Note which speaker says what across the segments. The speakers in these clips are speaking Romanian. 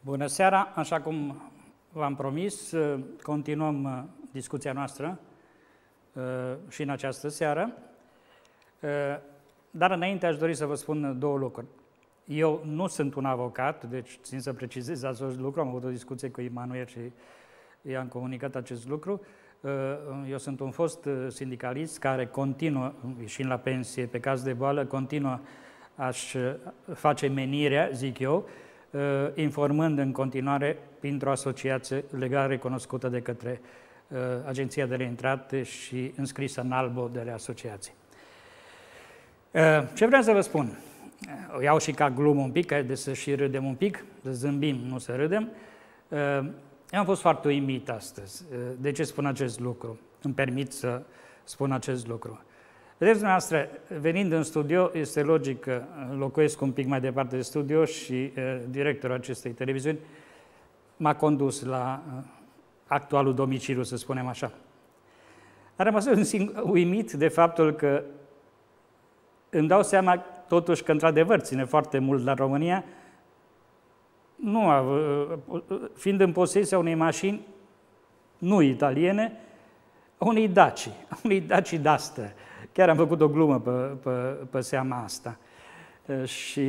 Speaker 1: Bună seara! Așa cum v-am promis, continuăm discuția noastră și în această seară. Dar înainte aș dori să vă spun două lucruri. Eu nu sunt un avocat, deci țin să precizez acest lucru, am avut o discuție cu Emanuel și i-am comunicat acest lucru. Eu sunt un fost sindicalist care continuă, ieșind la pensie pe caz de boală, continuă a-și face menirea, zic eu, informând în continuare printr-o asociație legal recunoscută de către Agenția de Reintrare și înscrisă în albul de asociații. Ce vreau să vă spun? O iau și ca glumă un pic, de să și râdem un pic, să zâmbim, nu să râdem. Eu am fost foarte uimit astăzi. De ce spun acest lucru? Îmi permit să spun acest lucru. Vedeți, dumneavoastră, venind în studio, este logic că locuiesc un pic mai departe de studio și directorul acestei televiziuni m-a condus la actualul domiciliu, să spunem așa. Am rămas uimit de faptul că îmi dau seama totuși că, într-adevăr, ține foarte mult la România, fiind în posesia unei mașini nu italiene, unei Daci Duster. Chiar am făcut o glumă pe seama asta. Și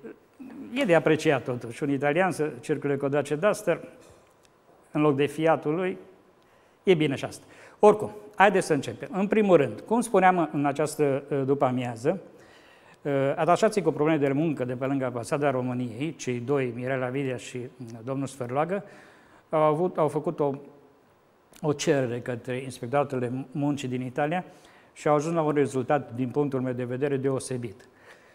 Speaker 1: e de apreciat totuși. Un italian să circule cu o Dacia Duster în loc de Fiatul lui, e bine și asta. Oricum, haideți să începem. În primul rând, cum spuneam în această după-amiază, atașații cu probleme de muncă de pe lângă Ambasada României, cei doi, Mirela Videa și domnul Sfărloagă, au făcut o cerere către Inspectoratele Muncii din Italia și au ajuns la un rezultat, din punctul meu de vedere, deosebit.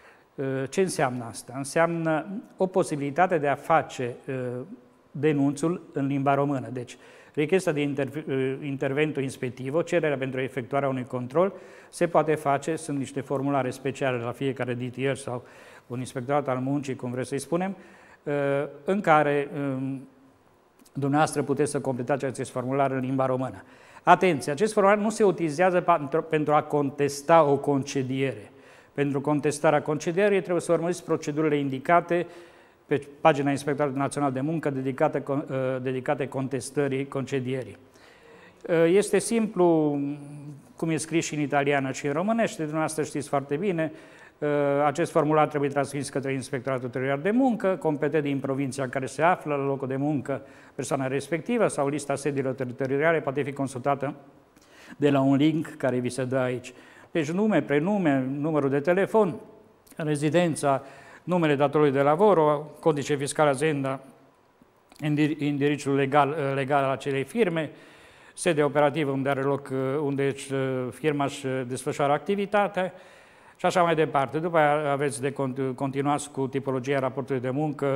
Speaker 1: Ce înseamnă asta? Înseamnă o posibilitate de a face denunțul în limba română. Deci, rechiesta de intervento inspectivo, cererea pentru efectuarea unui control, se poate face, sunt niște formulare speciale la fiecare DTR sau un inspectorat al muncii, cum vreți să-i spunem, în care dumneavoastră puteți să completați acest formular în limba română. Atenție, acest formular nu se utilizează pentru a contesta o concediere. Pentru contestarea concedierii trebuie să urmăriți procedurile indicate pe pagina Inspectoratului Național de Muncă dedicate contestării concedierii. Este simplu, cum e scris și în italiană și în românește, dumneavoastră știți foarte bine, acest formular trebuie transmis către Inspectoratul Teritorial de Muncă, competent din provincia în care se află la locul de muncă persoana respectivă sau lista sediilor teritoriale poate fi consultată de la un link care vi se dă aici. Deci nume, prenume, numărul de telefon, rezidența, numele datorului de lavoro, codice fiscal azenda, indiriciul legal al acelei firme, sede operativă unde are loc, unde firma își desfășoară activitatea și așa mai departe. După aia aveți de continuați cu tipologia raportului de muncă,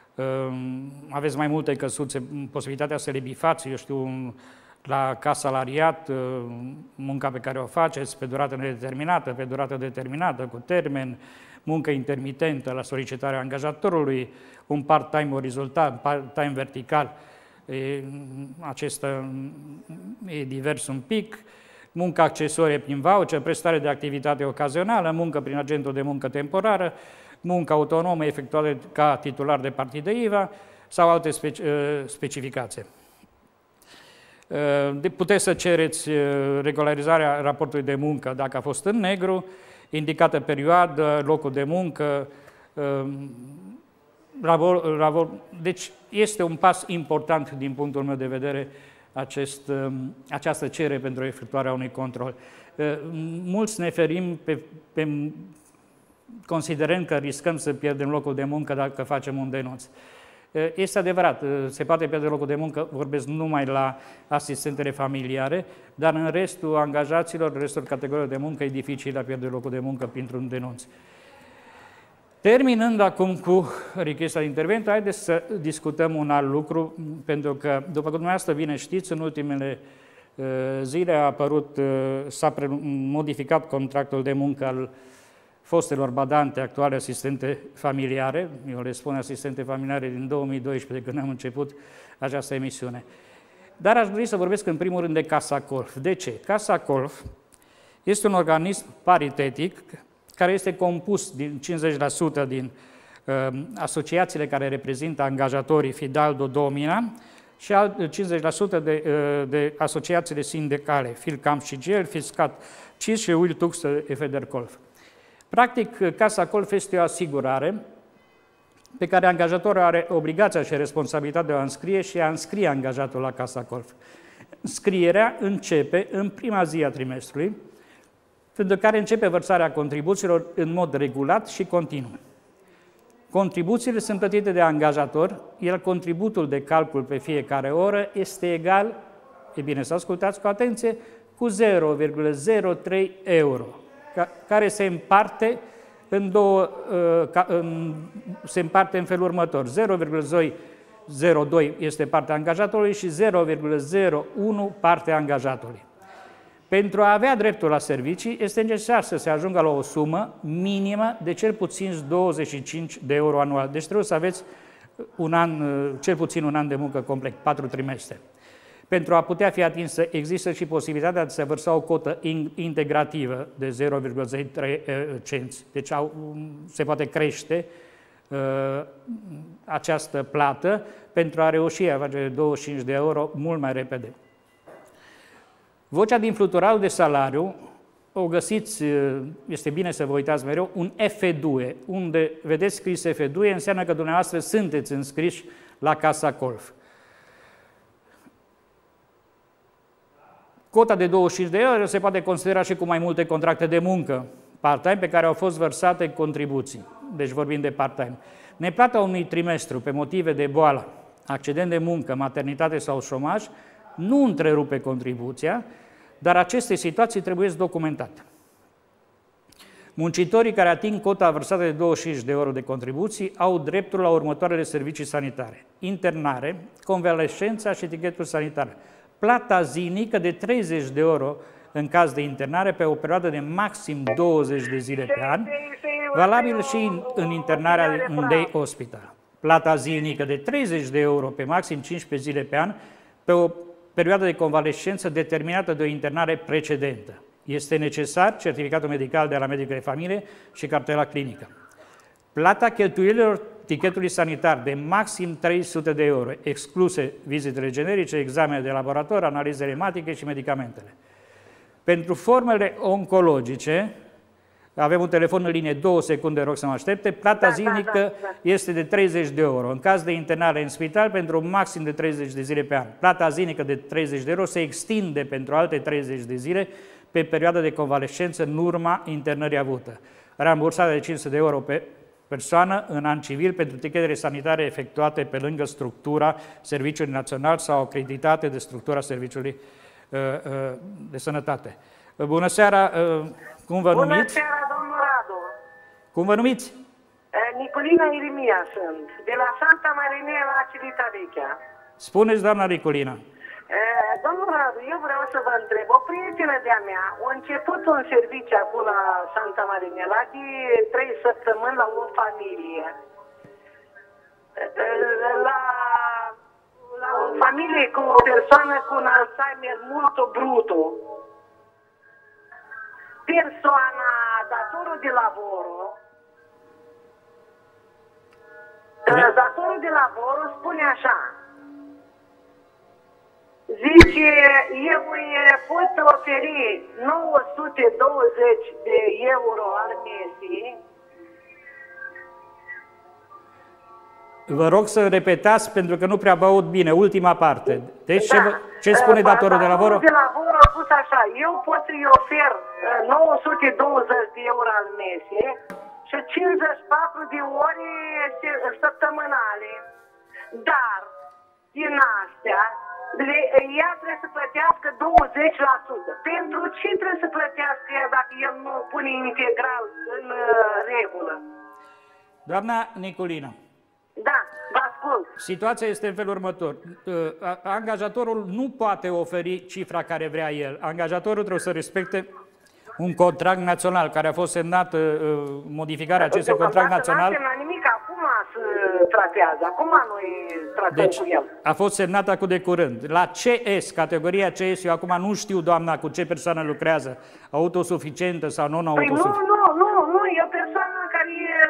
Speaker 1: aveți mai multe căsuțe, posibilitatea să le bifați, eu știu, la caz salariat, munca pe care o faceți pe durată nedeterminată, pe durată determinată, cu termen, muncă intermitentă la solicitarea angajatorului, un part-time orizontal, part-time vertical, acesta e divers un pic, muncă accesorie prin voucher, prestare de activitate ocazională, muncă prin agentul de muncă temporară, muncă autonomă efectuată ca titular de partidă IVA sau alte specificații. Puteți să cereți regularizarea raportului de muncă dacă a fost în negru, indicată perioadă, locul de muncă, deci este un pas important din punctul meu de vedere această cerere pentru efectuarea unui control. Mulți ne ferim considerând că riscăm să pierdem locul de muncă dacă facem un denunț. Este adevărat, se poate pierde locul de muncă, vorbesc numai la asistentele familiare, dar în restul angajaților, în restul categoriilor de muncă, e dificil a pierde locul de muncă printr-un denunț. Terminând acum cu rechiesta de intervenție, haideți să discutăm un alt lucru, pentru că, după cum dumneavoastră bine știți, în ultimele zile a apărut, s-a modificat contractul de muncă al fostelor badante, actuale asistente familiare, eu le spun asistente familiare din 2012, când am început această emisiune. Dar aș dori să vorbesc în primul rând de Casa Colf. De ce? Casa Colf este un organism paritetic care este compus din 50% din asociațiile care reprezintă angajatorii Fidaldo Domina și 50% de asociațiile sindicale, Filcam și GEL, Fiscat, CIS și Wiltux Federcolf. Practic, Casa Colf este o asigurare pe care angajatorul are obligația și responsabilitatea de a înscrie și a înscrie angajatul la Casa Colf. Înscrierea începe în prima zi a trimestrului, pentru care începe vărsarea contribuțiilor în mod regulat și continuu. Contribuțiile sunt plătite de angajator, iar contributul de calcul pe fiecare oră este egal, e bine să ascultați cu atenție, cu 0,03 euro, care se împarte se împarte în felul următor. 0,02 este partea angajatorului și 0,01 partea angajatului. Pentru a avea dreptul la servicii, este necesar să se ajungă la o sumă minimă de cel puțin 25 de euro anual. Deci trebuie să aveți cel puțin un an de muncă complet, 4 trimestre. Pentru a putea fi atinsă, există și posibilitatea de a vărsa o cotă integrativă de 0,03 cenți. Deci se poate crește această plată pentru a reuși a face 25 de euro mult mai repede. Vocea din fluturalul de salariu, o găsiți, este bine să vă uitați mereu, un F2, unde vedeți scris F2, înseamnă că dumneavoastră sunteți înscriși la Casa Colf. Cota de 25 de euro se poate considera și cu mai multe contracte de muncă part-time pe care au fost vărsate contribuții. Deci vorbim de part-time. Neplata unui trimestru pe motive de boală, accident de muncă, maternitate sau șomaj nu întrerupe contribuția, dar aceste situații trebuie documentate. Muncitorii care ating cota vărsată de 25 de euro de contribuții au dreptul la următoarele servicii sanitare: internare, convalescența și etichetul sanitar. Plata zilnică de 30 de euro în caz de internare pe o perioadă de maxim 20 de zile pe an, valabil și în internarea în day hospital. Plata zilnică de 30 de euro pe maxim 15 zile pe an pe o perioadă de convalescență determinată de o internare precedentă. Este necesar certificatul medical de la medicul de familie și cartela clinică. Plata cheltuielilor tichetului sanitar de maxim 300 de euro, excluse vizitele generice, examene de laborator, analize rematice și medicamentele. Pentru formele oncologice, avem un telefon în linie, 2 secunde, rog să mă aștepte, plata zilnică este de 30 de euro. În caz de internare în spital, pentru un maxim de 30 de zile pe an. Plata zilnică de 30 de euro se extinde pentru alte 30 de zile pe perioada de convalescență în urma internării avută. Rambursarea de 500 de euro pe persoană în an civil pentru tichetele sanitare efectuate pe lângă structura Serviciului Național sau acreditate de structura Serviciului de Sănătate. Bună seara! Cum vă numiți?
Speaker 2: Bună seara, domnul Radu!
Speaker 1: Cum vă numiți?
Speaker 2: Nicolina Irimia sunt, de la Santa Marinea la Civitavechea.
Speaker 1: Spuneți, doamna Nicolina.
Speaker 2: Domnul Radu, eu vreau să vă întreb, o prietenă de-a mea a început un serviciu acum la Santa Marinea, la de 3 săptămâni la o familie. La o familie cu o persoană cu un Alzheimer multo bruto. Persoana, datorul de lavoro, datorul de lavoro spune așa, zice, eu îi pot oferi 920 de euro al mese.
Speaker 1: Vă rog să repetați, pentru că nu prea vă aud bine, ultima parte. Deci ce spune datorul de lavoro?
Speaker 2: Datorul de lavoro a spus așa, eu pot să-i ofer 920 de euro al mese și 54 de ore săptămânale. Dar, din astea, ea trebuie să plătească 20%. Pentru ce trebuie să plătească ea dacă el nu pune integral în regulă?
Speaker 1: Doamna Nicolina.
Speaker 2: Da, vă ascult.
Speaker 1: Situația este în felul următor. Angajatorul nu poate oferi cifra care vrea el. Angajatorul trebuie să respecte un contract național care a fost semnat, modificarea acestui contract național.
Speaker 2: Nu a nimic, acum se tratează, acum noi tratăm cu el.
Speaker 1: A fost semnat acum de curând. La CS, categoria CS, eu acum nu știu, doamna, cu ce persoană lucrează, autosuficientă sau non-autosuficientă.
Speaker 2: Nu, e o persoană care rupe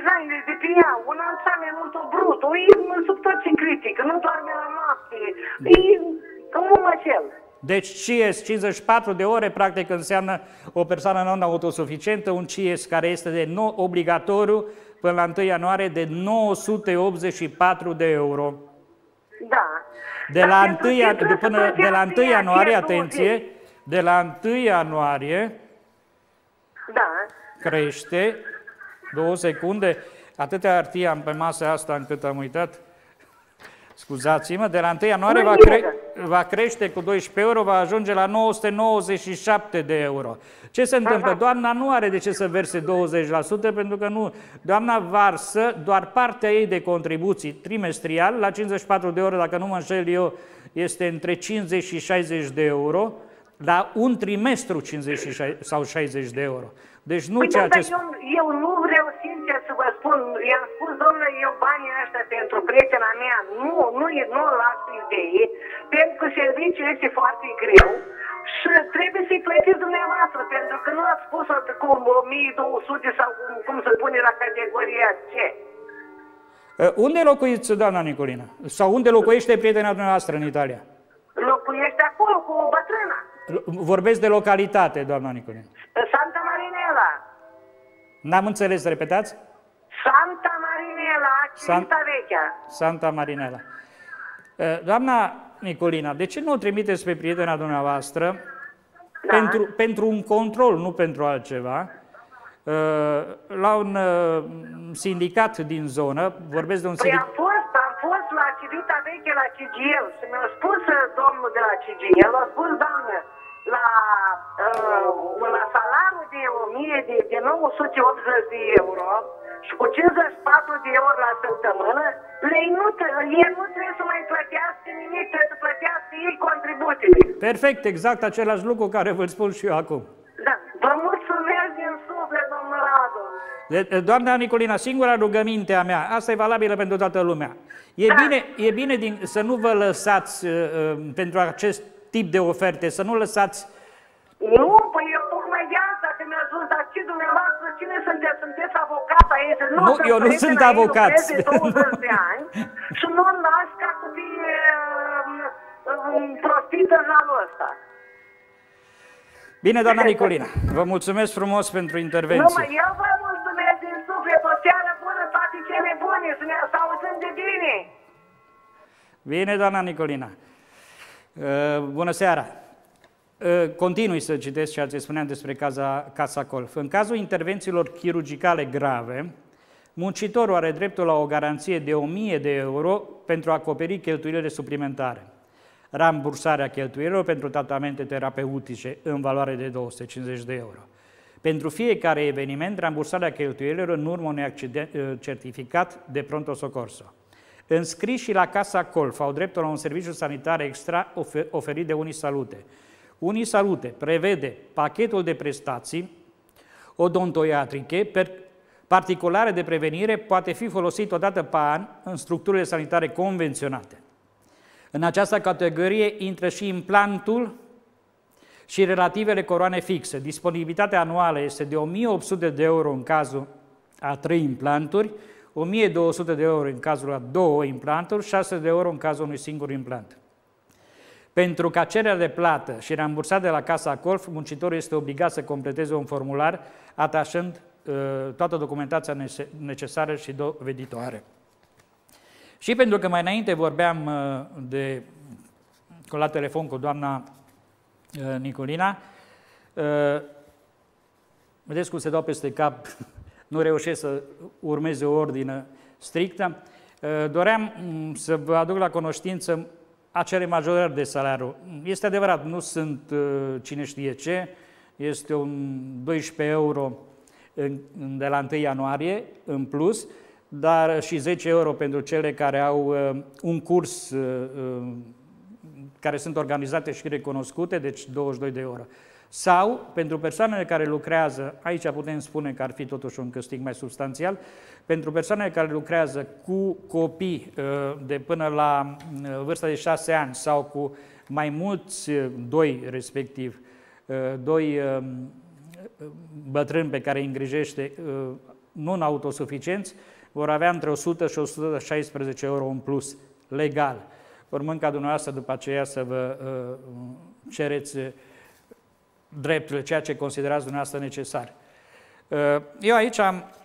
Speaker 2: haine de pe ea, un ansamblu brut, o e sub toți critică, nu doarme la noapte, e cum un măcel.
Speaker 1: Deci CIES 54 de ore, practic, înseamnă o persoană non-autosuficientă, un CIES care este de obligatoriu până la 1 ianuarie de 984 de euro.
Speaker 2: Da.
Speaker 1: De la 1 ianuarie, atenție, de la 1 ianuarie
Speaker 2: da.
Speaker 1: crește, 2 secunde, atâtea hârtie am pe masa asta încât am uitat, scuzați-mă, de la 1 ianuarie va crește cu 12 euro, va ajunge la 997 de euro. Ce se întâmplă? Doamna nu are de ce să verse 20%, pentru că nu. Doamna varsă doar partea ei de contribuții trimestrial, la 54 de euro, dacă nu mă înșel eu, este între 50 și 60 de euro, la un trimestru 50 sau 60 de euro. Deci nu ceea ce...
Speaker 2: Eu nu vreau sincer să vă spun, i-am spus, domnule, eu banii ăștia pentru prietena mea, nu las idei, pentru că serviciul este foarte greu și trebuie să-i plătiți dumneavoastră, pentru că nu ați spus cu 1200 sau cum se pune la categoria C.
Speaker 1: Unde locuiți, doamna Nicolina? Sau unde locuiește prietena dumneavoastră în Italia?
Speaker 2: Locuiește acolo cu o bătrână.
Speaker 1: Vorbesc de localitate, doamna Nicolina.
Speaker 2: Santa Marinela.
Speaker 1: N-am înțeles, repetați?
Speaker 2: Santa Marinela, Civitavecchia.
Speaker 1: Santa Marinela. Doamna Nicolina, de ce nu o trimiteți pe prietena dumneavoastră pentru un control, nu pentru altceva, la un sindicat din zonă, vorbesc de un sindicat...
Speaker 2: Am fost la Civitavecchia, la CGL și mi-a spus domnul de la CGL, a spus, doamnă, la salariul de 980 de euro și cu 54 de euro la săptămână, ei nu trebuie să mai plătească nimic, trebuie să plătească ei contribuțiile.
Speaker 1: Perfect, exact același lucru care vă spun și eu acum.
Speaker 2: Da, vă mulțumesc din suflet, domnul Radu.
Speaker 1: Doamna Nicolina, singura rugăminte a mea, asta e valabilă pentru toată lumea, e bine să nu vă lăsați pentru acest tip de oferte, să nu lăsați...
Speaker 2: Nu, păi eu tocmai de asta, că mi-a zis, dar ce dumneavoastră, cine sunteți? Sunteți avocat aici?
Speaker 1: Nu, eu nu sunt avocat.
Speaker 2: De 20 de ani și nu las ca să fie prostită în halul ăsta.
Speaker 1: Bine, doamna Nicolina, vă mulțumesc frumos pentru intervenție.
Speaker 2: Numai eu vă mulțumesc din suflet, o seară bună, toate cele bune, să ne auzim de bine.
Speaker 1: Bine, doamna Nicolina. Bună seara! Continui să citesc ceea ce spuneam despre Casa Colf. În cazul intervențiilor chirurgicale grave, muncitorul are dreptul la o garanție de 1000 de euro pentru a acoperi cheltuielile suplimentare. Rambursarea cheltuielilor pentru tratamente terapeutice în valoare de 250 de euro. Pentru fiecare eveniment, rambursarea cheltuielilor în urma unui accident certificat de pronto soccorso. Înscriși la Casa Colf au dreptul la un serviciu sanitar extra oferit de Unisalute. Unisalute prevede pachetul de prestații odontoiatrice particulare de prevenire, poate fi folosit odată pe an în structurile sanitare convenționate. În această categorie intră și implantul și relativele coroane fixe. Disponibilitatea anuală este de 1800 de euro în cazul a 3 implanturi, 1200 de euro în cazul a 2 implanturi, 600 de euro în cazul unui singur implant. Pentru ca cererea de plată și rambursarea de la Casa Colf, muncitorul este obligat să completeze un formular atașând toată documentația necesară și doveditoare. Și pentru că mai înainte vorbeam la telefon cu doamna Nicolina, vedeți cum se dau peste cap, nu reușesc să urmeze o ordine strictă. Doream să vă aduc la cunoștință acele majorări de salariu. Este adevărat, nu sunt cine știe ce, este un 12 euro de la 1 ianuarie în plus, dar și 10 euro pentru cele care au un curs care sunt organizate și recunoscute, deci 22 de euro. Sau, pentru persoanele care lucrează, aici putem spune că ar fi totuși un câștig mai substanțial, pentru persoanele care lucrează cu copii de până la vârsta de 6 ani sau cu mai mulți, 2 respectiv, 2 bătrâni pe care îi îngrijește, non-autosuficienți vor avea între 100 și 116 euro în plus, legal. Urmând ca dumneavoastră după aceea să vă cereți drepturile, ceea ce considerați dumneavoastră necesar. Eu aici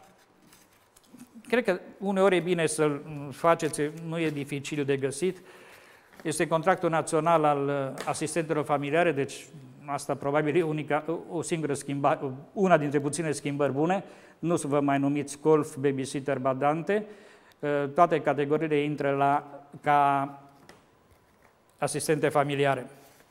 Speaker 1: cred că uneori e bine să-l faceți, nu e dificil de găsit. Este contractul național al asistentelor familiare, deci asta probabil e o singură schimbare, una dintre puține schimbări bune. Nu să vă mai numiți golf, babysitter, badante. Toate categoriile intră ca asistente familiare.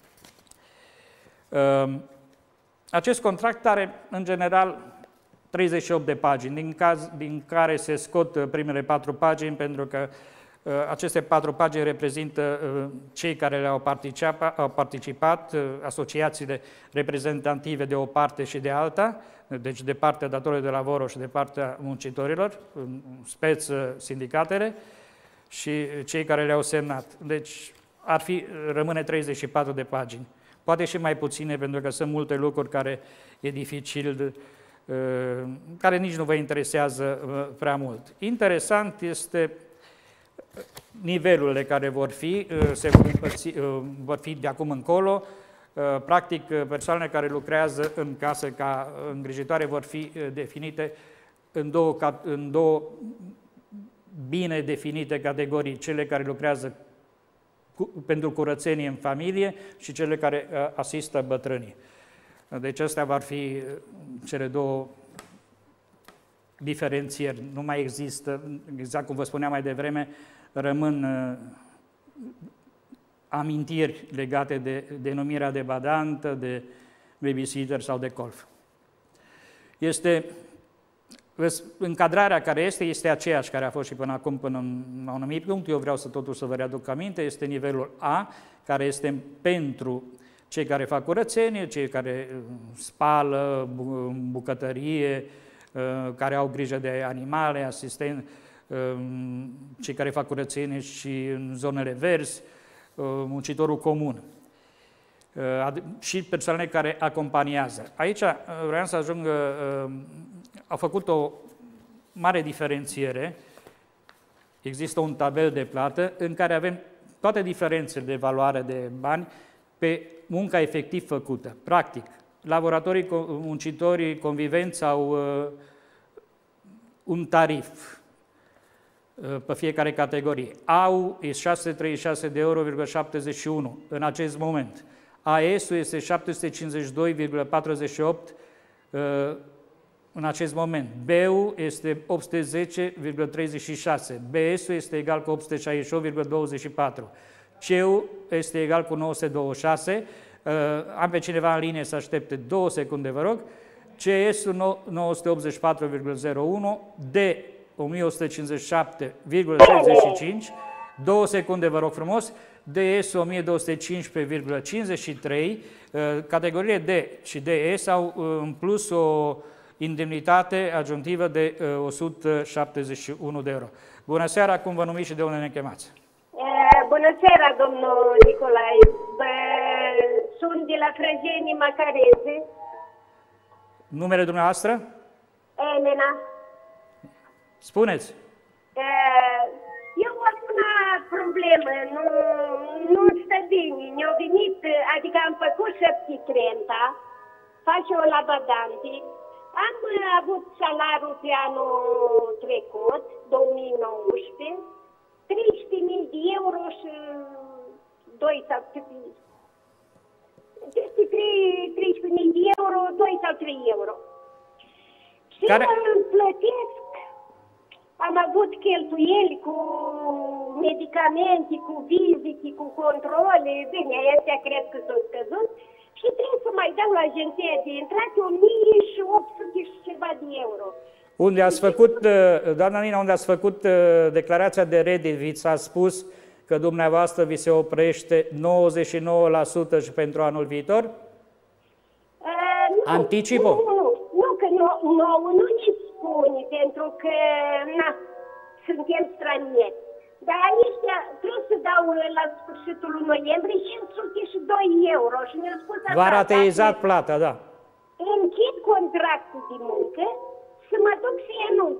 Speaker 1: Acest contract are, în general, 38 de pagini, din care se scot primele 4 pagini, pentru că aceste 4 pagini reprezintă cei care le-au participat, asociațiile reprezentative de o parte și de alta, deci de partea datorilor de lavoro și de partea muncitorilor, speță sindicatele, și cei care le-au semnat. Deci rămâne 34 de pagini. Poate și mai puține, pentru că sunt multe lucruri care e dificil, care nici nu vă interesează prea mult. Interesant este nivelurile care vor fi, vor fi de acum încolo. Practic, persoanele care lucrează în casă ca îngrijitoare vor fi definite în două bine definite categorii, cele care lucrează pentru curățenie în familie și cele care asistă bătrânii. Deci astea vor fi cele două diferențieri. Nu mai există, exact cum vă spuneam mai devreme, rămân amintiri legate de denumirea de badantă, de babysitter sau de golf. Încadrarea care este aceeași care a fost și până acum, până în un anumit punct. Eu vreau totuși să vă readuc aminte, este nivelul A, care este pentru cei care fac curățenie, cei care spală, bucătărie, care au grijă de animale, asistenți, cei care fac curățenie și în zonele verzi, muncitorul comun și persoanele care acompaniază. Aici vreau să ajung, au făcut o mare diferențiere, există un tabel de plată în care avem toate diferențele de valoare de bani pe munca efectiv făcută. Practic, laboratorii, muncitorii, convivenți au un tarif pe fiecare categorie. AU e 636 de euro,71 în acest moment. AS-ul este 752,48 în acest moment. B-ul este 810,36. BS-ul este egal cu 868,24. C-ul este egal cu 926. Am pe cineva în linie să aștepte 2 secunde, vă rog. CS-ul 984,01. D 1157,65. 2 secunde, vă rog frumos. DS 1215,53. Categoriile D și DS au în plus o indemnitate adjunctivă de 171 de euro. Bună seara, cum vă numiți și de unde ne chemați?
Speaker 2: Bună seara, domnul Nicolae. Sunt de la Crăjenii Macareze.
Speaker 1: Numele dumneavoastră?
Speaker 2: Elena.
Speaker 1: Spuneți.
Speaker 2: Eu am una problemă, nu stă bine. Ne-au venit, adică am făcut septicrenta, face-o la badante. Am avut salariul pe anul trecut, 2019, 13.000 de euro și 2 sau 3. Peste 13.000 de euro, 2 sau 3 euro. Și care îl plătesc. Am avut cheltuieli cu medicamente, cu vizite, cu controle, bine, astea cred că s-au scăzut, și trebuie să mai dau la agenția de intrare 1.800 și ceva de euro.
Speaker 1: Unde ați făcut, doamna Nina, unde ați făcut declarația de reddit, s-a spus că dumneavoastră vi se oprește 99% și pentru anul viitor? Anticipă?
Speaker 2: Nu, că nouă nu ne spune, pentru că suntem stranieri. Dar aici trebuie să dau la sfârșitul lui noiembrie 502 euro și mi-a spus așa.
Speaker 1: V-a rateizat plata, da.
Speaker 2: Închid contractul de muncă, să mă duc să anunț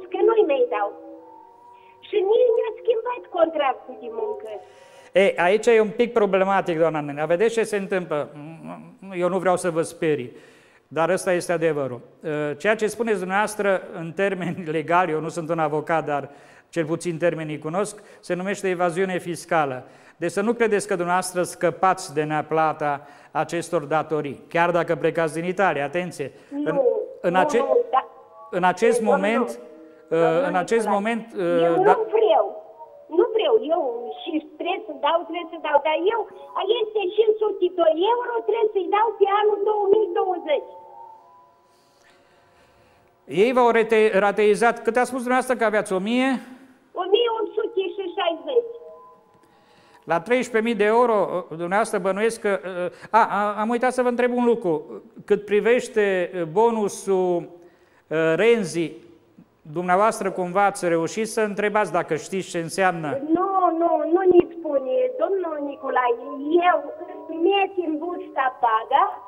Speaker 3: contractul de muncă.
Speaker 1: Aici e un pic problematic, doamna Nenea. Vedeți ce se întâmplă? Eu nu vreau să vă sperii, dar ăsta este adevărul. Ceea ce spuneți dumneavoastră în termeni legali, eu nu sunt un avocat, dar cel puțin termenii cunosc, se numește evaziune fiscală. Deci să nu credeți că dumneavoastră scăpați de neplata acestor datorii, chiar dacă plecați din Italia, atenție. În acest moment,
Speaker 3: eu nu vreau, eu și trebuie să dau, dar eu, este 502 euro, trebuie să-i dau pe anul 2020.
Speaker 1: Ei v-au rateizat, cât a spus dumneavoastră că aveați
Speaker 3: 1860.
Speaker 1: La 13.000 de euro, dumneavoastră bănuiesc că... am uitat să vă întreb un lucru. Cât privește bonusul Renzi, dumneavoastră cumva ați reușit să întrebați dacă știți ce înseamnă?
Speaker 3: Nu ne spune, domnul Nicolae, eu îmi în busta paga,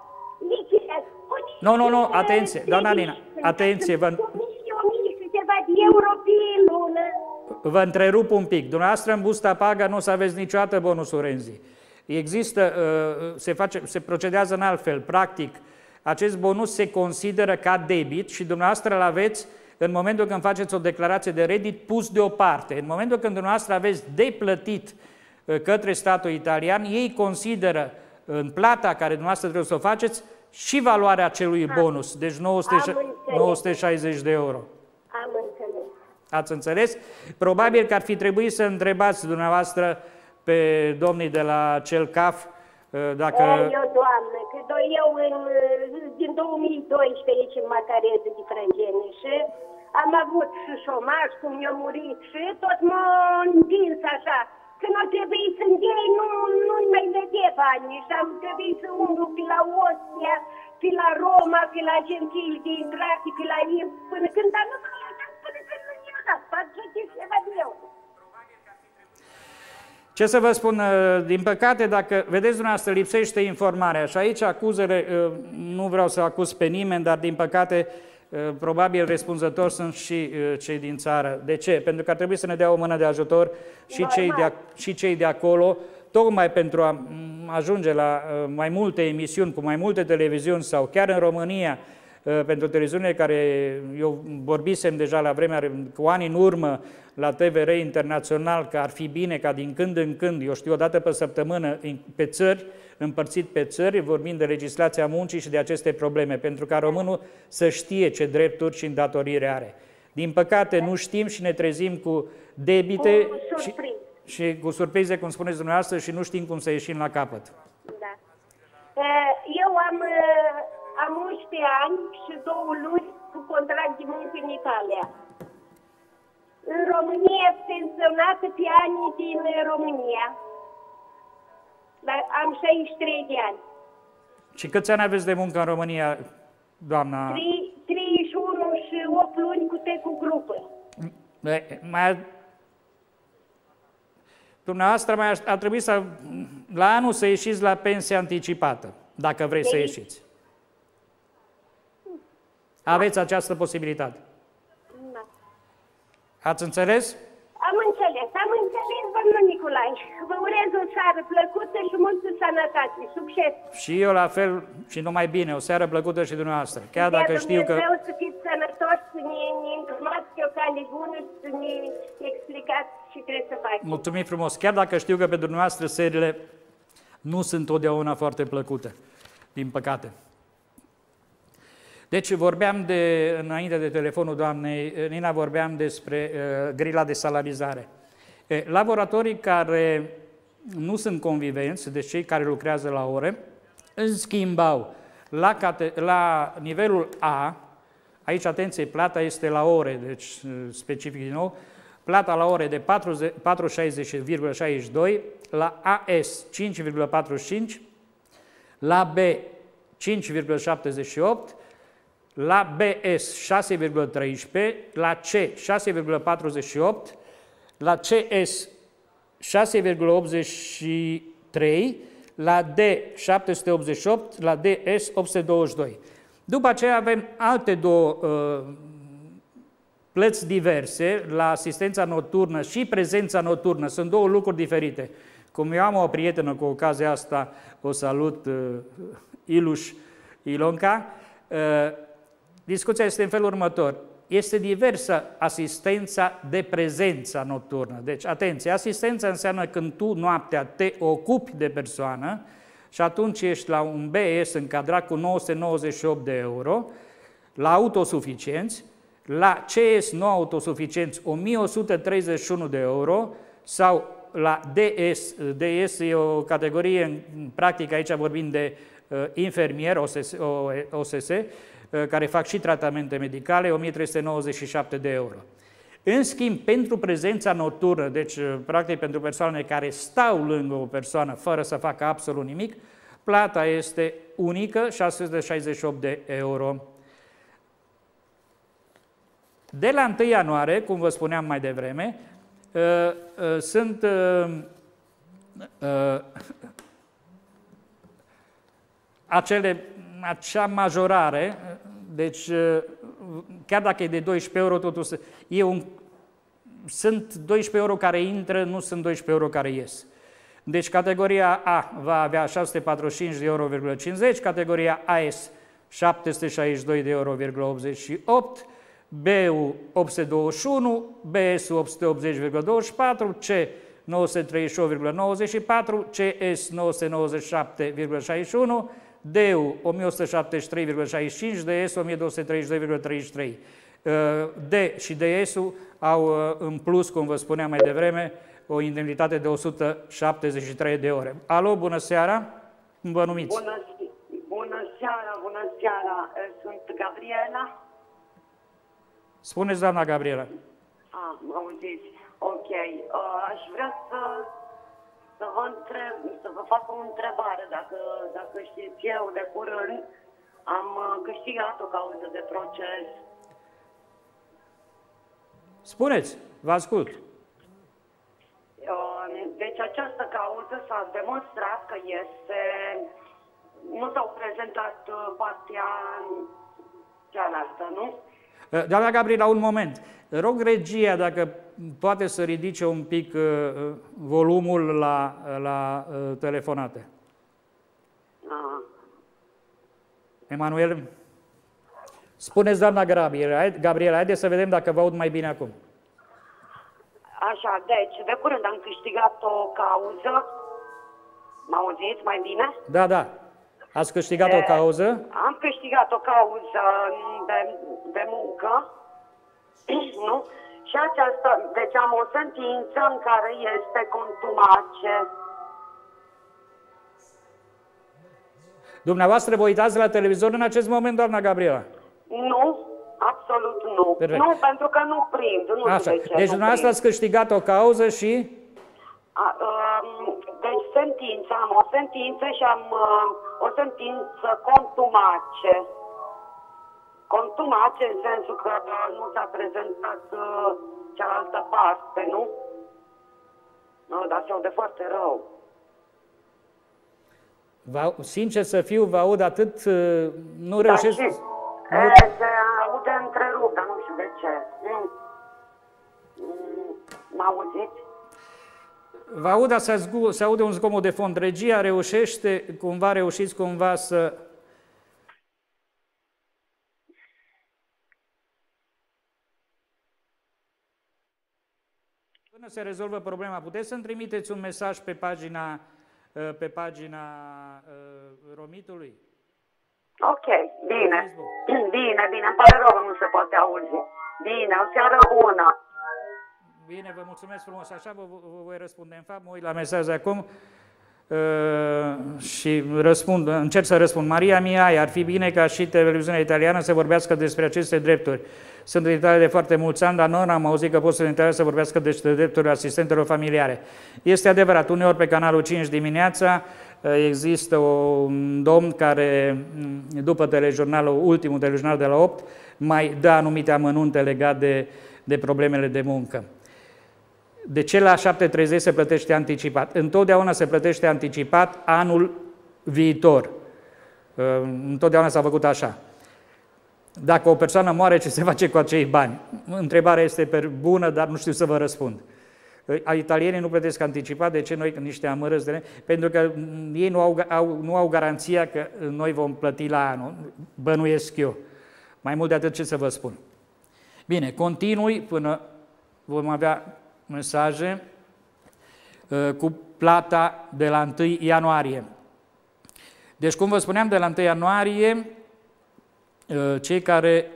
Speaker 1: Nu, atenție, doamna Nina, atenție,
Speaker 3: de euro pe lună.
Speaker 1: Vă întrerup un pic. Dumneavoastră în busta paga nu o să aveți niciodată bonusul Renzi. Există, se procedează în altfel. Practic, acest bonus se consideră ca debit și dumneavoastră îl aveți în momentul când faceți o declarație de reddit pus deoparte. În momentul când dumneavoastră aveți de către statul italian, ei consideră în plata care dumneavoastră trebuie să o faceți și valoarea acelui bonus, deci 960 de euro.
Speaker 3: Am înțeles.
Speaker 1: Ați înțeles? Probabil că ar fi trebuit să întrebați dumneavoastră pe domnii de la CELCAF dacă...
Speaker 3: Doamnă, că eu din 2012 aici în Macareză de Frăgene și am avut și șomaj, cum mi-a murit și tot m-a împins așa. Când a trebuit să închei, nu-i mai vedea banii și am trebuit să umblu pe la Ostia, pe la Roma, pe la agenții de intrate, pe la IMS, până când am până când nu i-a dat, face ceva de eu.
Speaker 1: Ce să vă spun, din păcate, dacă vedeți dumneavoastră, lipsește informarea și aici acuzele, nu vreau să acuz pe nimeni, dar din păcate, probabil răspunzători sunt și cei din țară. De ce? Pentru că ar trebui să ne dea o mână de ajutor și cei de acolo, tocmai pentru a ajunge la mai multe emisiuni, cu mai multe televiziuni sau chiar în România, pentru televiziunile care eu vorbisem deja la vremea, cu ani în urmă, la TVR Internațional, că ar fi bine ca din când în când, eu știu, o dată pe săptămână, pe țări, împărțit pe țări, vorbind de legislația muncii și de aceste probleme, pentru ca românul să știe ce drepturi și îndatorire are. Din păcate, nu știm și ne trezim cu debite și cu surprize, cum spuneți dumneavoastră, și nu știm cum să ieșim la capăt.
Speaker 3: Da. Eu am 11 ani și 2 luni cu contract de muncă în Italia. În România, pensionată pe anii din România. Am 63 de ani.
Speaker 1: Și câți ani aveți de muncă în România, doamna?
Speaker 3: 31 și 8 luni cu grupă. Dumneavoastră ar trebui la anul să ieșiți la pensie anticipată, dacă vreți să ieșiți. Aveți această posibilitate. Da.
Speaker 1: Ați înțeles?
Speaker 3: Am înțeles, domnul Nicolae. Vă urez o seară plăcută și multă sănătate, succes!
Speaker 1: Și eu la fel și numai bine, o seară plăcută și dumneavoastră. Chiar dacă știu că...
Speaker 3: Vreau să fiți sănătoși, să ne informați pe o cale bună și să ne explicați ce trebuie să facem. Mulțumim
Speaker 1: frumos, chiar dacă știu că pe dumneavoastră serile nu sunt totdeauna foarte plăcute, din păcate. Deci vorbeam înainte de telefonul doamnei Nina, vorbeam despre grila de salarizare. Laboratorii care nu sunt convivenți, deci cei care lucrează la ore, în schimb au la nivelul A, aici atenție, plata este la ore, deci specific din nou, plata la ore de 4,60,62, la AS 5,45, la B 5,78, la BS 6,13, la C 6,48, la CS 6,83, la D 788, la DS 822. După aceea avem alte două plăți diverse la asistența nocturnă și prezența nocturnă. Sunt două lucruri diferite. Cum eu am o prietenă cu ocazia asta, o salut, Iluș Ilonca, discuția este în felul următor. Este diversă asistența de prezența nocturnă. Deci, atenție, asistența înseamnă când tu noaptea te ocupi de persoană și atunci ești la un BS încadrat cu 998 de euro, la autosuficienți, la CS non-autosuficienți 1131 de euro sau la DS. DS e o categorie, în practică aici vorbim de infermier, OSS, care fac și tratamente medicale, 1397 de euro. În schimb, pentru prezența nocturnă, deci practic pentru persoanele care stau lângă o persoană fără să facă absolut nimic, plata este unică, 668 de euro. De la 1 ianuarie, cum vă spuneam mai devreme, sunt acea majorare, deci chiar dacă e de 12 euro, totuși sunt 12 euro care intră, nu sunt 12 euro care ies. Deci categoria A va avea 645 de euro, categoria AS 762 de euro, 88, B-ul 821, BS-ul 880,24, C 938,94, CS 997,61, D-ul 1173,65, DS 1232,33. D și DS-ul au în plus, cum vă spuneam mai devreme, o indemnitate de 173 de ore. Alo, bună seara! Cum vă numiți?
Speaker 4: Bună seara! Sunt Gabriela.
Speaker 1: Spuneți, doamna Gabriela.
Speaker 4: Mă auziți. Ok. Aș vrea să vă fac o întrebare. Dacă știți, eu de curând am câștigat o cauză de proces.
Speaker 1: Spuneți, vă ascult.
Speaker 4: Deci această cauză s-a demonstrat că nu s-au prezentat partea cealaltă, nu?
Speaker 1: Doamna Gabriela, un moment. Rog regia dacă poate să ridice un pic volumul la telefonate. Emanuel? Spuneți, doamna Gabriela, haideți să vedem dacă vă aud mai bine acum.
Speaker 4: Așa, deci, de curând am câștigat o cauză. Mă auziți mai bine?
Speaker 1: Da. Ați câștigat o cauză?
Speaker 4: Am câștigat o cauză de muncă, nu? Și aceasta, deci am o sentință în care este contumace.
Speaker 1: Dumneavoastră vă uitați la televizor în acest moment, doamna Gabriela?
Speaker 4: Nu, absolut nu. Perfect. Nu, pentru că nu prind, nu știu de ce.
Speaker 1: Deci dumneavoastră ați câștigat o cauză și...
Speaker 4: Deci am o sentință și am o sentință contumace. Contumace în sensul că nu s-a prezentat cealaltă parte, nu? Dar se aude foarte rău.
Speaker 1: Sincer să fiu, vă aud atât, nu reușesc...
Speaker 4: Se aude întrerupt, dar nu știu de ce. Mă auziți?
Speaker 1: Vă aud, dar se aude un zgomot de fond. Regia reușiți cumva să... Până se rezolvă problema, puteți să-mi trimiteți un mesaj pe pagina Romitului?
Speaker 4: Ok, bine. Bine, îmi pare rău că nu se poate auzi. Bine, o seară bună.
Speaker 1: Bine, vă mulțumesc frumos. Așa vă voi răspunde în fapt. Mă uit la mesaje acum și încerc să răspund. Maria Miai, ar fi bine ca și televiziunea italiană să vorbească despre aceste drepturi. Sunt în Italia de foarte mulți ani, dar nu am auzit că pot să în Italia să vorbească despre drepturile asistentelor familiare. Este adevărat, uneori pe canalul 5 dimineața există un domn care, după telejurnalul, ultimul telejurnal de la 8, mai dă anumite amănunte legate de problemele de muncă. De ce la 7.30 se plătește anticipat? Întotdeauna se plătește anticipat anul viitor. Întotdeauna s-a făcut așa. Dacă o persoană moare, ce se face cu acei bani? Întrebarea este bună, dar nu știu să vă răspund. Italienii nu plătesc anticipat, de ce noi niște amărăți de pentru că ei nu au garanția că noi vom plăti la anul, bănuiesc eu. Mai mult de atât ce să vă spun. Bine, continui până vom avea mesaje cu plata de la 1 ianuarie. Deci, cum vă spuneam, de la 1 ianuarie, cei care,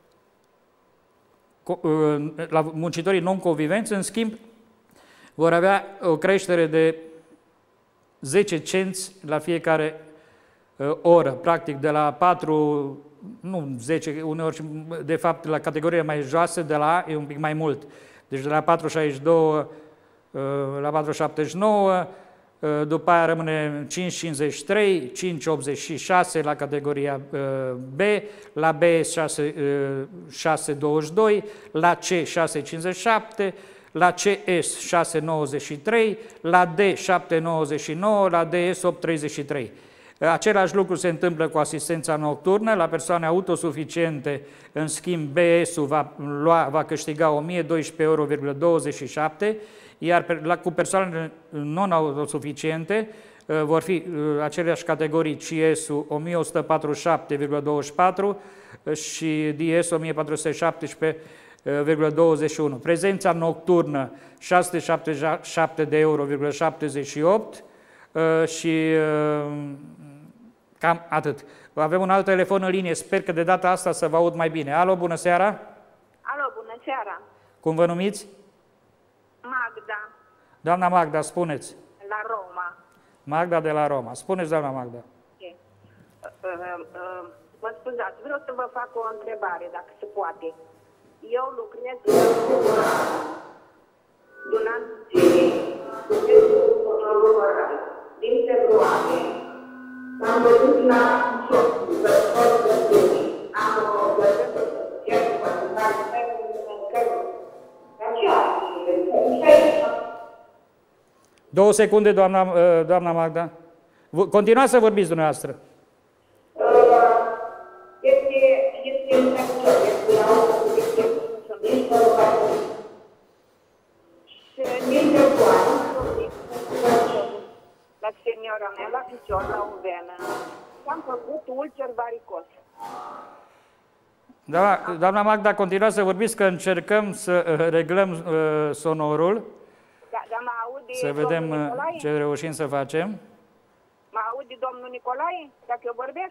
Speaker 1: la muncitorii non-convivenți, în schimb, vor avea o creștere de 10 cenți la fiecare oră, practic de la 4, nu 10, uneori, de fapt, la categoria mai joasă, de la A e un pic mai mult. Deci de la 4,62 la 4,79, după aia rămâne 5,53, 5,86 la categoria B, la B 6,22, la C 6,57, la CS 6,93, la D 7,99, la DS 8,33. Același lucru se întâmplă cu asistența nocturnă. La persoane autosuficiente, în schimb, BS-ul va câștiga 1.012,27 euro, iar cu persoanele non-autosuficiente vor fi aceleași categorii CS-ul 1.147,24 și DS 1.417,21. Prezența nocturnă 677 de euro, 78 și cam atât. Avem un alt telefon în linie, sper că de data asta să vă aud mai bine. Alo, bună seara!
Speaker 3: Alo, bună seara!
Speaker 1: Cum vă numiți?
Speaker 3: Magda.
Speaker 1: Doamna Magda, spuneți.
Speaker 3: La Roma.
Speaker 1: Magda de la Roma. Spuneți, doamna Magda.
Speaker 3: Mă scuzați, vreau să vă fac o întrebare, dacă se poate. Eu lucrez de un an din februarie. M-am văzut la am o plătă
Speaker 1: Două secunde, doamna Magda. Continuați să vorbiți dumneavoastră.
Speaker 3: La seniora mea, la picior, la o venă. Am făcut ulcer varicos.
Speaker 1: Da, doamna Magda, continuați să vorbiți, că încercăm să reglăm sonorul.
Speaker 3: Da, mă aude
Speaker 1: să vedem ce reușim să facem.
Speaker 3: Mă aude domnul Nicolae, dacă eu vorbesc?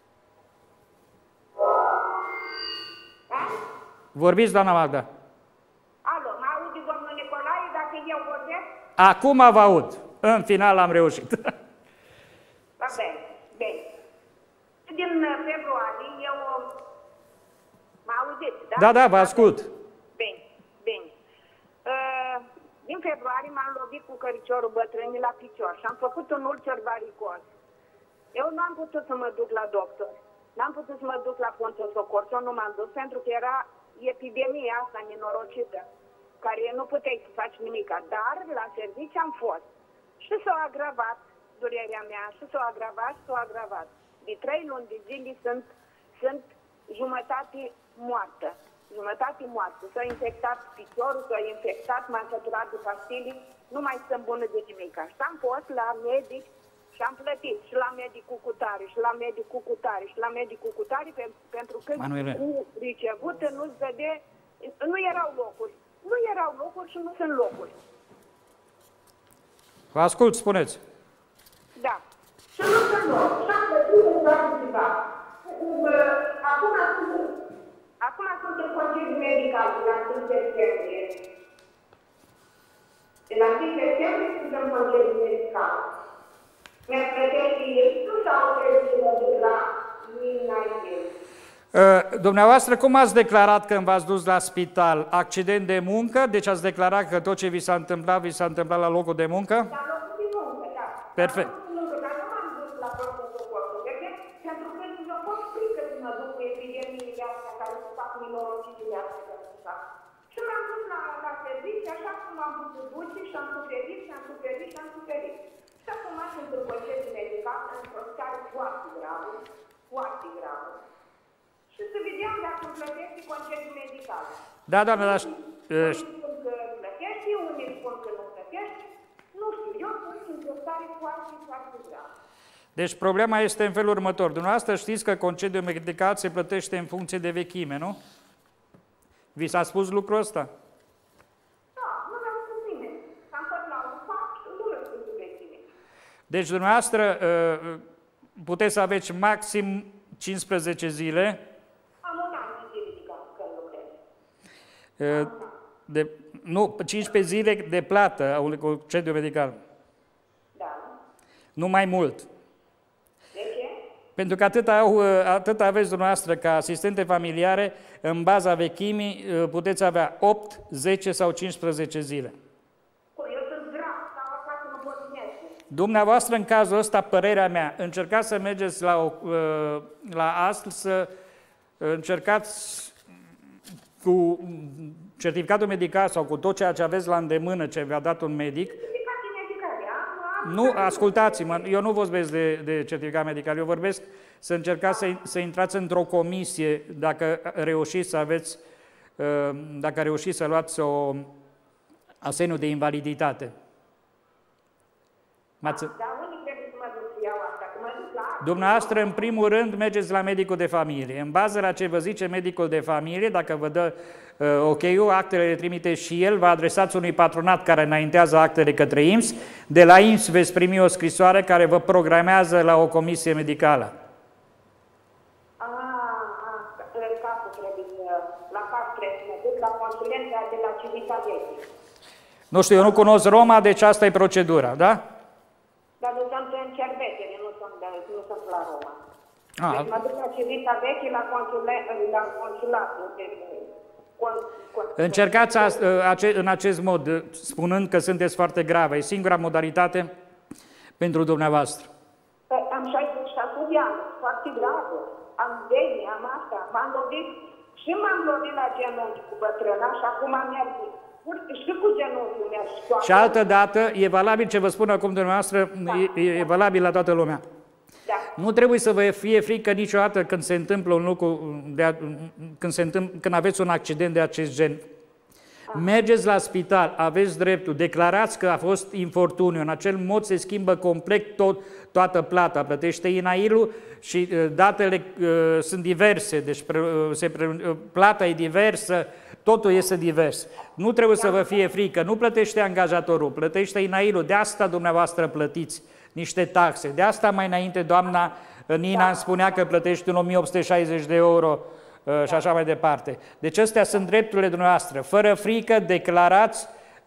Speaker 3: Da?
Speaker 1: Vorbiți, doamna Magda.
Speaker 3: Alo, mă aude domnul Nicolae, dacă eu vorbesc?
Speaker 1: Acum vă aud. În final am reușit.
Speaker 3: Da, bine, bine. Din februarie eu... Mă auziți, da?
Speaker 1: Da, vă ascult.
Speaker 3: Bine, bine. Din februarie m-am lovit cu căriciorul bătrânii la picior și am făcut un ulcer varicos. Eu nu am putut să mă duc la doctor. N-am putut să mă duc la Pontul Socorso, nu m-am dus pentru că era epidemia asta nenorocită, care nu puteai să faci nimica. Dar la serviciu am fost. Și s-a agravat durerea mea, și s-a agravat, și s-a agravat. De 3 luni de zile sunt jumătate moartă. Jumătate moartă. S-a infectat piciorul, s-a infectat, m-am săturat de pastile, nu mai sunt bună de nimica. Și am fost la medic și am plătit și la medicul cu tare, și la medicul cu tare, și la medicul cu tare, pentru că cu ricevută nu-ți dădea, nu erau locuri. Nu erau locuri și nu sunt locuri.
Speaker 1: Vă ascult, spuneți.
Speaker 3: Da. Și nu sunt locuri. Și am plătit în doar ceva. Acum sunt în concediu medical de la 1 septembrie. De la 1 septembrie sunt în concediu medical. Mi-a plătește ei nu sau trebuie să mă duc la Minaideu.
Speaker 1: Dumneavoastră, cum ați declarat când v-ați dus la spital? Accident de muncă? Deci ați declarat că tot ce vi s-a întâmplat la locul de muncă?
Speaker 3: La locul de muncă, da.
Speaker 1: Perfect.
Speaker 3: Dar nu m-am dus la Pontul Socorso, vedeți? Pentru că mi-a fost frică să mă duc cu epidemiile astea care se fac nenorocitele astea. Și m-am dus la serviciu, așa cum am putut duce și am suferit, și am suferit, și am suferit. Și acum sunt în concediu medical într-o stare foarte gravă, foarte gravă. Și se vedea vedem dacă îmi plătește concediu medical.
Speaker 1: Da, doamnă, dar...
Speaker 3: Unii spun că plătește, unii spun că nu plătește. Nu știu, eu sunt într-o stare foarte, foarte grea.
Speaker 1: Deci problema este în felul următor. Dumneavoastră știți că concediul medical se plătește în funcție de vechime, nu? Vi s-a spus lucrul ăsta?
Speaker 3: Da, nu mi-a spus nimeni. Am fost la un fapt, nu mi-a spus vechime.
Speaker 1: Deci dumneavoastră puteți să aveți maxim 15 zile.
Speaker 3: Am un an de zile când lucrez.
Speaker 1: Nu, 15 zile de plată a unui concediu medical.
Speaker 3: Da.
Speaker 1: Nu mai mult.
Speaker 3: De ce?
Speaker 1: Pentru că atât aveți dumneavoastră ca asistente familiare, în baza vechimii puteți avea 8, 10 sau 15 zile.
Speaker 3: Eu sunt grav, stau acasă, nu pot merge.
Speaker 1: Dumneavoastră, în cazul ăsta, părerea mea, încercați să mergeți la ASL, să încercați cu certificatul medical sau cu tot ceea ce aveți la îndemână, ce vi-a dat un medic.
Speaker 3: Certificate medicale,
Speaker 1: Nu, ascultați-mă, eu nu vorbesc de certificat medical, eu vorbesc să încercați să intrați într-o comisie dacă reușiți să aveți, dacă reușiți să luați o asenul de invaliditate.
Speaker 3: Dar unii trebuie să mă duc să iau asta, că mă duc la...
Speaker 1: Dumneavoastră, în primul rând, mergeți la medicul de familie. În bază la ce vă zice medicul de familie, dacă vă dă ok-ul, actele le trimite și el, vă adresați unui patronat care înaintează actele către IMSS. De la IMSS veți primi o scrisoare care vă programează la o comisie medicală.
Speaker 3: La cap trebuie să mă duc la consulența de la Civitateții.
Speaker 1: Nu știu, eu nu cunosc Roma, deci asta e procedura, da?
Speaker 3: Dar nu sunt în Cerveteri, nu sunt la Roma. Deci mă duc la Civitateții, la consulatul de...
Speaker 1: Încercați în acest mod, spunând că sunteți foarte gravă. E singura modalitate pentru dumneavoastră.
Speaker 3: Am 66 de ani, foarte gravă. Am veni, am asta, m-am lovit și m-am lovit la genunchi cu bătrâna și acum am mers. Și cu genunchiul mi-a
Speaker 1: și altă dată, e valabil ce vă spun acum dumneavoastră, e valabil la toată lumea.
Speaker 3: Da.
Speaker 1: Nu trebuie să vă fie frică niciodată când se întâmplă un lucru, când aveți un accident de acest gen. Mergeți la spital, aveți dreptul, declarați că a fost infortuniu, în acel mod se schimbă complet toată plata, plătește INAIL-ul și datele sunt diverse, deci plata e diversă, totul este divers. Nu trebuie să vă fie frică, nu plătește angajatorul, plătește INAIL-ul, de asta dumneavoastră plătiți niște taxe. De asta mai înainte doamna Nina îmi spunea că plătești un 1860 de euro și așa mai departe. Deci astea sunt drepturile dumneavoastră. Fără frică, declarați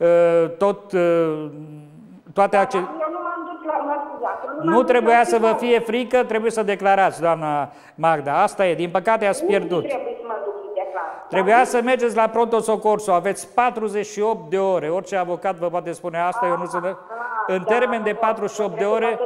Speaker 1: toate aceste... Nu trebuia să vă fie frică, trebuie să declarați, doamna Magda. Asta e, din păcate ați pierdut. Trebuia să mergeți la Protosocorso, aveți 48 de ore, orice avocat vă poate spune asta, eu nu sunt... În termen de 48 de ore...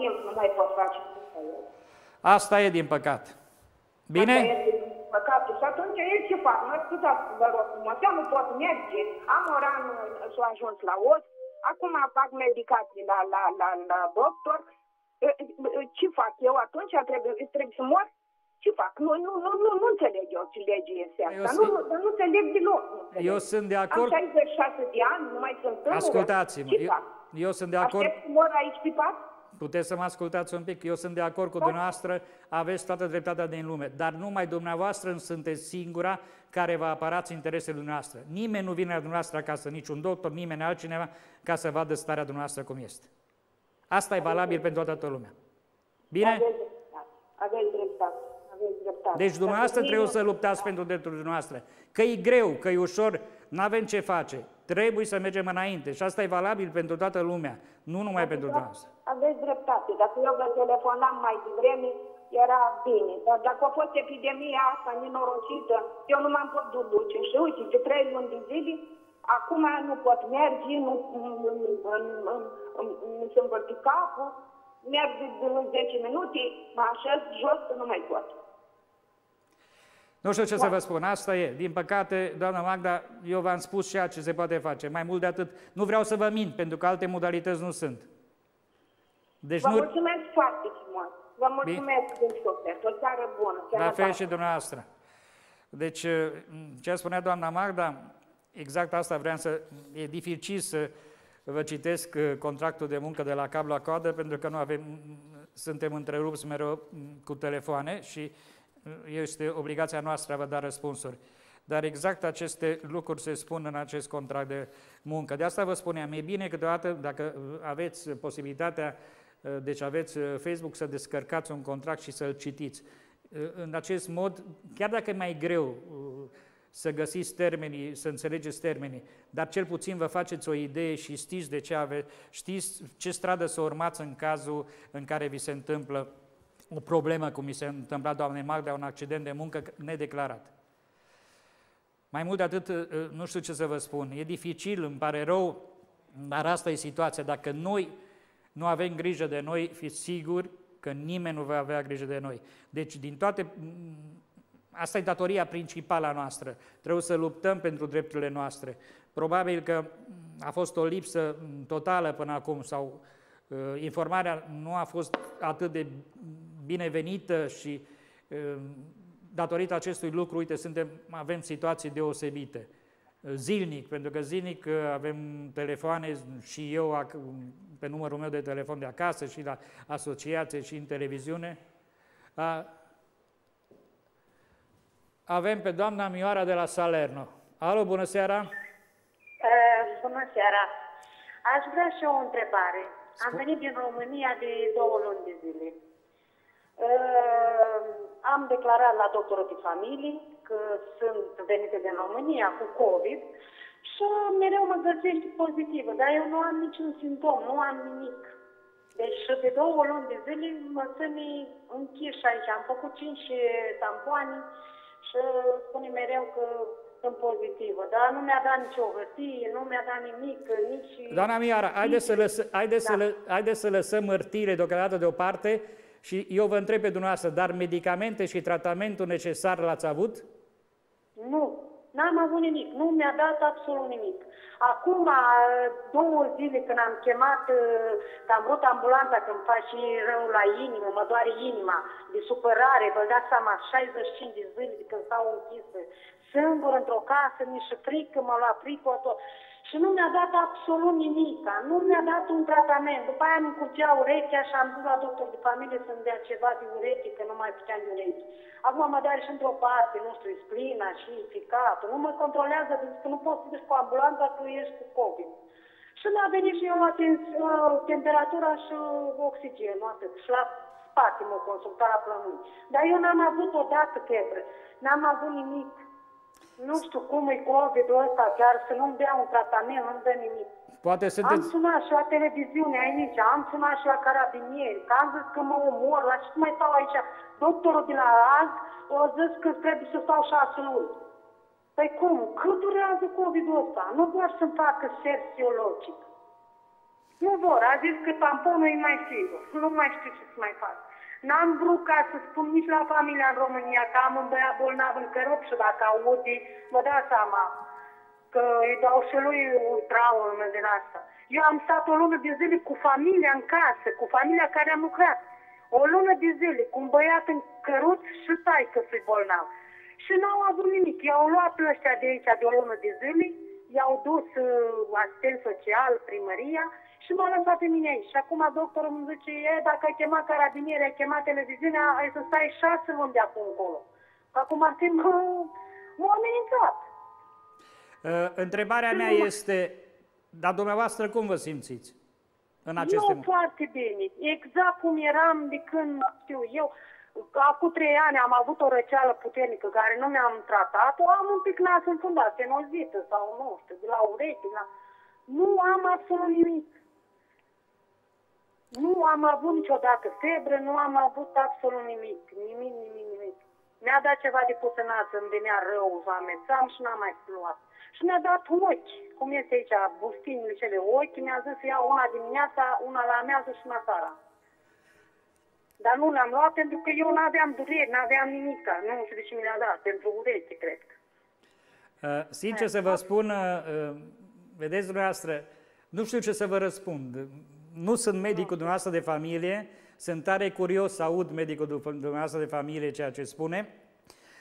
Speaker 1: Asta e, din păcate. Bine?
Speaker 3: Și atunci el ce fac? Mă scuzați, vă rog frumos, eu nu pot merge, am o rană și a ajuns la os, acum fac medicații la doctor, ce fac eu atunci? Trebuie să mor? Ce fac? Nu înțeleg eu ce lege este asta, nu înțeleg deloc.
Speaker 1: Eu sunt de acord...
Speaker 3: Am 66 de ani, nu mai sunt tânără.
Speaker 1: Ascultați-mă, eu sunt de acord...
Speaker 3: Aștept să mor aici pe pat?
Speaker 1: Puteți să mă ascultați un pic, eu sunt de acord cu dumneavoastră, aveți toată dreptatea din lume, dar numai dumneavoastră sunteți singura care vă apărați interesele dumneavoastră. Nimeni nu vine la dumneavoastră acasă, niciun doctor, nimeni altcineva, ca să vadă starea dumneavoastră cum este. Asta e valabil pentru toată lumea. Bine?
Speaker 3: Aveți dreptate.
Speaker 1: Deci dumneavoastră trebuie să luptați pentru drepturile dumneavoastră. Că e greu, că e ușor, nu avem ce face. Trebuie să mergem înainte și asta e valabil pentru toată lumea, nu numai pentru dumneavoastră.
Speaker 3: Aveți dreptate. Dacă eu vă telefonam mai devreme, era bine. Dar dacă a fost epidemia asta nenorocită, eu nu m-am putut duce. Și uite, de 3 luni de zile, acum nu pot merge, nu se învârti capul, merg de 10 minute, mă așez jos, nu mai pot.
Speaker 1: Nu știu ce să vă spun, asta e. Din păcate, doamna Magda, eu v-am spus ceea ce se poate face. Mai mult de atât, nu vreau să vă mint, pentru că alte modalități nu sunt. Deci
Speaker 3: vă mulțumesc foarte frumos. Vă mulțumesc din suflet. O seară bună.
Speaker 1: La fel și dumneavoastră. Deci, ce spunea doamna Magda, exact asta vreau să... E dificil să vă citesc contractul de muncă de la cap la coadă, pentru că nu avem, suntem întrerupți mereu cu telefoane și este obligația noastră a vă da răspunsuri. Dar exact aceste lucruri se spun în acest contract de muncă. De asta vă spuneam, e bine câteodată, dacă aveți posibilitatea, deci aveți Facebook, să descărcați un contract și să-l citiți. În acest mod, chiar dacă e mai greu să găsiți termenii, să înțelegeți termenii, dar cel puțin vă faceți o idee și știți de ce aveți, știți ce stradă să urmați în cazul în care vi se întâmplă o problemă, cum mi se întâmpla doamnei Magda, un accident de muncă nedeclarat. Mai mult de atât, nu știu ce să vă spun, e dificil, îmi pare rău, dar asta e situația. Dacă noi nu avem grijă de noi, fiți siguri că nimeni nu va avea grijă de noi. Deci, din toate... Asta e datoria principală a noastră. Trebuie să luptăm pentru drepturile noastre. Probabil că a fost o lipsă totală până acum sau informarea nu a fost atât de binevenită și datorită acestui lucru, uite, avem situații deosebite. Zilnic, pentru că zilnic avem telefoane și eu pe numărul meu de telefon de acasă și la asociație și în televiziune. Avem pe doamna Mioara de la Salerno. Alo, bună seara!
Speaker 5: Bună seara! Aș vrea și o întrebare. Am venit din România de 2 luni de zile. Am declarat la doctorul de familie că sunt venite din România cu COVID și mereu mă găsește pozitivă, dar eu nu am niciun simptom, nu am nimic. Deci de 2 luni de zile mă ține închiși aici. Am făcut 5 tampoane și spune mereu că sunt pozitivă, dar nu mi-a dat nicio hârtie, nu mi-a dat nimic, nici...
Speaker 1: Doamna Mioara, haideți să lăsăm hârtiile deocamdată deoparte și eu vă întreb pe dumneavoastră, dar medicamente și tratamentul necesar l-ați avut?
Speaker 5: Nu, n-am avut nimic, nu mi-a dat absolut nimic. Acum, 2 zile când am chemat, că am vrut ambulanța, când îmi faci rău la inimă, mă doare inima, de supărare, vă dați seama, 65 de zile de când stau închisă, singur într-o casă, nici frică, m-a luat frică, tot. Și nu mi-a dat absolut nimic, nu mi-a dat un tratament. După aia îmi curgea urechea și am dus la doctor de familie să-mi dea ceva de ureche, că nu mai puteam de ureche. Acum mă doare și într-o parte, nu știu, splina și ficatul. Nu mă controlează, zic că nu poți să duci cu ambulanța că ești cu COVID. Și mi-a venit și eu la temperatura și oxigenul, atât. Și la spate mă consulta la plămâni. Dar eu n-am avut odată febră, n-am avut nimic. Nu știu cum e COVID-ul ăsta, chiar să nu-mi dea un tratament, nu-mi dă nimic.
Speaker 1: Poate sunteți...
Speaker 5: Am sunat și la televiziune aici, am sunat și la carabinieri, că am zis că mă omor, la ce mai stau aici? Doctorul de la azi a zis că trebuie să stau 6 luni. Păi cum? Cât durează COVID-ul ăsta? Nu vor să-mi facă serologic. Nu vor, a zis că tamponul e mai sigur. Nu mai știu ce să mai fac. N-am vrut ca să spun nici la familia în România că am un băiat bolnav în cărop și dacă aude, vă dați seama că îi dau și lui o traumă din asta. Eu am stat o lună de zile cu familia în casă, cu familia care am lucrat. O lună de zile, cu un băiat în căruț și taică-ți bolnav. Și n-au avut nimic. I-au luat ăștia de aici de o lună de zile, i-au dus asistent social, primăria, și m-a lăsat pe mine aici. Și acum doctorul îmi zice, dacă ai chemat carabinieri, ai chemat televiziunea, ai să stai 6 luni de acum încolo. Acum m-a amenințat.
Speaker 1: Întrebarea mea este, dar dumneavoastră cum vă simțiți în aceste
Speaker 5: Eu foarte bine. Exact cum eram de când, știu eu, acum 3 ani am avut o răceală puternică care nu mi-am tratat-o, am un pic nas înfundat, senozită sau nu știu, de la ureche, Nu am absolut nimic. Nu am avut niciodată febră, nu am avut absolut nimic. Nimic. Mi-a dat ceva de pus în nas, îmi venea rău, vă amețam și n-am mai luat. Și mi-a dat ochi, cum este aici, bustinile cele ochi, mi-a zis să iau una dimineața, una la amiază și una seara. Dar nu le-am luat pentru că eu n-aveam dureri, n-aveam nimic, nu știu de ce mi-a dat, pentru ureche, cred.
Speaker 1: Sincer să vă spun, vedeți dumneavoastră, nu știu ce să vă răspund. Nu sunt medicul dumneavoastră de familie, sunt tare curios să aud medicul dumneavoastră de familie ceea ce spune,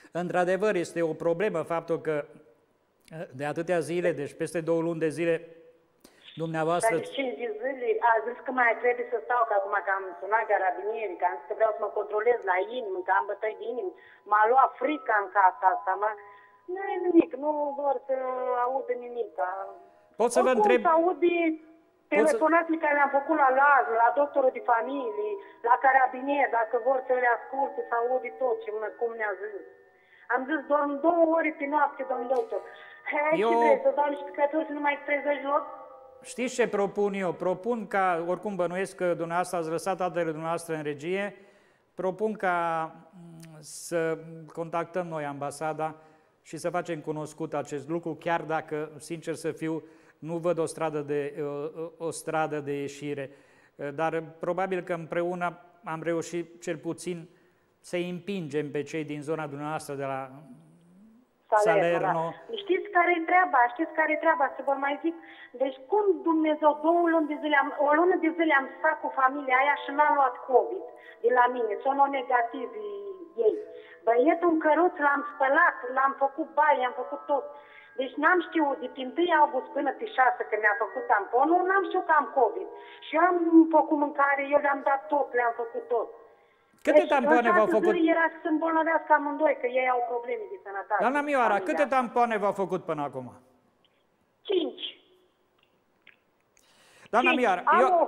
Speaker 1: Într-adevăr, este o problemă faptul că de atâtea zile, deci peste 2 luni de zile, dumneavoastră...
Speaker 5: Dar de 5 zile a zis că mai trebuie să stau, că acum că am sunat carabinierii, că am zis că vreau să mă controlez la inimă, că am bătăi de inimă. M-a luat frica în casa asta, nu e nimic, nu vor să audă nimic.
Speaker 1: Pot să vă întreb...
Speaker 5: Să aude telefonații care le-am făcut la Laz, la doctorul de familie, la carabinier, dacă vor să le asculte, să aude tot cum ne-a zis. Am zis, dorm 2 ore pe noapte, domn doctor. Hai, ce vrei, să dau niște picături și numai 30 loc?
Speaker 1: Știți ce propun eu? Propun ca, oricum bănuiesc că dumneavoastră ați lăsat datele dumneavoastră în regie, propun ca să contactăm noi ambasada și să facem cunoscut acest lucru, chiar dacă, sincer să fiu, nu văd o stradă de ieșire. Dar probabil că împreună am reușit cel puțin să-i împingem pe cei din zona dumneavoastră de la Salerno.
Speaker 5: Da. Știți care-i treaba? Să vă mai zic. Deci cum Dumnezeu, o lună de zile am stat cu familia aia și n-am luat COVID de la mine. Sunt negativi ei. Băietul în căruț l-am spălat, l-am făcut baie, am făcut tot. Deci n-am știut, de prin 1 august până pe 6, când mi-a făcut tamponul, n-am știut că am COVID. Și eu am făcut mâncare, eu le-am dat tot, le-am făcut tot.
Speaker 1: Câte tampoane v-au făcut?
Speaker 5: Era să îmbolnăvească amândoi, că ei au probleme de sănătate.
Speaker 1: Doamna Mioara, câte tampoane v-au făcut până acum?
Speaker 5: 5.
Speaker 1: Doamna Mioara,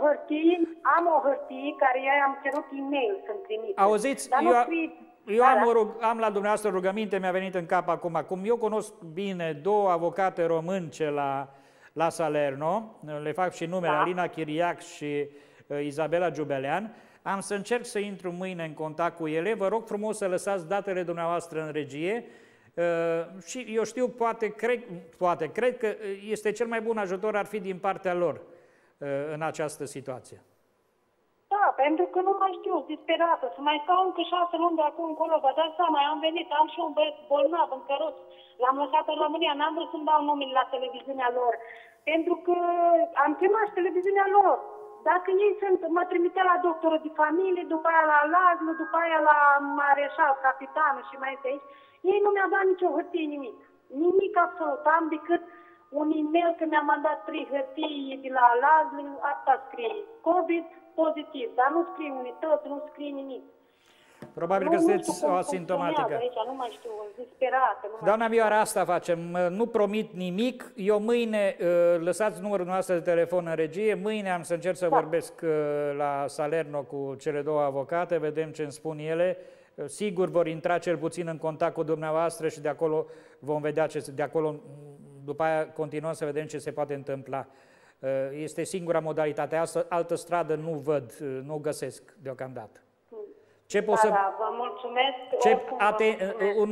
Speaker 5: am o hârtie care eu am cerut e-mail să-mi trimit.
Speaker 1: Auziți, eu am la dumneavoastră rugăminte, mi-a venit în cap acum. Cum eu cunosc bine 2 avocate românce la Salerno, le fac și numele, Alina Chiriac și Izabela Giubelean, am să încerc să intru mâine în contact cu ele. Vă rog frumos să lăsați datele dumneavoastră în regie și eu știu, cred că este cel mai bun ajutor ar fi din partea lor în această situație.
Speaker 5: Da, pentru că nu mai știu, disperată, să mai stau încă 6 luni de acum încolo, vă dați seama, am venit, am și un băiat bolnav în căruț, l-am lăsat în România, n-am vrut să-mi dau numele la televiziunea lor, pentru că am chemat și televiziunea lor. Dacă ei mă trimitea la doctorul de familie, după aia la Lazlu, după aia la mareșal, capitanul și mai este aici, ei nu mi-au dat nicio hârtie, nimic. Nimic absolut, am decât un e-mail că mi-a mandat 3 hârtii de la Lazlu, asta scrie, COVID pozitiv, dar nu scrie unități, nu scrie nimic.
Speaker 1: Probabil că sunteți o asimptomatică.
Speaker 5: Aici, nu mai știu, disperată.
Speaker 1: Doamna Mioara, asta facem. Nu promit nimic. Eu mâine, lăsați numărul noastră de telefon în regie, mâine am să încerc să vorbesc la Salerno cu cele 2 avocate, vedem ce îmi spun ele. Sigur vor intra cel puțin în contact cu dumneavoastră și de acolo vom vedea de acolo, după aia continuăm să vedem ce se poate întâmpla. Este singura modalitate. Altă stradă nu văd, nu găsesc deocamdată. Ce pot să...
Speaker 5: vă mulțumesc.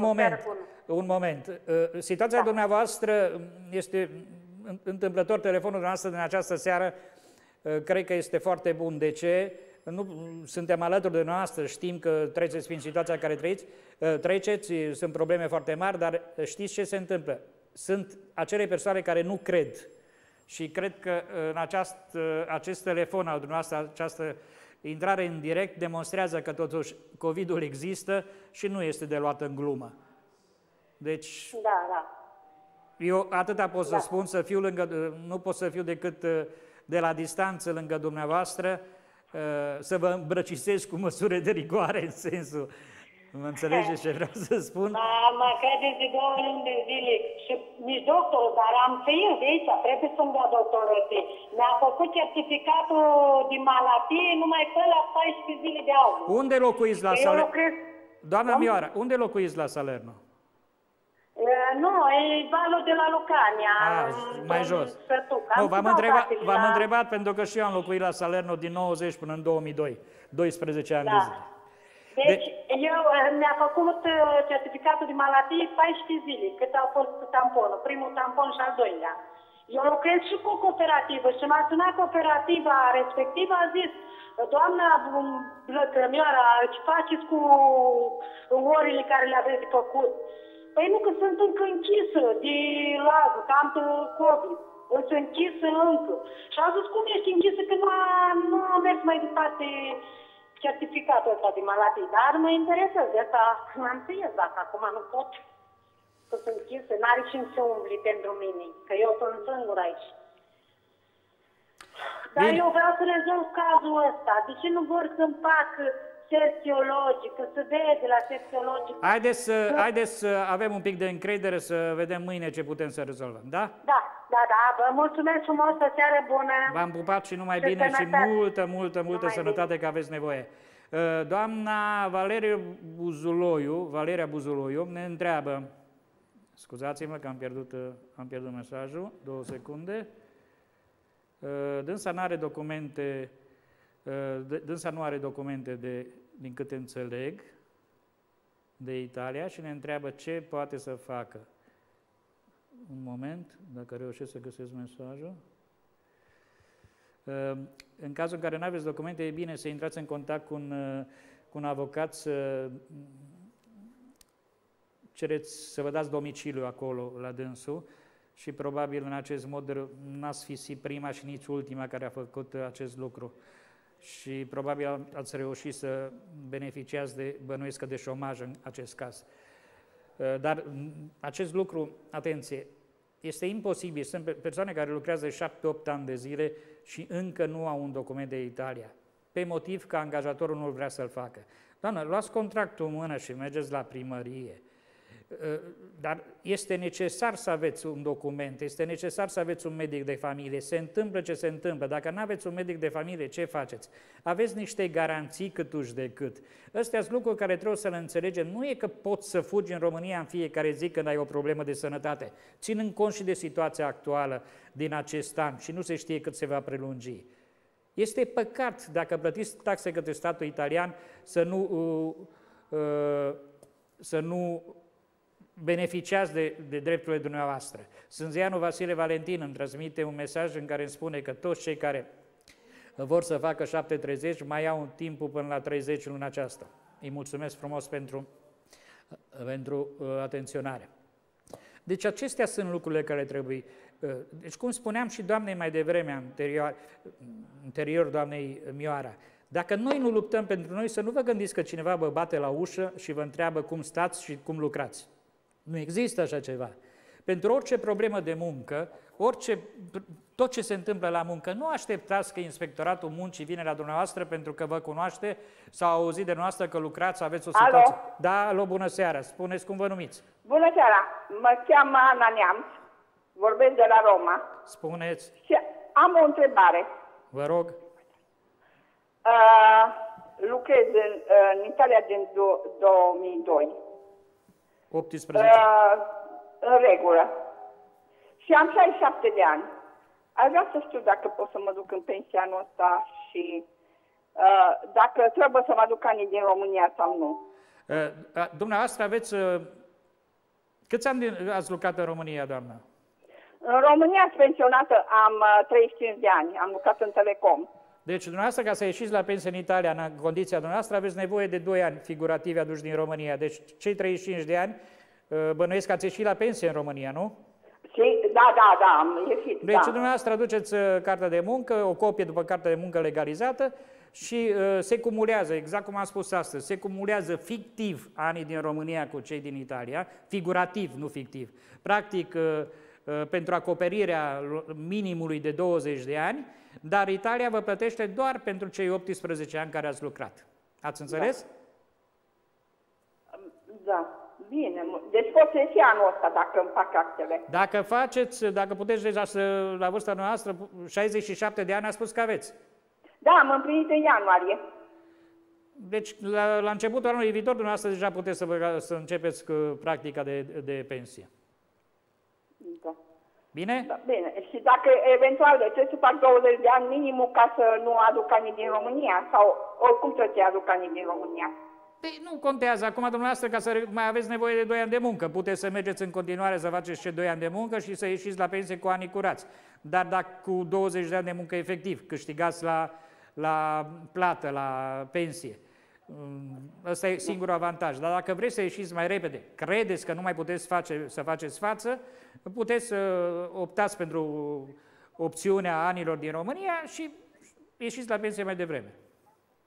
Speaker 1: Un moment. Situația dumneavoastră este întâmplător, telefonul dumneavoastră din această seară, cred că este foarte bun. De ce? Nu suntem alături de noastră, știm că treceți prin situația care treceți, sunt probleme foarte mari, dar știți ce se întâmplă? Sunt acele persoane care nu cred și cred că în acest telefon al dumneavoastră, această intrare în direct demonstrează că totuși COVID-ul există și nu este de luat în glumă. Deci, eu atâta pot să spun, nu pot să fiu decât de la distanță lângă dumneavoastră, să vă îmbrăcisez cu măsuri de rigoare în sensul, mă înțelegeți ce vreau să spun?
Speaker 5: Mă credeți de 2 luni de zile și nici doctorul, dar am trăit de aici, trebuie să-mi dea doctorul. Mi-a făcut certificatul de maladie numai pe la 14 zile de august.
Speaker 1: Unde locuiți la Salerno? Doamna Mioara, unde locuiți la Salerno?
Speaker 5: Nu, e valul de la Lucania.
Speaker 1: Mai jos. V-am întrebat pentru că și eu am locuit la Salerno din 90 până în 2002, 12 ani de zile.
Speaker 5: Deci, eu mi-a făcut certificatul de maladie 14 zile, cât a fost tamponul, primul tampon și al doilea. Eu lucrez și cu o cooperativă și m-a sunat cooperativa respectivă, a zis, doamna Blăcrămioara, ce faceți cu orele care le aveți de făcut? Păi nu, că sunt încă închisă de lază, că am COVID. Sunt închisă încă. Și a zis, cum ești închisă? Că nu am mers mai departe certificatul ăsta de maladie, dar mă interesează de asta, am să ies, dacă acum nu pot, că sunt închisă, n-are cine să umbli pentru mine, că eu sunt singură aici. Dar
Speaker 1: Bine.
Speaker 5: eu vreau să rezolv cazul ăsta, de ce nu vor să-mi fac secțiologic, să vede la secțiologic?
Speaker 1: Haideți să avem un pic de încredere, să vedem mâine ce putem să rezolvăm, da?
Speaker 5: Da, vă mulțumesc frumos, o seară bună!
Speaker 1: V-am pupat și numai
Speaker 5: Și
Speaker 1: bine și
Speaker 5: sănătate.
Speaker 1: multă sănătate, că aveți nevoie. Doamna Valeria Buzuloiu ne întreabă, scuzați-mă că am pierdut mesajul, 2 secunde, dânsa nu are documente, din câte înțeleg, de Italia și ne întreabă ce poate să facă. Un moment, dacă reușesc să găsesc mesajul. În cazul în care nu aveți documente, e bine să intrați în contact cu un avocat, să cereți să vă dați domiciliu acolo la dânsul și probabil în acest mod n-ați fi prima și nici ultima care a făcut acest lucru. Și probabil ați reușit să beneficiați bănuiesc de șomaj în acest caz. Dar acest lucru, atenție, este imposibil. Sunt persoane care lucrează 7-8 ani de zile și încă nu au un document de Italia, pe motiv că angajatorul nu vrea să-l facă. Doamnă, luați contractul în mână și mergeți la primărie. Dar este necesar să aveți un document, este necesar să aveți un medic de familie. Se întâmplă ce se întâmplă. Dacă nu aveți un medic de familie, ce faceți? Aveți niște garanții câtuși de cât. Astea sunt lucruri care trebuie să le înțelegem. Nu e că poți să fugi în România în fiecare zi când ai o problemă de sănătate, ținând cont și de situația actuală din acest an și nu se știe cât se va prelungi. Este păcat dacă plătiți taxe către statul italian să nu beneficiați de drepturile dumneavoastră. Sânzeanu Vasile Valentin îmi transmite un mesaj în care îmi spune că toți cei care vor să facă 7:30 mai au timpul până la 30 luna aceasta. Îi mulțumesc frumos pentru atenționare. Deci acestea sunt lucrurile care trebuie. Deci cum spuneam și doamnei mai devreme, anterior doamnei Mioara, dacă noi nu luptăm pentru noi, să nu vă gândiți că cineva vă bate la ușă și vă întreabă cum stați și cum lucrați. Nu există așa ceva. Pentru orice problemă de muncă, tot ce se întâmplă la muncă, nu așteptați că Inspectoratul Muncii vine la dumneavoastră pentru că vă cunoaște sau auzit de dumneavoastră că lucrați, aveți o situație.
Speaker 6: Alo?
Speaker 1: Da, alo, bună seara. Spuneți cum vă numiți.
Speaker 6: Bună seara, mă cheamă Ana Neamț, vorbesc de la Roma
Speaker 1: Spuneți,
Speaker 6: și am o întrebare.
Speaker 1: vă rog.
Speaker 6: Lucrez în Italia din 2002.
Speaker 1: 18.
Speaker 6: În regulă. Și am 67 de ani. Aș vrea să știu dacă pot să mă duc în pensia anul ăsta și dacă trebuie să mă aduc anii din România sau nu.
Speaker 1: Dumneavoastră aveți... Câți ani ați lucrat în România, doamnă?
Speaker 6: În România sunt pensionată, am 35 de ani, am lucrat în Telecom.
Speaker 1: Deci, dumneavoastră, ca să ieșiți la pensie în Italia, în condiția dumneavoastră, aveți nevoie de 2 ani figurativi aduși din România. Deci, cei 35 de ani, bănuiesc că ați ieșit la pensie în România, nu?
Speaker 6: Da, am ieșit.
Speaker 1: Deci,
Speaker 6: da.
Speaker 1: dumneavoastră aduceți cartea de muncă, o copie după cartea de muncă legalizată și se cumulează, exact cum am spus astăzi, se cumulează fictiv anii din România cu cei din Italia, figurativ, nu fictiv. Practic, pentru acoperirea minimului de 20 de ani, dar Italia vă plătește doar pentru cei 18 ani care ați lucrat. Ați înțeles?
Speaker 6: Da, bine. Deci pot să ieși anul ăsta dacă îmi fac actele.
Speaker 1: Dacă puteți deja la vârsta noastră, 67 de ani, a spus că aveți.
Speaker 6: Da, am împlinit în ianuarie.
Speaker 1: Deci, la începutul anului viitor, dumneavoastră deja puteți să începeți cu practica de pensie.
Speaker 6: Da.
Speaker 1: Bine?
Speaker 6: Da, bine. Și dacă eventual trebuie să fac 20 de ani minimul ca să nu aduc anii din România sau oricum trebuie să aduc anii din România?
Speaker 1: Păi nu contează. Acum, dumneavoastră, ca să mai aveți nevoie de 2 ani de muncă, puteți să mergeți în continuare să faceți și 2 ani de muncă și să ieșiți la pensie cu anii curați. Dar dacă cu 20 de ani de muncă efectiv câștigați la plată, la pensie, ăsta e singurul avantaj. Dar dacă vreți să ieșiți mai repede, credeți că nu mai puteți să faceți față, puteți să optați pentru opțiunea anilor din România și ieșiți la pensie mai devreme.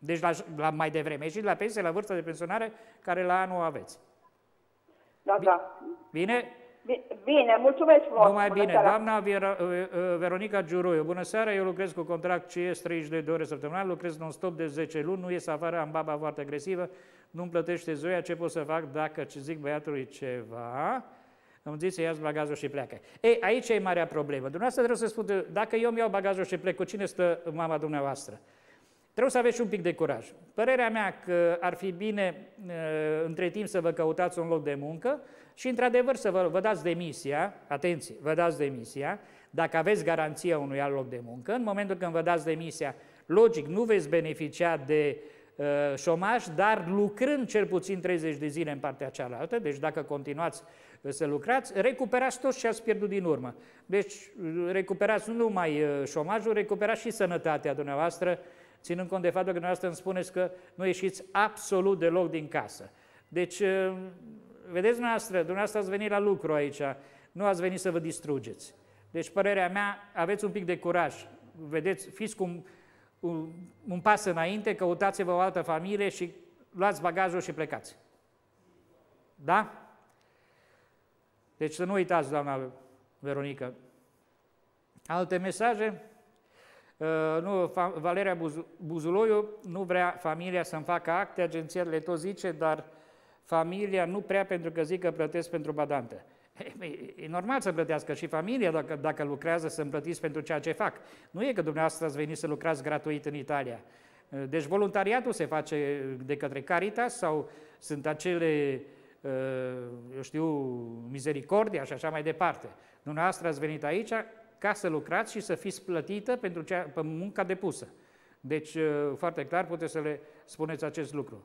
Speaker 1: Deci la mai devreme. Ieșiți la pensie la vârsta de pensionare care la anul aveți.
Speaker 6: Da, da.
Speaker 1: Bine?
Speaker 6: Bine, mulțumesc frumos.
Speaker 1: Numai bine. Doamna Veronica Giuroiu, bună seara, eu lucrez cu contract CS 32 de ore săptămânal, lucrez non-stop de 10 luni, nu ies afară, am baba foarte agresivă, nu-mi plătește Zoia, ce pot să fac dacă zic băiatului ceva? Îmi zice să iați bagajul și pleacă. Ei, aici e marea problemă. Dumneavoastră trebuie să spună, dacă eu îmi iau bagajul și plec, cu cine stă mama dumneavoastră? Trebuie să aveți un pic de curaj. Părerea mea că ar fi bine între timp să vă căutați un loc de muncă și într-adevăr să vă dați demisia, atenție, vă dați demisia, dacă aveți garanția unui alt loc de muncă, în momentul când vă dați demisia, logic, nu veți beneficia de șomaj, dar lucrând cel puțin 30 de zile în partea cealaltă, deci dacă continuați să lucrați, recuperați tot ce ați pierdut din urmă. Deci recuperați nu numai șomajul, recuperați și sănătatea dumneavoastră, ținând cont de faptul că dumneavoastră îmi spuneți că nu ieșiți absolut deloc din casă. Deci, vedeți dumneavoastră ați venit la lucru aici, nu ați venit să vă distrugeți. Deci, părerea mea, aveți un pic de curaj. Vedeți, fiți cu un pas înainte, căutați-vă o altă familie și luați bagajul și plecați. Da? Deci să nu uitați, doamna Veronica. Alte mesaje? Nu, Valeria Buzuloiu nu vrea familia să-mi facă acte, agenția le tot zice, dar familia nu prea pentru că zic că plătesc pentru badantă. E normal să plătească și familia dacă lucrează să-mi plătiți pentru ceea ce fac. Nu e că dumneavoastră ați venit să lucrați gratuit în Italia. Deci voluntariatul se face de către Caritas sau sunt acele, eu știu, Misericordia și așa mai departe. Dumneavoastră ați venit aici ca să lucrați și să fiți plătită pentru munca depusă. Deci, foarte clar, puteți să le spuneți acest lucru.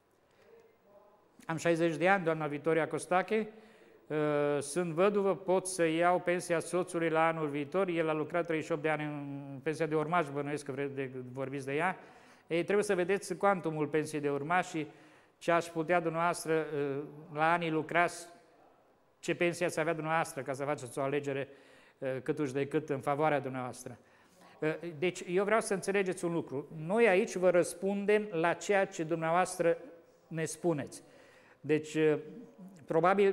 Speaker 1: Am 60 de ani, doamna Victoria Costache, sunt văduvă, pot să iau pensia soțului la anul viitor, el a lucrat 38 de ani în pensia de urmaș, bănuiesc că vorbiți de ea. Ei, trebuie să vedeți cuantumul pensiei de urmaș și ce aș putea dumneavoastră la anii lucrați, ce pensie ați avea dumneavoastră ca să faceți o alegere câtuși de cât în favoarea dumneavoastră. Deci, eu vreau să înțelegeți un lucru. Noi aici vă răspundem la ceea ce dumneavoastră ne spuneți. Deci, probabil,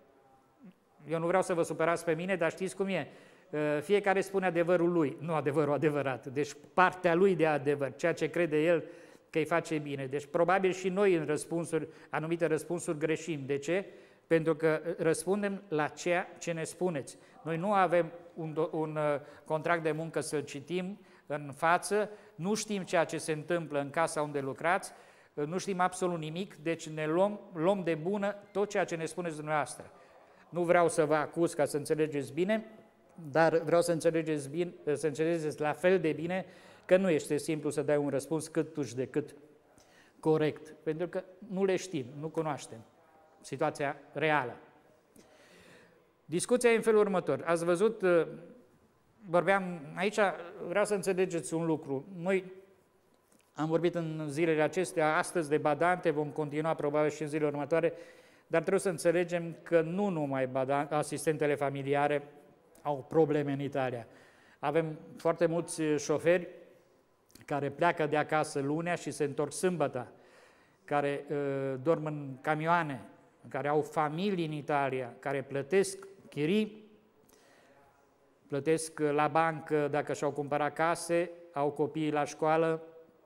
Speaker 1: eu nu vreau să vă supărați pe mine, dar știți cum e. Fiecare spune adevărul lui, nu adevărul adevărat. Deci, partea lui de adevăr, ceea ce crede el că îi face bine. Deci, probabil și noi în răspunsuri, anumite răspunsuri greșim. De ce? Pentru că răspundem la ceea ce ne spuneți. Noi nu avem un contract de muncă să-l citim în față, nu știm ceea ce se întâmplă în casa unde lucrați, nu știm absolut nimic, deci ne luăm de bună tot ceea ce ne spuneți dumneavoastră. Nu vreau să vă acuz ca să înțelegeți bine, dar vreau să înțelegeți bine, să înțelegeți la fel de bine că nu este simplu să dai un răspuns câtuși de cât corect, pentru că nu le știm, nu cunoaștem situația reală. Discuția e în felul următor. Ați văzut, vorbeam aici, vreau să înțelegeți un lucru. Noi am vorbit în zilele acestea, astăzi de badante, vom continua probabil și în zilele următoare, dar trebuie să înțelegem că nu numai asistentele familiare au probleme în Italia. Avem foarte mulți șoferi care pleacă de acasă lunea și se întorc sâmbătă, care dorm în camioane, care au familii în Italia, care plătesc chirii, plătesc la bancă dacă și-au cumpărat case, au copiii la școală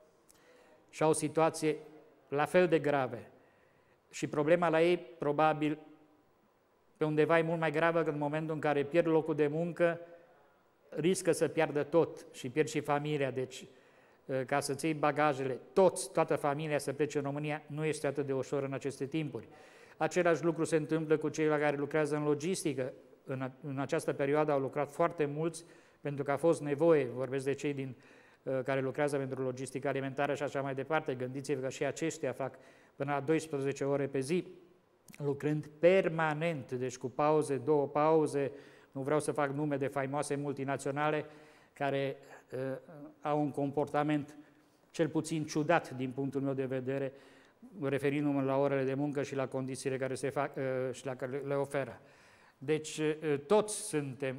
Speaker 1: și au situație la fel de grave. Și problema la ei, probabil, pe undeva e mult mai gravă, că în momentul în care pierd locul de muncă, riscă să piardă tot și pierd și familia. Deci, ca să-ți iei bagajele, toată familia să plece în România, nu este atât de ușor în aceste timpuri. Același lucru se întâmplă cu cei care lucrează în logistică. În această perioadă au lucrat foarte mulți pentru că a fost nevoie, vorbesc de cei care lucrează pentru logistică alimentară și așa mai departe. Gândiți-vă că și aceștia fac până la 12 ore pe zi, lucrând permanent, deci cu pauze, 2 pauze, nu vreau să fac nume de faimoase multinaționale care au un comportament cel puțin ciudat din punctul meu de vedere, referindu-mă la orele de muncă și la condițiile care se fac și la care le oferă. Deci toți suntem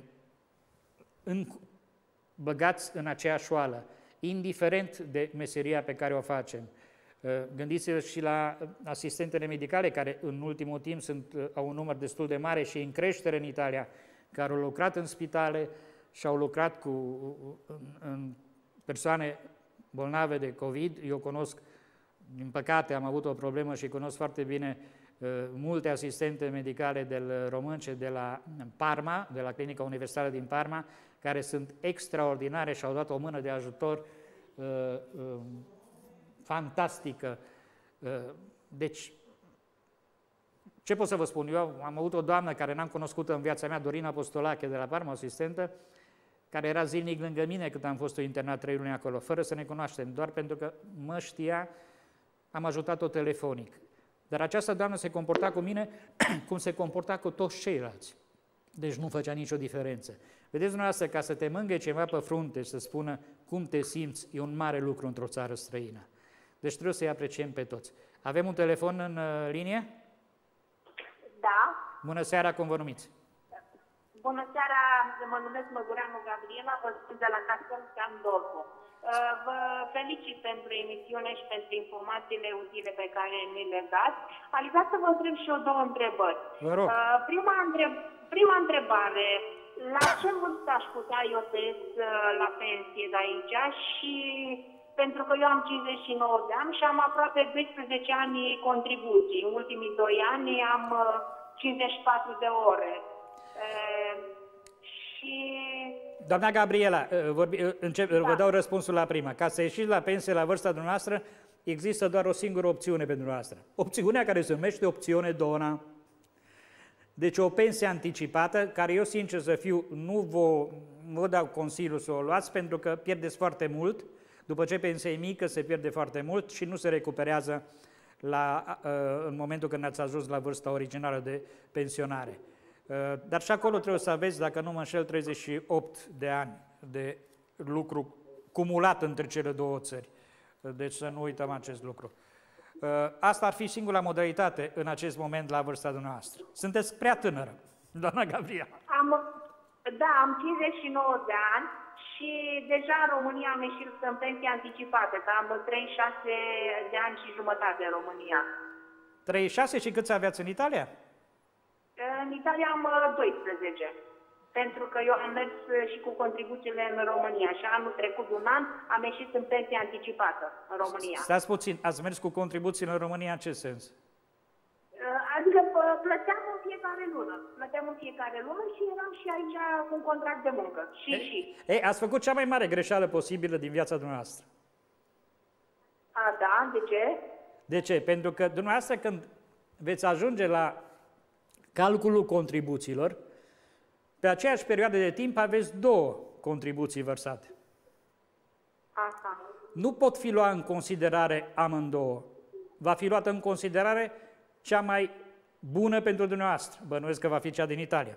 Speaker 1: băgați în aceeași oală, indiferent de meseria pe care o facem. Gândiți-vă și la asistentele medicale, care în ultimul timp au un număr destul de mare și în creștere în Italia, care au lucrat în spitale și au lucrat în persoane bolnave de COVID. Eu cunosc, din păcate, am avut o problemă și cunosc foarte bine multe asistente medicale del Românce de la Parma, de la Clinica Universitară din Parma, care sunt extraordinare și au dat o mână de ajutor fantastică. Deci, ce pot să vă spun? Eu am avut o doamnă care n-am cunoscut-o în viața mea, Dorina Apostolache de la Parma, asistentă, care era zilnic lângă mine când am fost internat 3 luni acolo, fără să ne cunoaștem, doar pentru că mă știa, am ajutat-o telefonic. Dar această doamnă se comporta cu mine cum se comporta cu toți ceilalți. Deci nu făcea nicio diferență. Vedeți dumneavoastră, ca să te mângâie ceva pe frunte și să spună cum te simți, e un mare lucru într-o țară străină. Deci trebuie să-i apreciem pe toți. Avem un telefon în linie?
Speaker 3: Da.
Speaker 1: Bună seara, cum vă numiți?
Speaker 3: Bună seara, mă numesc Măgureanu Gabriela, vă sunt de la Castel San Dolfo. Vă felicit pentru emisiune și pentru informațiile utile pe care mi le dați. Aș vrea să vă întreb și eu 2 întrebări.
Speaker 1: Vă rog.
Speaker 3: Prima întrebare, la ce vârstă aș putea eu să ies la pensie de aici? Și pentru că eu am 59 de ani și am aproape 12 ani contribuții. În ultimii 2 ani am 54 de ore. Și...
Speaker 1: Doamna Gabriela, vă dau răspunsul la prima. Ca să ieșiți la pensie la vârsta dumneavoastră, există doar o singură opțiune pentru dumneavoastră. Opțiunea care se numește opțiune Dona. Deci o pensie anticipată, care eu, sincer să fiu, nu vă dau consiliul să o luați, pentru că pierdeți foarte mult. După ce pensia e mică, se pierde foarte mult și nu se recuperează în momentul când ați ajuns la vârsta originală de pensionare. Dar și acolo trebuie să aveți, dacă nu mă înșel, 38 de ani de lucru cumulat între cele 2 țări. Deci să nu uităm acest lucru. Asta ar fi singura modalitate în acest moment la vârsta dumneavoastră. Sunteți prea tânără, doamna Gabriela.
Speaker 3: Am 59 de ani și deja în România am ieșit în pensie anticipată, că am 36 de ani și jumătate în România.
Speaker 1: 36 și câți aveați în Italia?
Speaker 3: În Italia am 12, pentru că eu am mers și cu contribuțiile în România și anul trecut, un an, am ieșit în pensie anticipată în România.
Speaker 1: Stați puțin, ați mers cu contribuțiile în România în ce sens?
Speaker 3: Adică plăteam în fiecare lună. Plăteam în fiecare lună și eram și aici cu un contract de muncă.
Speaker 1: Ați făcut cea mai mare greșeală posibilă din viața dumneavoastră.
Speaker 3: Da? De ce?
Speaker 1: De ce? Pentru că dumneavoastră când veți ajunge la calculul contribuțiilor, pe aceeași perioadă de timp aveți 2 contribuții vărsate.
Speaker 3: Aha.
Speaker 1: Nu pot fi luat în considerare amândouă. Va fi luată în considerare cea mai bună pentru dumneavoastră. Bănuiesc că va fi cea din Italia.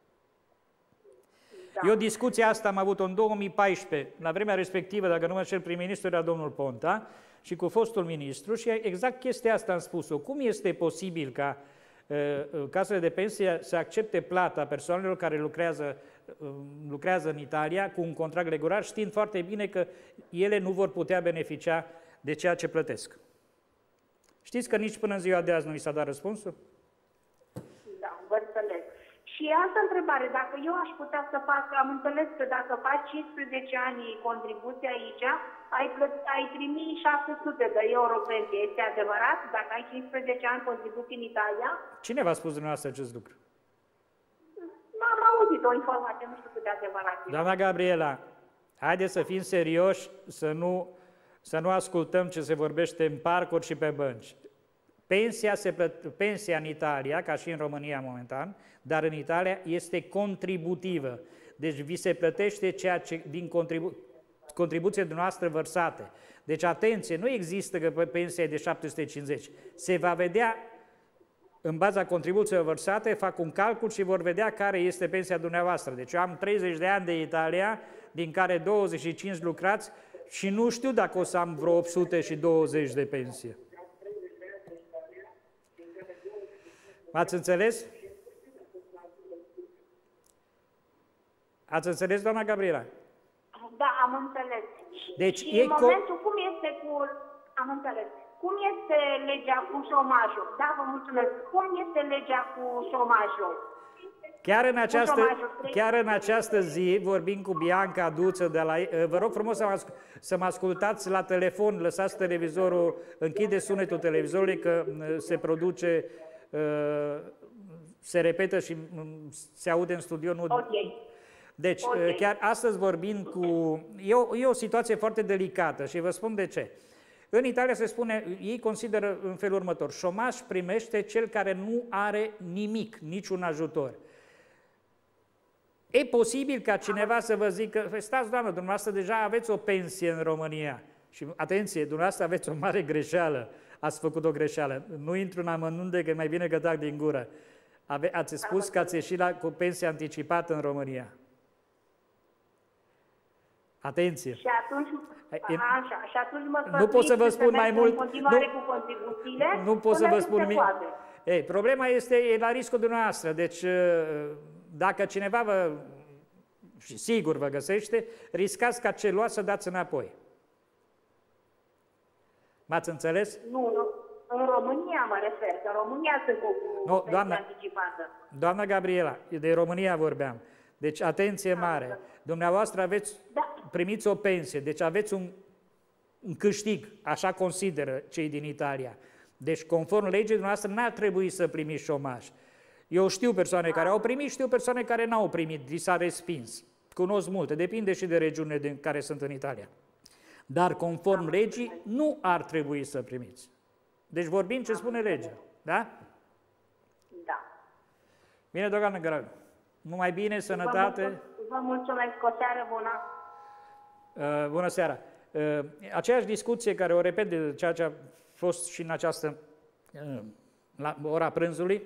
Speaker 1: Da. Eu discuția asta am avut-o în 2014, la vremea respectivă, dacă nu mă înșel, prim-ministru era domnul Ponta, și cu fostul ministru, și exact chestia asta am spus-o. Cum este posibil ca casele de pensie să accepte plata persoanelor care lucrează în Italia cu un contract regular, știind foarte bine că ele nu vor putea beneficia de ceea ce plătesc? Știți că nici până în ziua de azi nu i s-a dat răspunsul?
Speaker 3: Da, vă înțeleg. Și altă întrebare, dacă eu aș putea să fac, am înțeles că dacă faci 15 ani contribuție aici, ai primi 600 de euro pensie. Este adevărat? Dacă ai 15 ani contribuție în Italia?
Speaker 1: Cine v-a spus dumneavoastră acest lucru?
Speaker 3: Am auzit o informație, nu știu cât de adevărat.
Speaker 1: Doamna Gabriela, haideți să fim serioși, să nu ascultăm ce se vorbește în parcuri și pe bănci. Pensia în Italia, ca și în România momentan, dar în Italia este contributivă. Deci vi se plătește ceea ce din contribuțiile noastre vărsate. Deci atenție, nu există că pensia e de 750. Se va vedea în baza contribuțiilor vărsate, fac un calcul și vor vedea care este pensia dumneavoastră. Deci eu am 30 de ani de Italia, din care 25 lucrați și nu știu dacă o să am vreo 820 de pensie. Ați înțeles? Ați înțeles, doamna Gabriela?
Speaker 3: Da, am înțeles.
Speaker 1: Deci
Speaker 3: și în momentul cum este cu... Am înțeles. cum este legea cu șomajul? Da, vă mulțumesc. Cum este legea cu șomajul?
Speaker 1: Chiar în această zi vorbim cu Bianca Duță de la... Vă rog frumos să mă ascultați la telefon, lăsați televizorul, închideți sunetul televizorului că se produce, se repetă și se aude în studio. Nu...
Speaker 3: Okay.
Speaker 1: Deci, chiar astăzi vorbim cu... E o situație foarte delicată și vă spun de ce. În Italia se spune, ei consideră în felul următor, șomaj primește cel care nu are nimic, niciun ajutor. E posibil ca cineva să vă zică, stați doamnă, dumneavoastră deja aveți o pensie în România și atenție, dumneavoastră aveți o mare greșeală, ați făcut o greșeală, nu intru în amănunte că mai bine că tac din gură. Ați spus că ați ieșit cu pensie anticipată în România. Atenție!
Speaker 3: Și atunci, și atunci mă
Speaker 1: nu pot să vă spun mai mult.
Speaker 3: În continuare cu contribuțiile,
Speaker 1: nu pot să vă spun nimic. Problema este la riscul dumneavoastră. Deci, dacă cineva și sigur vă găsește, riscați ca ce luați să dați înapoi. M-ați înțeles?
Speaker 3: Nu, în România mă refer, că în România sunt cu pensie anticipată.
Speaker 1: Doamna Gabriela, de România vorbeam. Deci, atenție mare. Dumneavoastră primiți o pensie, deci aveți un câștig, așa consideră cei din Italia. Deci, conform legii dumneavoastră, n-ar trebui să primiți șomaj. Eu știu persoane care au primit, știu persoane care n-au primit, li s-a respins. Cunosc multe, depinde și de regiunile din care sunt în Italia. Dar, conform legii, nu ar trebui să primiți. Deci vorbim ce spune legea, da?
Speaker 3: Da.
Speaker 1: Bine, doamnă Gărău. Numai bine, sănătate.
Speaker 3: Vă mulțumesc, o seară bună.
Speaker 1: Bună seara. Aceeași discuție care o repet de ceea ce a fost și în această la ora prânzului.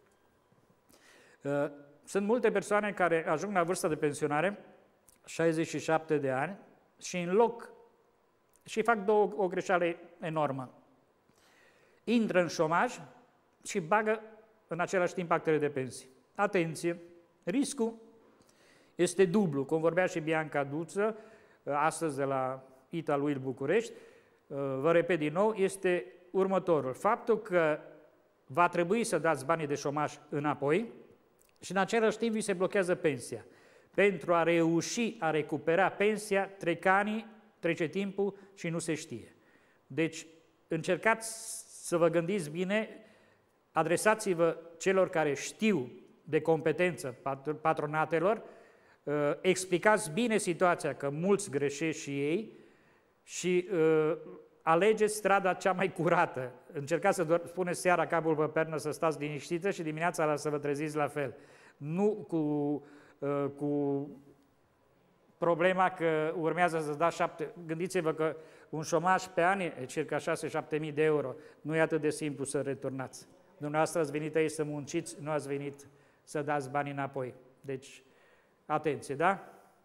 Speaker 1: Sunt multe persoane care ajung la vârsta de pensionare, 67 de ani, și în loc, și fac o greșeală enormă. Intră în șomaj și bagă în același timp actele de pensie. Atenție! Riscul este dublu, cum vorbea și Bianca Duță, astăzi de la Italwheel București, vă repet din nou, este următorul. Faptul că va trebui să dați banii de șomaj înapoi și în același timp vi se blochează pensia. Pentru a reuși a recupera pensia, trec ani, trece timpul și nu se știe. Deci, încercați să vă gândiți bine, adresați-vă celor care știu de competență, patronatelor, explicați bine situația, că mulți greșesc și ei, și alegeți strada cea mai curată. Încercați să puneți seara capul pe pernă, să stați liniștită și dimineața să vă treziți la fel. Nu cu problema că urmează să dați 7... Gândiți-vă că un șomaj pe an e circa 6-7 mii de euro. Nu e atât de simplu să returnați. Dumneavoastră ați venit aici să munciți, nu ați venit să dați bani înapoi. Deci, atenție, da?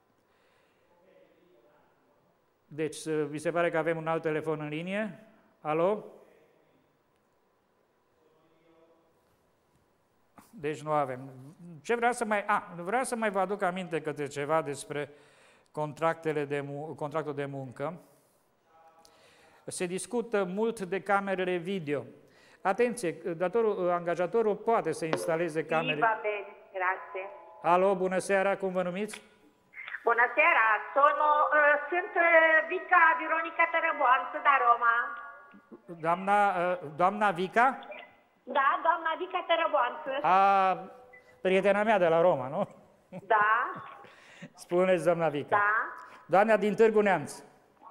Speaker 1: Deci, vi se pare că avem un alt telefon în linie? Alo? Deci nu avem. Ce vreau să mai... vreau să mai vă aduc aminte câte ceva despre contractul de muncă. Se discută mult de camerele video. Atenție, angajatorul poate să instaleze camere...
Speaker 3: Va bene, grazie.
Speaker 1: Alo, bună seara, cum vă numiți?
Speaker 3: Bună seara, sunt Vica Veronica Tărăboanță, da, Roma.
Speaker 1: Doamna Vica?
Speaker 3: Da, doamna Vica Tărăboanță.
Speaker 1: Prietena mea de la Roma, nu?
Speaker 3: Da.
Speaker 1: Spuneți, doamna Vica.
Speaker 3: Da.
Speaker 1: Doamna din Târgu Neamț.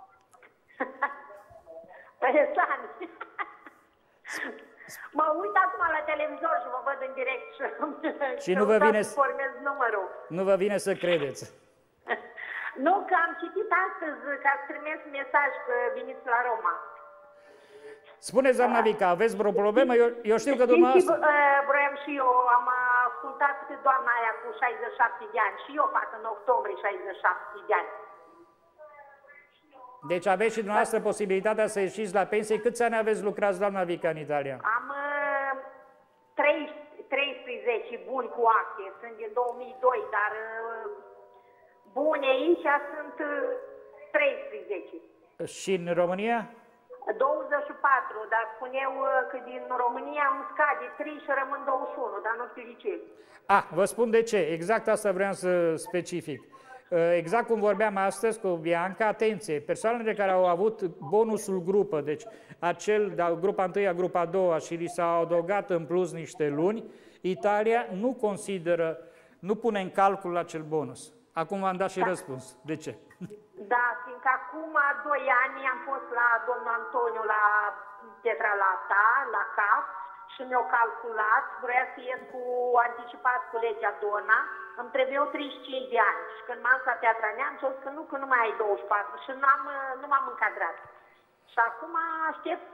Speaker 3: Interesant. Mă uit acum la televizor și vă văd în direct și
Speaker 1: nu vă vine
Speaker 3: să formez numărul.
Speaker 1: Nu vă vine să credeți.
Speaker 3: Nu, că am citit astăzi că ați trimis mesaj că veniți la Roma.
Speaker 1: Spuneți, doamna Vica, aveți vreo problemă? Eu știu că dumneavoastră...
Speaker 3: Vreau și eu, am ascultat pe doamna aia cu 67 de ani și eu fac în octombrie 67 de ani.
Speaker 1: Deci aveți și dumneavoastră posibilitatea să ieșiți la pensie. Câți ani aveți lucrați, doamna Vica, în Italia?
Speaker 3: Am 13 buni cu acte, sunt din 2002, dar bune aici sunt 13.
Speaker 1: Și în România?
Speaker 3: 24, dar spuneau că din România îmi scade 3 și rămân 21, dar nu știu de ce.
Speaker 1: Vă spun de ce. Exact asta vreau să specific. Exact cum vorbeam astăzi cu Bianca, atenție, persoanele care au avut bonusul grupă, deci acel de grupa 1, grupa 2 și li s-au adăugat în plus niște luni, Italia nu consideră, nu pune în calcul acel bonus. Acum v-am dat și răspuns. De ce?
Speaker 3: Da, fiindcă acum 2 ani am fost la domnul Antoniu la Tetralata, la CAF, și mi-au calculat, vrea să ies cu anticipat cu legea Dona, îmi trebuiau 35 de ani. Și când m-am la Teatra Neamț, au zis că nu mai ai 24 și nu m-am încadrat. Și acum aștept,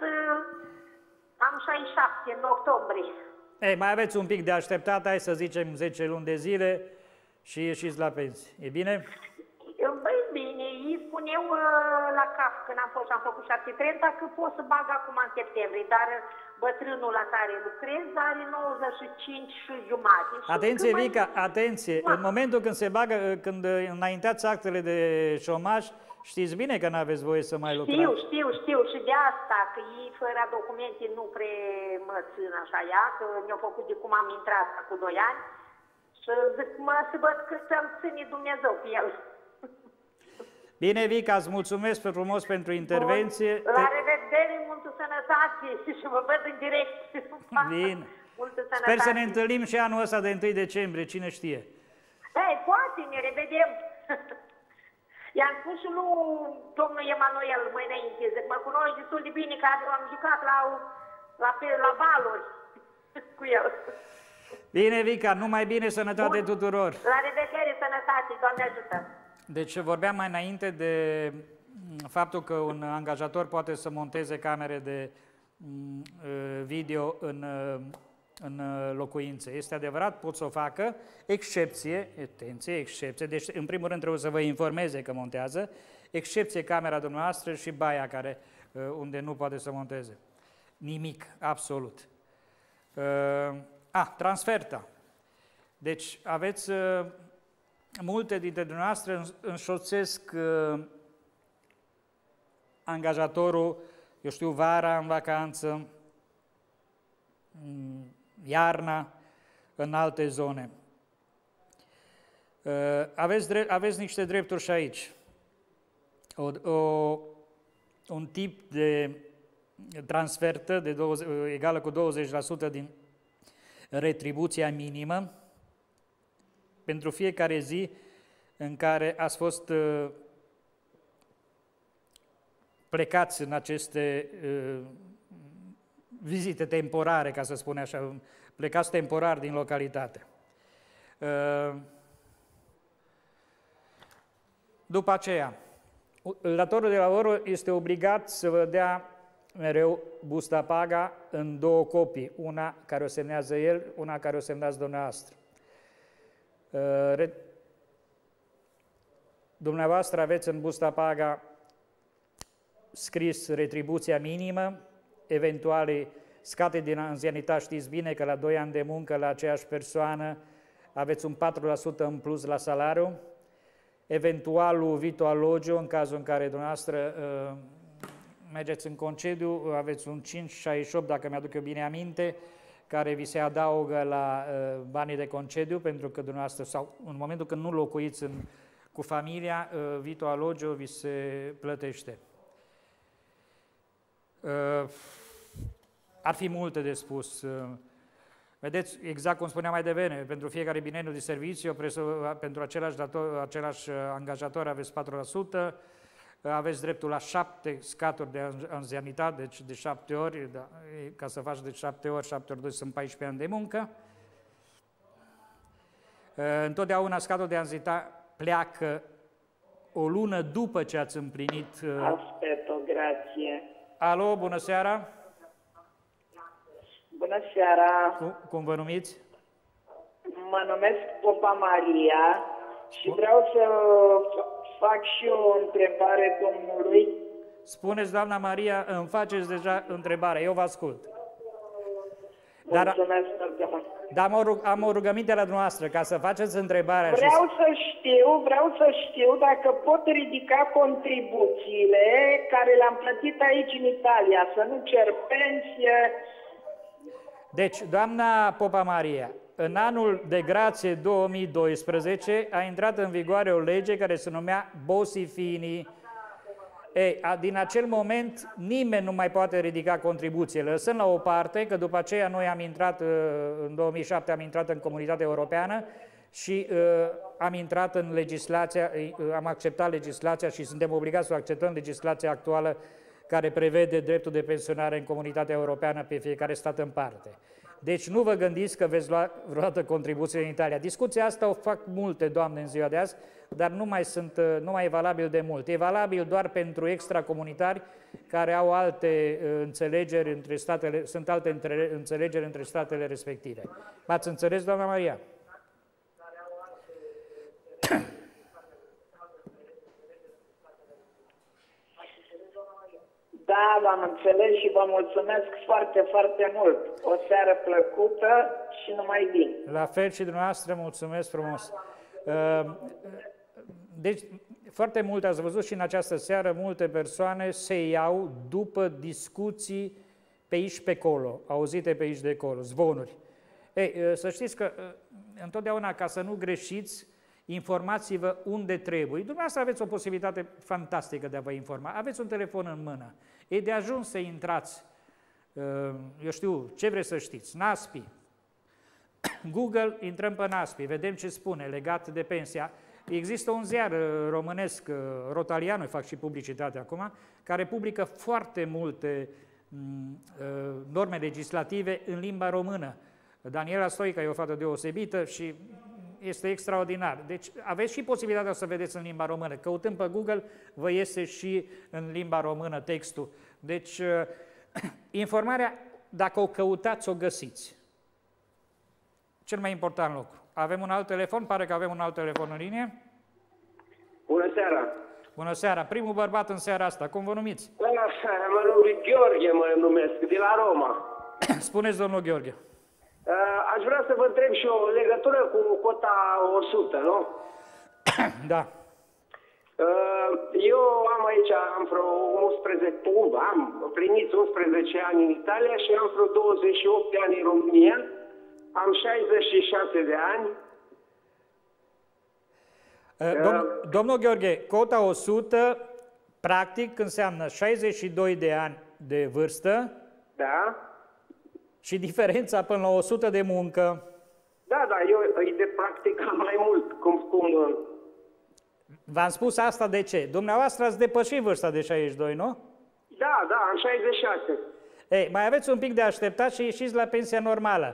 Speaker 3: am 67 în octombrie.
Speaker 1: Ei, mai aveți un pic de așteptat, hai să zicem 10 luni de zile și ieșiți la pensie. E bine?
Speaker 3: Băi, bine, îi spuneau la CAF când am făcut 730 că pot să bag acum în septembrie, dar bătrânul la care lucrez are 95 și jumate.
Speaker 1: Atenție, Vica, atenție! În momentul când se bagă, când înainteați actele de șomaj, știți bine că nu aveți voie să mai lucrați.
Speaker 3: Știu și de asta, că ei fără documente nu prea mă țin așa ea, că mi-au făcut de cum am intrat cu 2 ani și zic, să văd că să-mi ține Dumnezeu pe el.
Speaker 1: Bine, Vica, îți mulțumesc frumos pentru intervenție.
Speaker 3: La revedere, multă sănătate și vă văd în direct.
Speaker 1: Bine.
Speaker 3: Multă sănătate.
Speaker 1: Sper să ne întâlnim și anul ăsta de 1 decembrie, cine știe.
Speaker 3: Ei, poate, ne revedem. I-am spus și lui domnul Emanuel mai înainte, zic, mă cunoști destul de bine, că am jucat la valuri cu el.
Speaker 1: Bine, Vica, numai bine, sănătate tuturor.
Speaker 3: La revedere, sănătate, Doamne ajută.
Speaker 1: Deci vorbeam mai înainte de faptul că un angajator poate să monteze camere de video în locuințe. Este adevărat, pot să o facă, excepție, atenție, excepție, deci în primul rând trebuie să vă informeze că montează, excepție camera dumneavoastră și baia care, unde nu poate să monteze. Nimic, absolut. Transferta. Deci aveți... Multe dintre dumneavoastră înșoțesc angajatorul, eu știu, vara în vacanță, iarna, în alte zone. Aveți niște drepturi și aici. Un tip de transfertă egală cu 20% din retribuția minimă, pentru fiecare zi în care ați fost plecați în aceste vizite temporare, ca să spun așa, plecați temporar din localitate. După aceea, datorul de lavoro este obligat să vă dea mereu busta paga în 2 copii, una care o semnează el, una care o semnați dumneavoastră. Dumneavoastră aveți în busta paga scris retribuția minimă, eventuale scate din anzianitate, știți bine că la 2 ani de muncă la aceeași persoană aveți un 4% în plus la salariu, eventualul Vito Alogio, în cazul în care dumneavoastră mergeți în concediu, aveți un 5,68, dacă mi-aduc eu bine aminte, care vi se adaugă la banii de concediu, pentru că dumneavoastră, sau în momentul când nu locuiți cu familia, Vito Alogio vi se plătește. Ar fi multe de spus. Vedeți, exact cum spuneam mai devreme, pentru fiecare bienniu de serviciu, pentru același angajator aveți 4%, aveți dreptul la 7 scaturi de anzianitate, deci de 7 ori, ca să faci de 7 ori, 7 ori 2 sunt 14 ani de muncă. Întotdeauna scatul de anzianitate pleacă o lună după ce ați împlinit...
Speaker 6: Aspetto, grazie.
Speaker 1: Alo, bună seara!
Speaker 6: Bună seara!
Speaker 1: Cum vă numiți?
Speaker 6: Mă numesc Popa Maria și vreau să fac și o întrebare domnului.
Speaker 1: Spuneți, doamna Maria, îmi faceți deja întrebarea, eu vă ascult.
Speaker 6: Mulțumesc foarte mult.
Speaker 1: Dar am o rugăminte la dumneavoastră, ca să faceți întrebarea.
Speaker 6: Vreau să știu dacă pot ridica contribuțiile care le-am plătit aici în Italia, să nu cer pensie.
Speaker 1: Deci, doamna Popa Maria, în anul de grație 2012 a intrat în vigoare o lege care se numea Bossi-Fini. Din acel moment nimeni nu mai poate ridica contribuție, lăsând la o parte că după aceea noi am intrat, în 2007 am intrat în Comunitatea Europeană și am intrat în legislația, am acceptat legislația și suntem obligați să acceptăm legislația actuală care prevede dreptul de pensionare în Comunitatea Europeană pe fiecare stat în parte. Deci nu vă gândiți că veți lua vreodată contribuție în Italia. Discuția asta o fac multe doamne în ziua de azi, dar nu mai e valabil de mult. E valabil doar pentru extracomunitari care au alte înțelegeri între statele, sunt alte înțelegeri între statele respective. M-ați înțeles, doamna Maria?
Speaker 6: Da, v-am înțeles și vă mulțumesc foarte, foarte mult. O seară plăcută și numai bine.
Speaker 1: La fel și dumneavoastră, mulțumesc frumos. Deci, foarte mult ați văzut și în această seară, multe persoane se iau după discuții pe aici, pe acolo, auzite pe aici, de acolo, zvonuri. Să știți că întotdeauna, ca să nu greșiți, informați-vă unde trebuie. Dumneavoastră aveți o posibilitate fantastică de a vă informa. Aveți un telefon în mână. E de ajuns să intrați, eu știu, ce vreți să știți, NASPI. Google, intrăm pe NASPI, vedem ce spune legat de pensia. Există un ziar românesc, Rotalianu, îi fac și publicitate acum, care publică foarte multe norme legislative în limba română. Daniela Stoica e o fată deosebită și este extraordinar. Deci aveți și posibilitatea să vedeți în limba română. Căutând pe Google, vă iese și în limba română textul. Deci, informarea, dacă o căutați, o găsiți. Cel mai important lucru. Avem un alt telefon? Pare că avem un alt telefon în linie.
Speaker 7: Bună seara!
Speaker 1: Bună seara! Primul bărbat în seara asta. Cum vă numiți?
Speaker 7: Bună seara! Mă numesc Gheorghe, mă numesc, de la Roma.
Speaker 1: Spuneți, domnul Gheorghe.
Speaker 7: Aș vrea să vă întreb și o legătură cu cota 100, nu?
Speaker 1: Da.
Speaker 7: Eu am vreo 11, am primit 11 ani în Italia și am vreo 28 de ani în România. Am 66 de ani.
Speaker 1: Domnul Gheorghe, cota 100 practic înseamnă 62 de ani de vârstă.
Speaker 7: Da.
Speaker 1: Și diferența până la 100 de muncă.
Speaker 7: Da, eu e de practic mai mult. Cum...
Speaker 1: V-am spus asta de ce? Dumneavoastră ați depășit vârsta de 62, nu?
Speaker 7: Da, am 66.
Speaker 1: Mai aveți un pic de așteptat și ieșiți la pensia normală.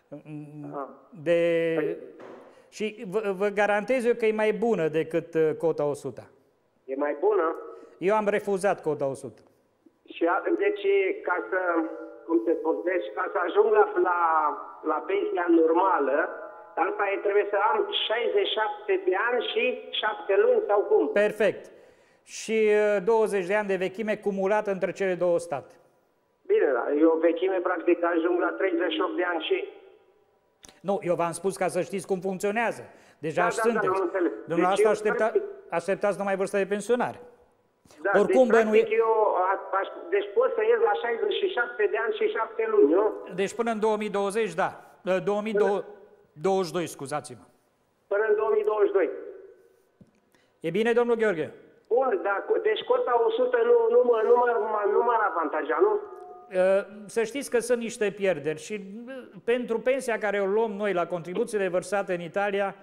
Speaker 1: Și vă garantez eu că e mai bună decât cota 100.
Speaker 7: E mai bună?
Speaker 1: Eu am refuzat cota 100.
Speaker 7: Și deci, ca să... Deci, ca să ajung la pensia normală, asta trebuie să am 67 de ani și 7 luni sau cum?
Speaker 1: Perfect. Și 20 de ani de vechime cumulată între cele două state.
Speaker 7: Bine, eu vechime practic ajung la 38 de ani și...
Speaker 1: Nu, eu v-am spus ca să știți cum funcționează. Deja sunteți.
Speaker 7: Dumneavoastră
Speaker 1: deci așteptați numai vârsta de pensionare.
Speaker 7: Da, oricum, deci pot să ies la 67 de ani și 7 luni, nu?
Speaker 1: Deci până în 2020, da. 2022, scuzați-mă.
Speaker 7: Până în 2022.
Speaker 1: E bine, domnul Gheorghe?
Speaker 7: Bun, dar deci cota 100 nu m-ar avantaja, nu?
Speaker 1: Să știți că sunt niște pierderi și pentru pensia care o luăm noi la contribuțiile vărsate în Italia,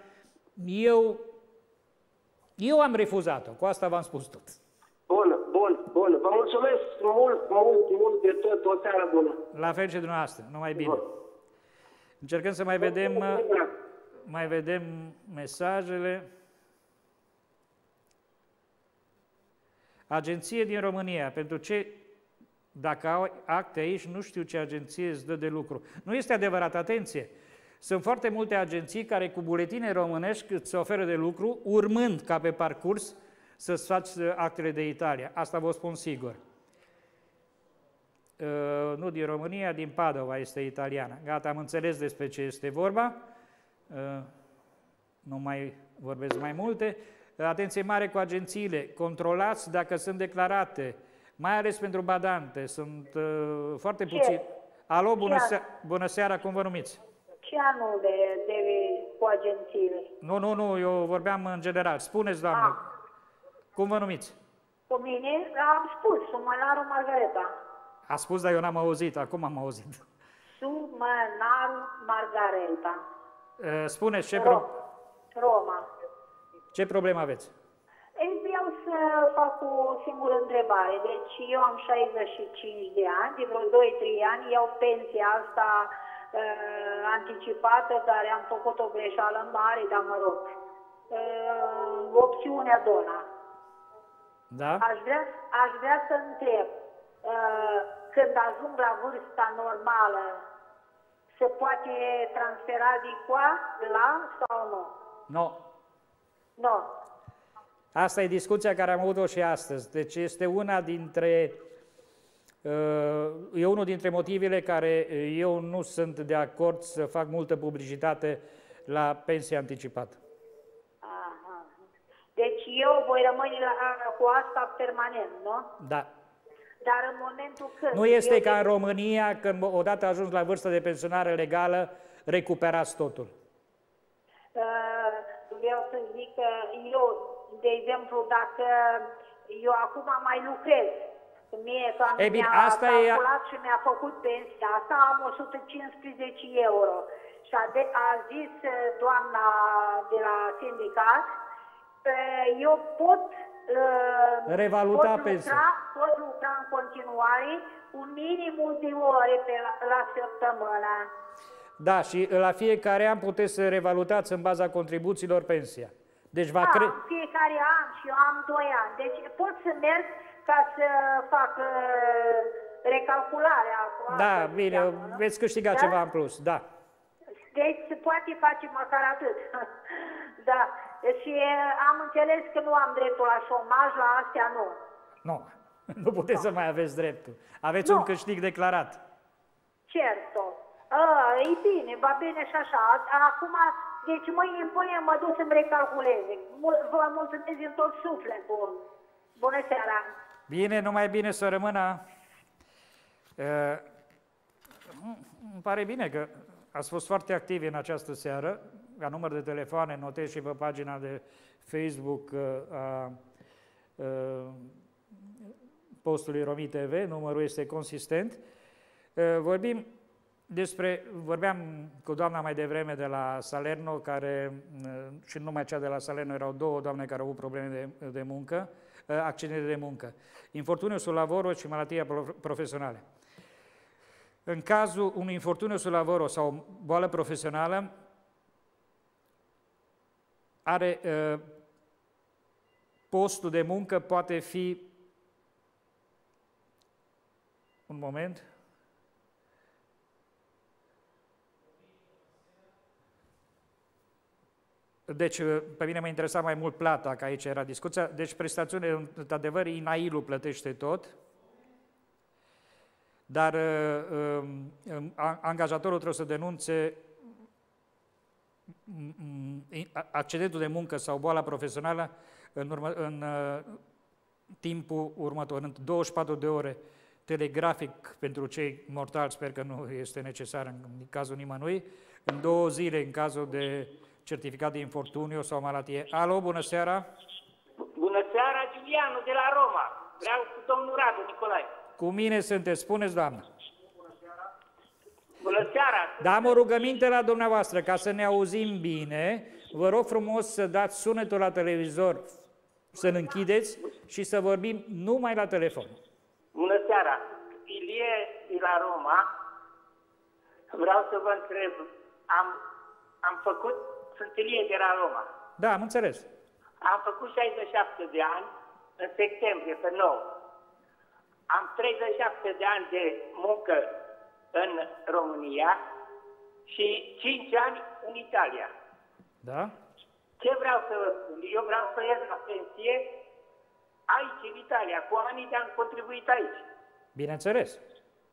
Speaker 1: eu am refuzat-o. Cu asta v-am spus tot.
Speaker 7: Bun. Vă mulțumesc mult de tot. O seară bună.
Speaker 1: La fel și dumneavoastră. Numai bine. Încercăm să mai vedem mesajele. Agenție din România. Pentru ce, dacă au acte aici, nu știu ce agenție îți dă de lucru. Nu este adevărat, atenție. Sunt foarte multe agenții care cu buletine românești îți oferă de lucru, urmând ca pe parcurs să-ți faci actele de Italia. Asta vă spun sigur. nu din România, din Padova, este italiană. Gata, am înțeles despre ce este vorba. Nu mai vorbesc mai multe. Atenție mare cu agențiile. Controlați dacă sunt declarate, mai ales pentru badante. Sunt foarte puțini. Alo, bună seara, cum vă numiți?
Speaker 8: Ce anume cu agențiile?
Speaker 1: Nu, eu vorbeam în general. Spuneți, doamnă, cum vă numiți?
Speaker 8: Cu mine am spus, Sumănaru Margareta.
Speaker 1: A spus, dar eu n-am auzit, acum am auzit.
Speaker 8: Sumănaru Margareta.
Speaker 1: Spuneți,
Speaker 8: Roma.
Speaker 1: Ce problemă aveți?
Speaker 8: Vreau să fac o singură întrebare. Deci eu am 65 de ani, de vreo 2-3 ani iau pensia asta anticipată, care am făcut o greșeală mare, dar mă rog. Opțiunea Dona.
Speaker 1: Da?
Speaker 8: Aș vrea să întreb, când ajung la vârsta normală, se poate transfera din la sau nu?
Speaker 1: Nu.
Speaker 8: Nu.
Speaker 1: Asta e discuția care am avut-o și astăzi. Deci este e unul dintre motivele care eu nu sunt de acord să fac multă publicitate la pensie anticipată.
Speaker 8: Aha. Deci eu voi rămâne cu asta permanent, nu?
Speaker 1: Da.
Speaker 8: Dar în momentul când...
Speaker 1: Nu este ca în România, când odată ajuns la vârstă de pensionare legală, recuperați totul.
Speaker 8: Vreau să zic că eu, de exemplu, dacă eu acum mai lucrez, mie când mi-a calculat și mi-a făcut pensia asta, am 115 euro. Și a zis doamna de la sindicat, eu pot pot lucra în continuare un minimum de ore la săptămână.
Speaker 1: Da, și la fiecare an puteți să revalutați în baza contribuțiilor pensia. Deci va
Speaker 8: în fiecare an și eu am 2 ani. Deci pot să merg ca să fac recalcularea.
Speaker 1: Da, bine, veți câștiga ceva în plus, da.
Speaker 8: Deci se poate face măcar atât. Da. Și am înțeles că nu am dreptul la șomaj, la astea nu.
Speaker 1: Nu, nu puteți să mai aveți dreptul. Aveți un câștig declarat.
Speaker 8: Certo. E bine, va bine și așa. Acum, deci mâine mă duc să-mi recalculeze. Vă mulțumesc din tot sufletul. Bună seara!
Speaker 1: Bine, numai bine să rămână. Îmi pare bine că ați fost foarte activi în această seară. Ca număr de telefoane, notez și pe pagina de Facebook a postului Romi TV, numărul este consistent. Vorbeam cu doamna mai devreme de la Salerno, și nu numai cea de la Salerno, erau 2 doamne care au avut probleme de muncă, accidente de muncă. Infortuniu sul lavoro și malatia profesionale. În cazul unui infortuniu sul lavoro sau boală profesională, postul de muncă poate fi... Un moment. Deci, pe mine mă interesa mai mult plata, că aici era discuția. Deci, prestațiune, într-adevăr, INAIL-ul plătește tot, dar angajatorul trebuie să denunțe accidentul de muncă sau boala profesională în timpul următor, în 24 de ore, telegrafic pentru cei mortali, sper că nu este necesar în cazul nimănui, în 2 zile în cazul de certificat de infortuniu sau malatie. Alo, bună seara!
Speaker 9: Bună seara, Giuliano, de la Roma. Vreau cu domnul Radu Nicolae.
Speaker 1: Cu mine sunteți, spuneți, doamnă.
Speaker 9: Bună seara!
Speaker 1: Da, am o rugăminte la dumneavoastră, ca să ne auzim bine. Vă rog frumos să dați sunetul la televizor, să-l închideți și să vorbim numai la telefon.
Speaker 9: Bună seara! Ilie de la Roma. Vreau să vă întreb, am făcut, sunt Ilie de la Roma.
Speaker 1: Da, am înțeles.
Speaker 9: Am făcut 67 de ani în septembrie, pe 9. Am 37 de ani de muncă în România și 5 ani în Italia.
Speaker 1: Da?
Speaker 9: Ce vreau să vă spun? Eu vreau să ies la pensie aici, în Italia, cu anii de-am contribuit aici.
Speaker 1: Bineînțeles.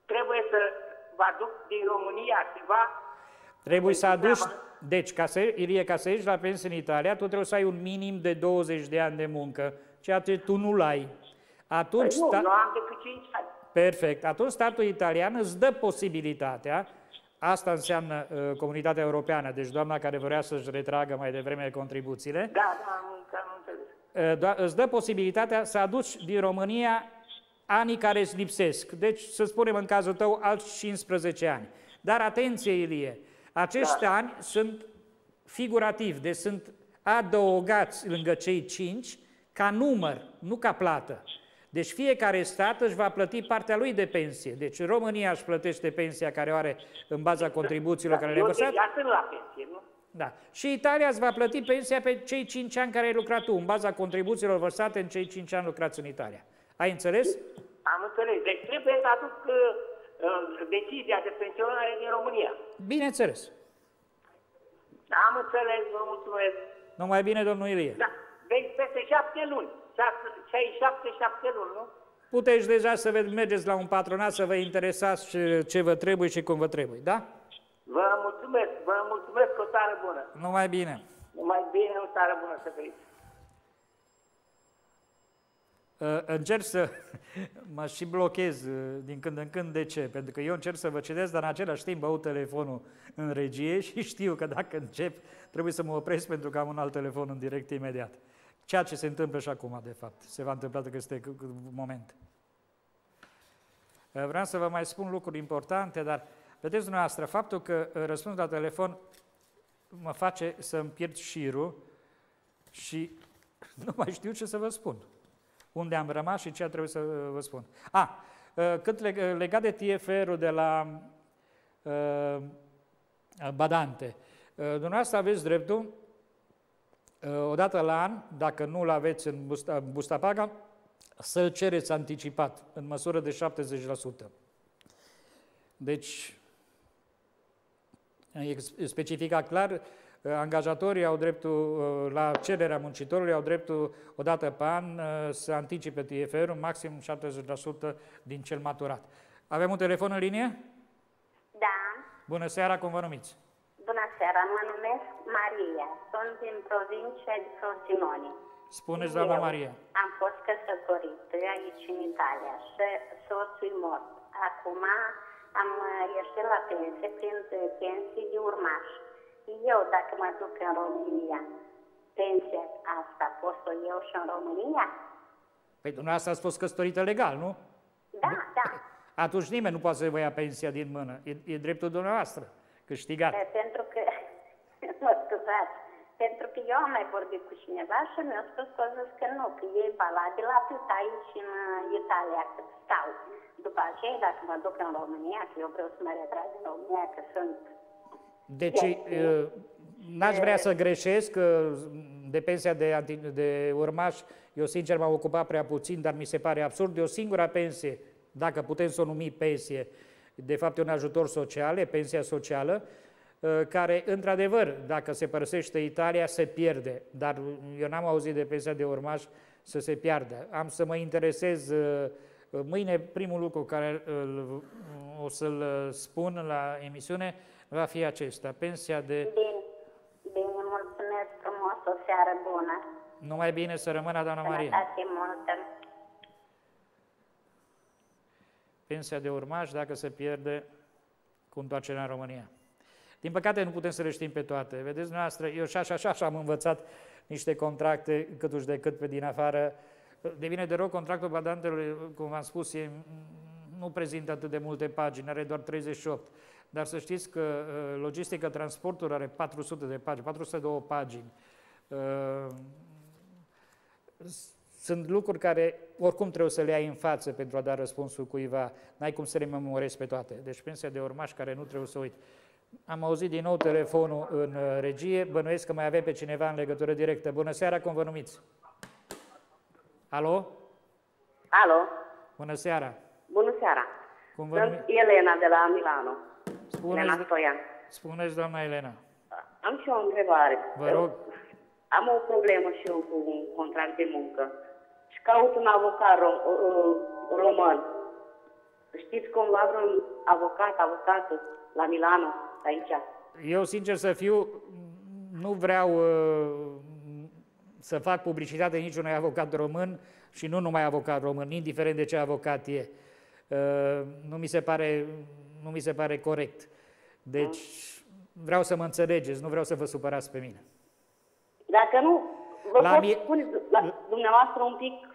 Speaker 9: trebuie să vă aduc din România ceva.
Speaker 1: Trebuie să aduci, deci Ilie, ca să ieși la pensie în Italia, tu trebuie să ai un minim de 20 de ani de muncă, ceea ce tu nu-l ai. Atunci,
Speaker 9: nu am decât 5 ani.
Speaker 1: Perfect. Atunci statul italian îți dă posibilitatea, asta înseamnă Comunitatea Europeană, deci doamna care vrea să-și retragă mai devreme contribuțiile,
Speaker 9: am înțeles.
Speaker 1: Îți dă posibilitatea să aduci din România anii care îți lipsesc. Deci, să spunem în cazul tău, alți 15 ani. Dar atenție, Ilie, acești ani sunt figurativi, deci sunt adăugați lângă cei 5 ca număr, nu ca plată. Deci fiecare stat își va plăti partea lui de pensie. Deci România își plătește pensia care o are în baza contribuțiilor care le-ai vărsat.
Speaker 9: Eu sunt la pensie, nu?
Speaker 1: Da. Și Italia îți va plăti pensia pe cei 5 ani care ai lucrat tu, în baza contribuțiilor vărsate în cei 5 ani lucrați în Italia. Ai înțeles?
Speaker 9: Am înțeles. Deci trebuie să aduc decizia de pensionare din România.
Speaker 1: Bineînțeles.
Speaker 9: Am înțeles, vă mulțumesc.
Speaker 1: Numai bine, domnul Ilie.
Speaker 9: Da. Deci peste 7 luni. 7 luni, nu?
Speaker 1: Puteți deja să mergeți la un patronat, să vă interesați ce vă trebuie și cum vă trebuie, da?
Speaker 9: Vă mulțumesc, o țară bună.
Speaker 1: Numai bine.
Speaker 9: Numai bine, o țară bună să fiți.
Speaker 1: Încerc să mă și blochez din când în când. De ce? Pentru că eu încerc să vă cedez, dar în același timp băut telefonul în regie și știu că dacă încep trebuie să mă opresc pentru că am un alt telefon în direct imediat. Ceea ce se întâmplă și acum, de fapt. Se va întâmpla că este moment. Vreau să vă mai spun lucruri importante, dar vedeți dumneavoastră, faptul că răspund la telefon mă face să-mi pierd șirul și nu mai știu ce să vă spun. Unde am rămas și ce trebuie să vă spun. Cât legat de TFR-ul de la Badante, dumneavoastră aveți dreptul, odată la an, dacă nu-l aveți în busta paga, să-l cereți anticipat, în măsură de 70%. Deci, e specificat clar, angajatorii au dreptul, la cererea muncitorului, au dreptul, odată pe an, să anticipe TFR-ul, maxim 70% din cel maturat. Avem un telefon în linie?
Speaker 10: Da.
Speaker 1: Bună seara, cum vă numiți?
Speaker 10: Bună seara, mă numesc Maria. Sunt din provincia de Frosinone.
Speaker 1: Spuneți, doamna Maria.
Speaker 10: Am fost căsătorită aici în Italia și soțul e mort. Acum am ieșit la pensie prin pensii de urmaș. Eu, dacă mă duc în România, pensia asta pot să o iau și în România?
Speaker 1: Păi dumneavoastră ați fost căsătorită legal, nu?
Speaker 10: Da, da.
Speaker 1: Atunci nimeni nu poate să vă ia pensia din mână. E dreptul dumneavoastră, câștigat.
Speaker 10: Pentru că, mă scuzați, pentru că eu am mai vorbit cu cineva și mi-a spus că nu, că e valabil atât aici în Italia cât stau. După aceea, dacă mă duc în România, că eu vreau să mă retrag în România, că sunt...
Speaker 1: Deci, n-aș vrea să greșesc, de pensia de urmaș, eu sincer m-am ocupat prea puțin, dar mi se pare absurd, e o singură pensie, dacă putem să o numi pensie, de fapt e un ajutor social, e pensia socială, care, într-adevăr, dacă se părăsește Italia, se pierde, dar eu n-am auzit de pensia de urmaș să se piardă. Am să mă interesez mâine, primul lucru care o să-l spun la emisiune, va fi acesta, pensia de...
Speaker 10: Bine, mulțumesc frumos, o seară bună.
Speaker 1: Numai bine să rămână, doamna Maria.
Speaker 10: Sănătate multă.
Speaker 1: Pensia de urmaș, dacă se pierde cu întoarcerea în România. Din păcate nu putem să le știm pe toate. Vedeți dumneavoastră, eu și așa am învățat niște contracte câtuși de cât pe din afară. Devine de rău, contractul badantelui, cum v-am spus, nu prezintă atât de multe pagini, are doar 38. Dar să știți că logistica transportului are 400 de pagini, 402 pagini. Sunt lucruri care oricum trebuie să le ai în față pentru a da răspunsul cuiva. N-ai cum să le memorezi pe toate. Deci pensia de urmaș care nu trebuie să uit. Am auzit din nou telefonul în regie, bănuiesc că mai avem pe cineva în legătură directă. Bună seara, cum vă numiți? Alo?
Speaker 11: Alo?
Speaker 1: Bună seara!
Speaker 11: Bună seara!
Speaker 1: Cum vă
Speaker 11: Sunt Elena de la Milano.
Speaker 1: Spuneți,
Speaker 11: Elena Stoian.
Speaker 1: Spuneți, doamna Elena.
Speaker 11: Am și o întrebare.
Speaker 1: Vă rog.
Speaker 11: Am o problemă și eu cu un contract de muncă și caut un avocat român. Știți cumva vreun avocată la Milano, aici?
Speaker 1: Eu, sincer să fiu, nu vreau să fac publicitate niciunui avocat român și nu numai avocat român, indiferent de ce avocat e. Nu mi se pare corect. Deci vreau să mă înțelegeți, nu vreau să vă supărați pe mine.
Speaker 11: Dacă nu, vă pot spune la dumneavoastră un pic...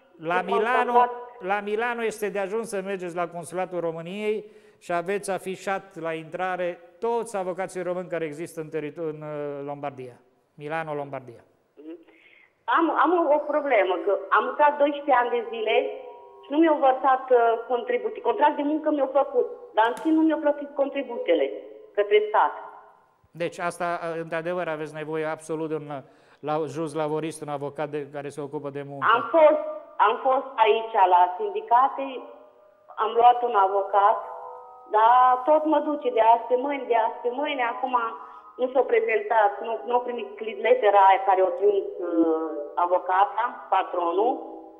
Speaker 1: La Milano este de ajuns să mergeți la Consulatul României și aveți afișat la intrare toți avocații români care există în Lombardia. Milano, Lombardia.
Speaker 11: Am o problemă, că am lucrat 12 ani de zile și nu mi-au vărsat contribuții. Contract de muncă mi-au făcut, dar în schimb nu mi-au plătit contribuțiile către stat.
Speaker 1: Deci asta, într-adevăr, aveți nevoie absolut la jus lavorist, un avocat care se ocupă de muncă.
Speaker 11: Am fost aici la sindicate, am luat un avocat, dar tot mă duce de azi pe mâine, acum nu s-a prezentat, nu a primit lettera aia care o trimis avocata, patronul.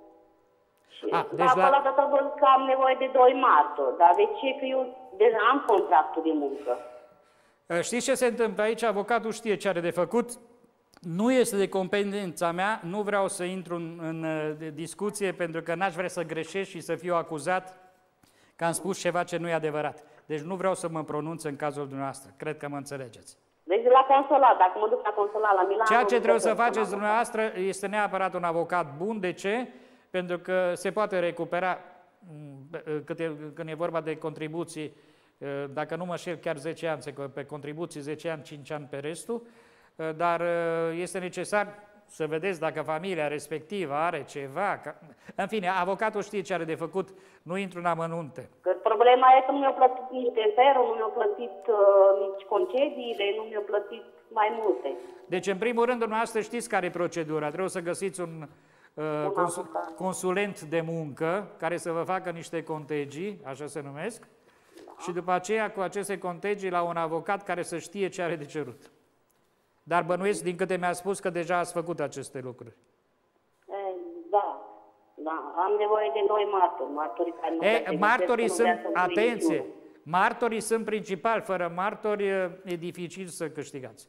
Speaker 1: Deci
Speaker 11: acolo a dat că am nevoie de 2 martori, dar de ce? Că eu deja am contractul de muncă.
Speaker 1: Știți ce se întâmplă aici? Avocatul știe ce are de făcut. Nu este de competența mea, nu vreau să intru în discuție pentru că n-aș vrea să greșesc și să fiu acuzat că am spus ceva ce nu e adevărat. Deci nu vreau să mă pronunț în cazul dumneavoastră. Cred că mă înțelegeți.
Speaker 11: Deci la consulat, dacă mă duc la consulat la Milano...
Speaker 1: Ceea ce trebuie să faceți dumneavoastră este neapărat un avocat bun. De ce? Pentru că se poate recupera, când e vorba de contribuții, dacă nu mă șel, chiar 10 ani, pe contribuții 10 ani, 5 ani pe restul, dar este necesar să vedeți dacă familia respectivă are ceva. În fine, avocatul știe ce are de făcut, nu intru în amănunte.
Speaker 11: Că problema e că nu mi-au plătit nici TFR-ul, nu mi-au plătit nici concediile, nu mi-au plătit mai multe.
Speaker 1: Deci, în primul rând, dumneavoastră știți care e procedura. Trebuie să găsiți un consulent de muncă care să vă facă niște contegii, așa se numesc, și după aceea cu aceste contegii la un avocat care să știe ce are de cerut. Dar bănuiesc, din câte mi-a spus, că deja ați făcut aceste lucruri.
Speaker 11: Da, am nevoie de noi martori care
Speaker 1: martorii sunt, atenție, martorii sunt principali, fără martori e dificil să câștigați.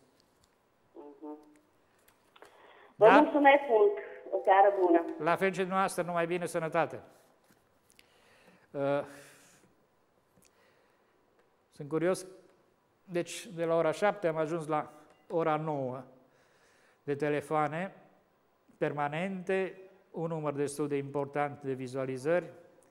Speaker 11: Vă mulțumesc mult, o seară bună.
Speaker 1: La fel și dumneavoastră, numai bine, sănătate. Sunt curios, deci de la ora 7 am ajuns la ora 9 de telefoane permanente, un număr destul de important de vizualizări.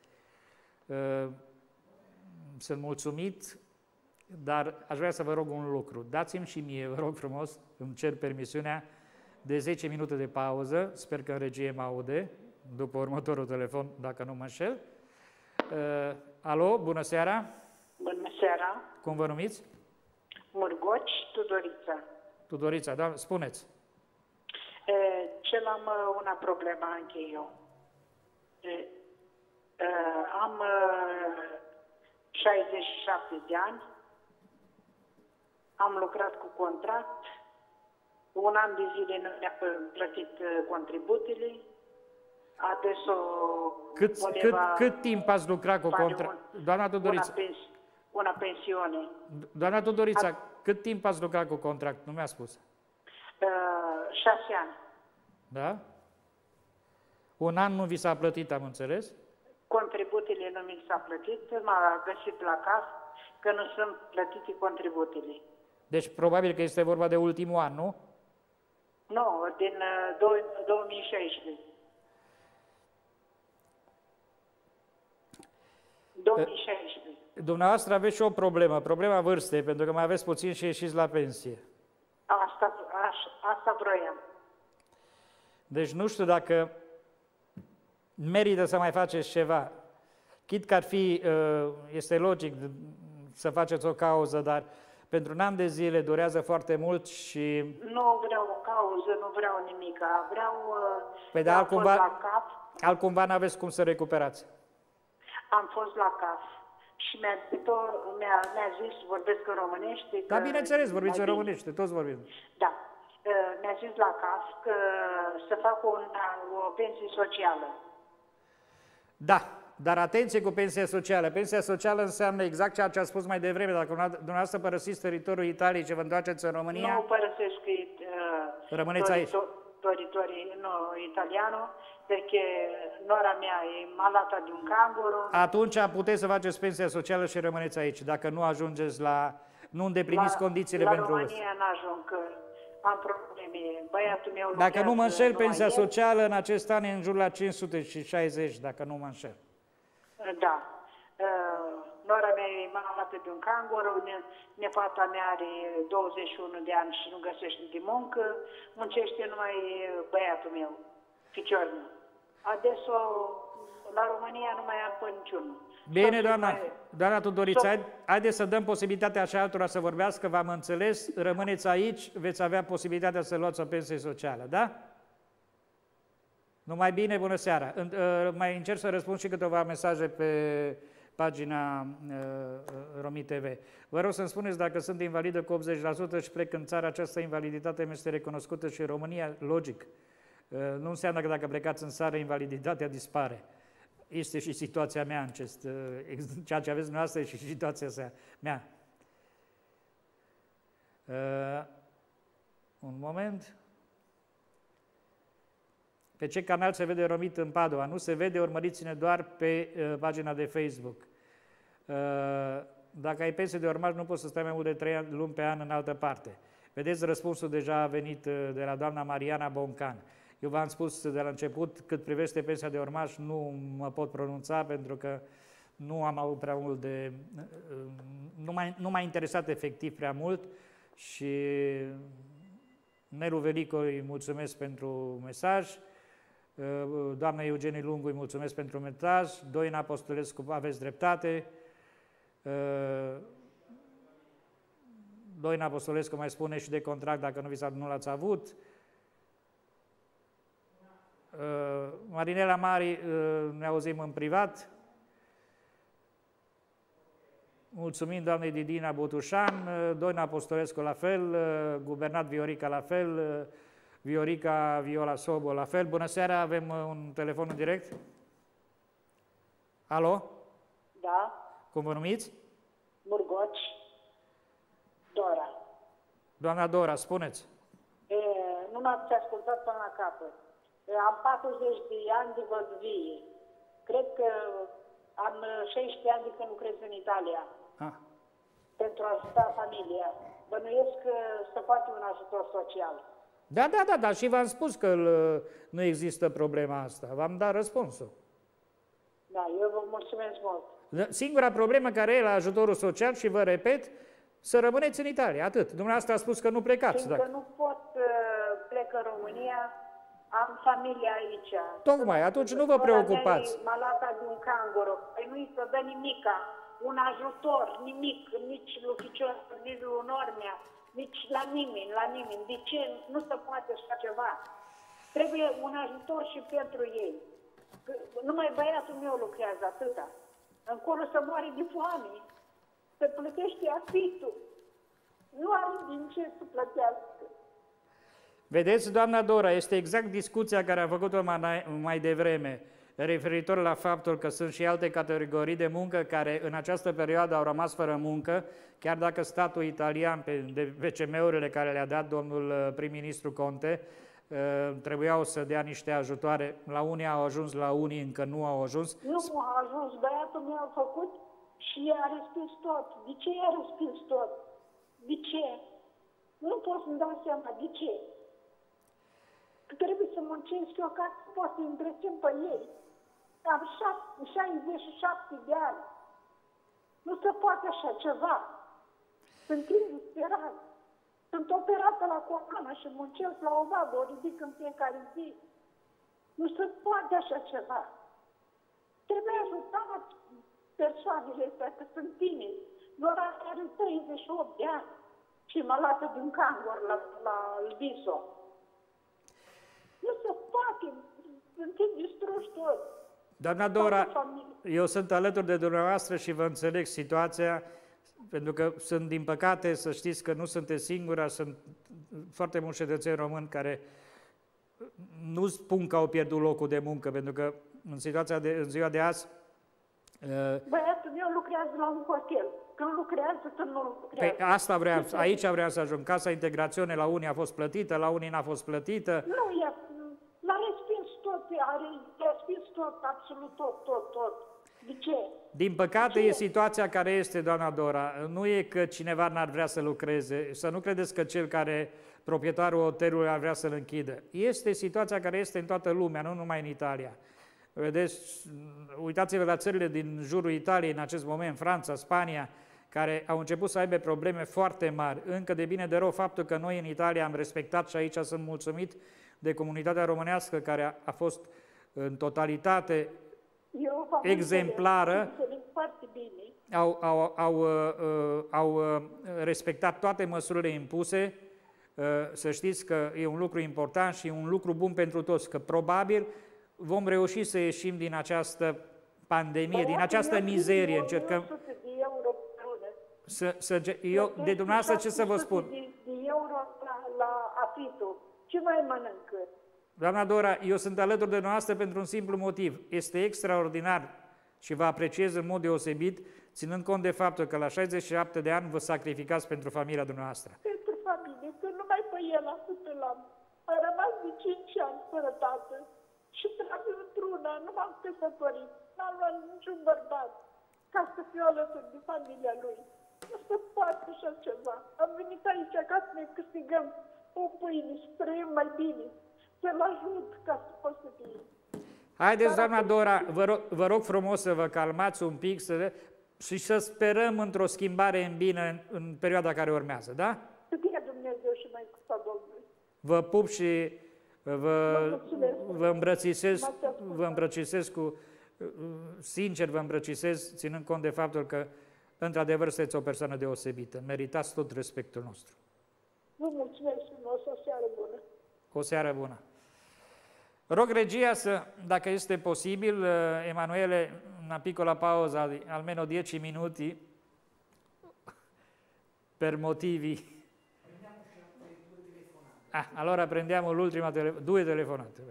Speaker 1: Sunt mulțumit, dar aș vrea să vă rog un lucru. Dați-mi și mie, vă rog frumos, îmi cer permisiunea de 10 minute de pauză, sper că în regie mă aude, după următorul telefon, dacă nu mă înșel. Alo, bună seara!
Speaker 12: Bună seara!
Speaker 1: Cum vă numiți?
Speaker 12: Murgoci, Tudorița.
Speaker 1: Tudorița, da, spuneți.
Speaker 12: Am una problemă anche eu. Am 67 de ani, am lucrat cu contract, un an de zile nu mi-a plătit contribuțiile,
Speaker 1: Cât timp ați lucrat cu contract? Doamna Tudorița.
Speaker 12: Una pensiune.
Speaker 1: Doamna Tudorița, cât timp ați lucrat cu contract? Nu mi-a spus.
Speaker 12: 6 ani.
Speaker 1: Da? Un an nu vi s-a plătit, am înțeles?
Speaker 12: Contribuțiile nu mi s-a plătit, m-a găsit la casă că nu sunt plătite contribuțiile.
Speaker 1: Deci probabil că este vorba de ultimul an, nu?
Speaker 12: Nu, din 2016. 2016.
Speaker 1: Dumneavoastră aveți și o problemă, problema vârstei, pentru că mai aveți puțin și ieșiți la pensie.
Speaker 12: Asta vroiam.
Speaker 1: Deci nu știu dacă merită să mai faceți ceva. Chit că ar fi, este logic să faceți o cauză, dar pentru un an de zile durează foarte mult și...
Speaker 12: Nu vreau o cauză, nu vreau nimic. Vreau...
Speaker 1: Păi dar altcumva n-aveți cum să recuperați.
Speaker 12: Am fost la CAF și mi-a zis, vorbesc în românește...
Speaker 1: Da, bineînțeles, vorbiți în românește, toți vorbim.
Speaker 12: Da. Mi-a zis la CAF că să fac o pensie socială.
Speaker 1: Da, dar atenție cu pensia socială. Pensia socială înseamnă exact ceea ce a spus mai devreme. Dacă dumneavoastră părăsiți teritoriul Italiei și vă întoarceți în România...
Speaker 12: Nu părăsesc
Speaker 1: rămâneți aici.
Speaker 12: Territorio italiano, perché nora mea e malata di un cancro.
Speaker 1: Atunci puteți să faceți pensia socială și rămâneți aici, dacă nu ajungeți nu îndepliniți condițiile pentru...
Speaker 12: La România n-ajung, că am probleme. Băiatul meu lucrează.
Speaker 1: Dacă nu mă înșel, pensia socială în acest an e în jur la 560, dacă nu mă înșel.
Speaker 12: Da. Nora mea e malată de un cancro, nepoata mea are 21 de ani și nu găsește de muncă, muncește numai băiatul meu, ficiorul meu. Adesso la România nu mai am pe niciunul.
Speaker 1: Bine, doamna Tudoriță, haideți să dăm posibilitatea așa altora să vorbească, v-am înțeles, rămâneți aici, veți avea posibilitatea să luați o pensie socială, da? Numai bine, bună seara. Mai încerc să răspund și câteva mesaje pe pagina Romi TV. Vă rog să-mi spuneți dacă sunt invalidă cu 80% și plec în țară, această invaliditate mi este recunoscută și în România, logic. Nu înseamnă că dacă plecați în țară, invaliditatea dispare. Este și situația mea, ceea ce aveți dumneavoastră e și situația mea. Un moment. Pe ce canal se vede Romit în Padova? Nu se vede, urmăriți-ne doar pe pagina de Facebook. Dacă ai pensie de urmaș, nu poți să stai mai mult de 3 luni pe an în altă parte. Vedeți, răspunsul deja a venit de la doamna Mariana Boncan. Eu v-am spus de la început, cât privește pensia de urmaș, nu mă pot pronunța pentru că nu am avut prea mult de... Nu m-a interesat efectiv prea mult și Nelu Velico îi mulțumesc pentru mesaj, doamna Eugenie Lungu îi mulțumesc pentru mesaj, Doina Apostolescu, aveți dreptate, Doina Apostolescu mai spune și de contract dacă nu l-ați avut. Marinela Mari, ne auzim în privat. Mulțumim doamnei Didina Botușan, Doina Apostolescu la fel, Guvernat Viorica la fel, Viorica Viola Sobo la fel. Bună seara, avem un telefon în direct. Alo?
Speaker 8: Da.
Speaker 1: Cum vă numiți?
Speaker 8: Murgoci. Dora.
Speaker 1: Doamna Dora, spuneți.
Speaker 8: Nu m-ați ascultat până la capăt. Am 40 de ani de văduvie. Cred că am 16 ani de când lucrez în Italia. Pentru a ajuta familia. Bănuiesc că se poate un ajutor social.
Speaker 1: Da, și v-am spus că nu există problema asta. V-am dat răspunsul.
Speaker 8: Da, eu vă mulțumesc mult.
Speaker 1: Singura problemă care e la ajutorul social, și vă repet, să rămâneți în Italia, atât. Dumneavoastră a spus că nu plecați.
Speaker 8: Fiindcă nu pot plec în România, am familia aici.
Speaker 1: Tocmai, atunci nu vă preocupați.
Speaker 8: Malata de un cancro. Păi nu-i să dă nimica, un ajutor, nimic, nici lui Ficior, nici lui Normea, nici la nimeni. De ce nu se poate așa ceva? Trebuie un ajutor și pentru ei. Numai băiatul meu lucrează atâta. Încolo să moare de foame, să plătește aspitul. Nu are din ce să plătească.
Speaker 1: Vedeți, doamna Dora, este exact discuția care am făcut-o mai devreme, referitor la faptul că sunt și alte categorii de muncă care în această perioadă au rămas fără muncă, chiar dacă statul italian, pe VCM-urile care le-a dat domnul prim-ministru Conte, trebuiau să dea niște ajutoare. La unii au ajuns, la unii încă nu au ajuns.
Speaker 8: Nu a ajuns, băiatul meu a făcut și a respins tot. De ce i-a respins tot? De ce? Nu pot să-mi dau seama de ce. Trebuie să muncesc eu ca să pot să întrețin pe ei. Am 67 de ani. Nu se poate așa ceva. Sunt disperat. Sunt operată la coloană și muncesc la o vadă, o ridic în fiecare zi. Nu se poate așa ceva. Trebuie ajutat persoanele astea, că sunt tineri. Nora are 38 de ani și mă lată din cancro la Albiso. Nu se poate, suntem distruși toți.
Speaker 1: Doamna Dora, eu sunt alături de dumneavoastră și vă înțeleg situația, pentru că sunt, din păcate, să știți că nu sunteți singura, sunt foarte mulți cetățeni români care nu spun că au pierdut locul de muncă, pentru că în ziua de azi
Speaker 8: Băiatul meu lucrează la un hotel. Când lucrează, când nu lucrează.
Speaker 1: Păi asta vreau, aici vreau să ajung. Casa integrațiune la unii a fost plătită, la unii n-a fost plătită.
Speaker 8: Nu, l-a respins tot, a respins tot, absolut tot. De ce?
Speaker 1: Din păcate e situația care este, doamna Dora. Nu e că cineva n-ar vrea să lucreze, să nu credeți că cel care, proprietarul hotelului, ar vrea să-l închidă. Este situația care este în toată lumea, nu numai în Italia. Vedeți, uitați-vă la țările din jurul Italiei în acest moment, Franța, Spania, care au început să aibă probleme foarte mari. Încă de bine de rău faptul că noi în Italia am respectat, și aici sunt mulțumit de comunitatea românească care a fost în totalitate exemplară, au respectat toate măsurile impuse. Să știți că e un lucru important și un lucru bun pentru toți, că probabil vom reuși să ieșim din această pandemie, din această mizerie. Încercăm de dumneavoastră ce să vă spun?
Speaker 8: De euro la afitul. Ce mai mănâncă?
Speaker 1: Doamna Dora, eu sunt alături de noastră pentru un simplu motiv. Este extraordinar și vă apreciez în mod deosebit, ținând cont de faptul că la 67 de ani vă sacrificați pentru familia dumneavoastră.
Speaker 8: Pentru familie, că numai pe el atât l-am. A rămas de 5 ani fără tată și trebuie într-una, nu m-am căsătorit, n-am luat niciun bărbat ca să fiu alături de familia lui. Nu se poate așa ceva. Am venit aici ca să ne câștigăm o pâine și trăim mai bine. Să-l ajut ca să poți să fie.
Speaker 1: Haideți, doamna Dora, vă rog frumos să vă calmați un pic și să sperăm într-o schimbare în bine în perioada care urmează, da?
Speaker 8: Să fie Dumnezeu și mai cu Domnului.
Speaker 1: Vă pup și vă îmbrăcisez cu, sincer vă îmbrăcisez, ținând cont de faptul că, într-adevăr, sunteți o persoană deosebită. Meritați tot respectul nostru.
Speaker 8: Vă mulțumesc frumos, o seară bună.
Speaker 1: O seară bună. Rog regia să, dacă este posibil, Emanuele, una piccola pausa di almeno 10 minuti per motivi. Allora prendiamo l'ultima due telefonate.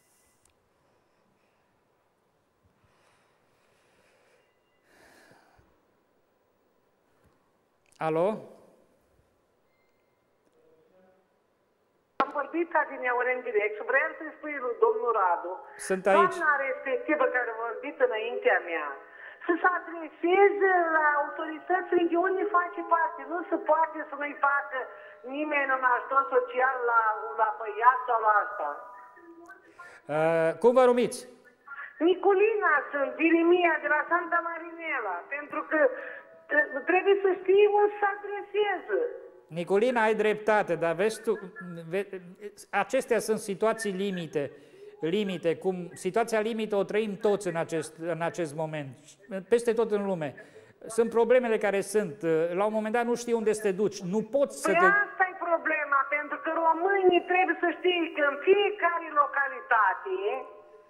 Speaker 1: Alo?
Speaker 2: Am vorbit adineauri în direct și vreau să-i spui lui domnul Radu,
Speaker 1: sunt aici.
Speaker 2: Doamna respectivă care a vorbit înaintea mea, să se adreseze la autoritățile de unde face parte. Nu se poate să nu-i facă nimeni un ajutor social la băiat sau la asta.
Speaker 1: Cum vă numiți?
Speaker 2: Niculina sunt, Dirimia de la Santa Marinela, pentru că trebuie să știi unde să se adreseze.
Speaker 1: Niculina, ai dreptate, dar vezi tu, acestea sunt situații limite, cum situația limită o trăim toți în acest moment, peste tot în lume. Sunt problemele care sunt, la un moment dat nu știi unde să te duci, nu poți să te...
Speaker 2: Asta e problema, pentru că românii trebuie să știe că în fiecare localitate...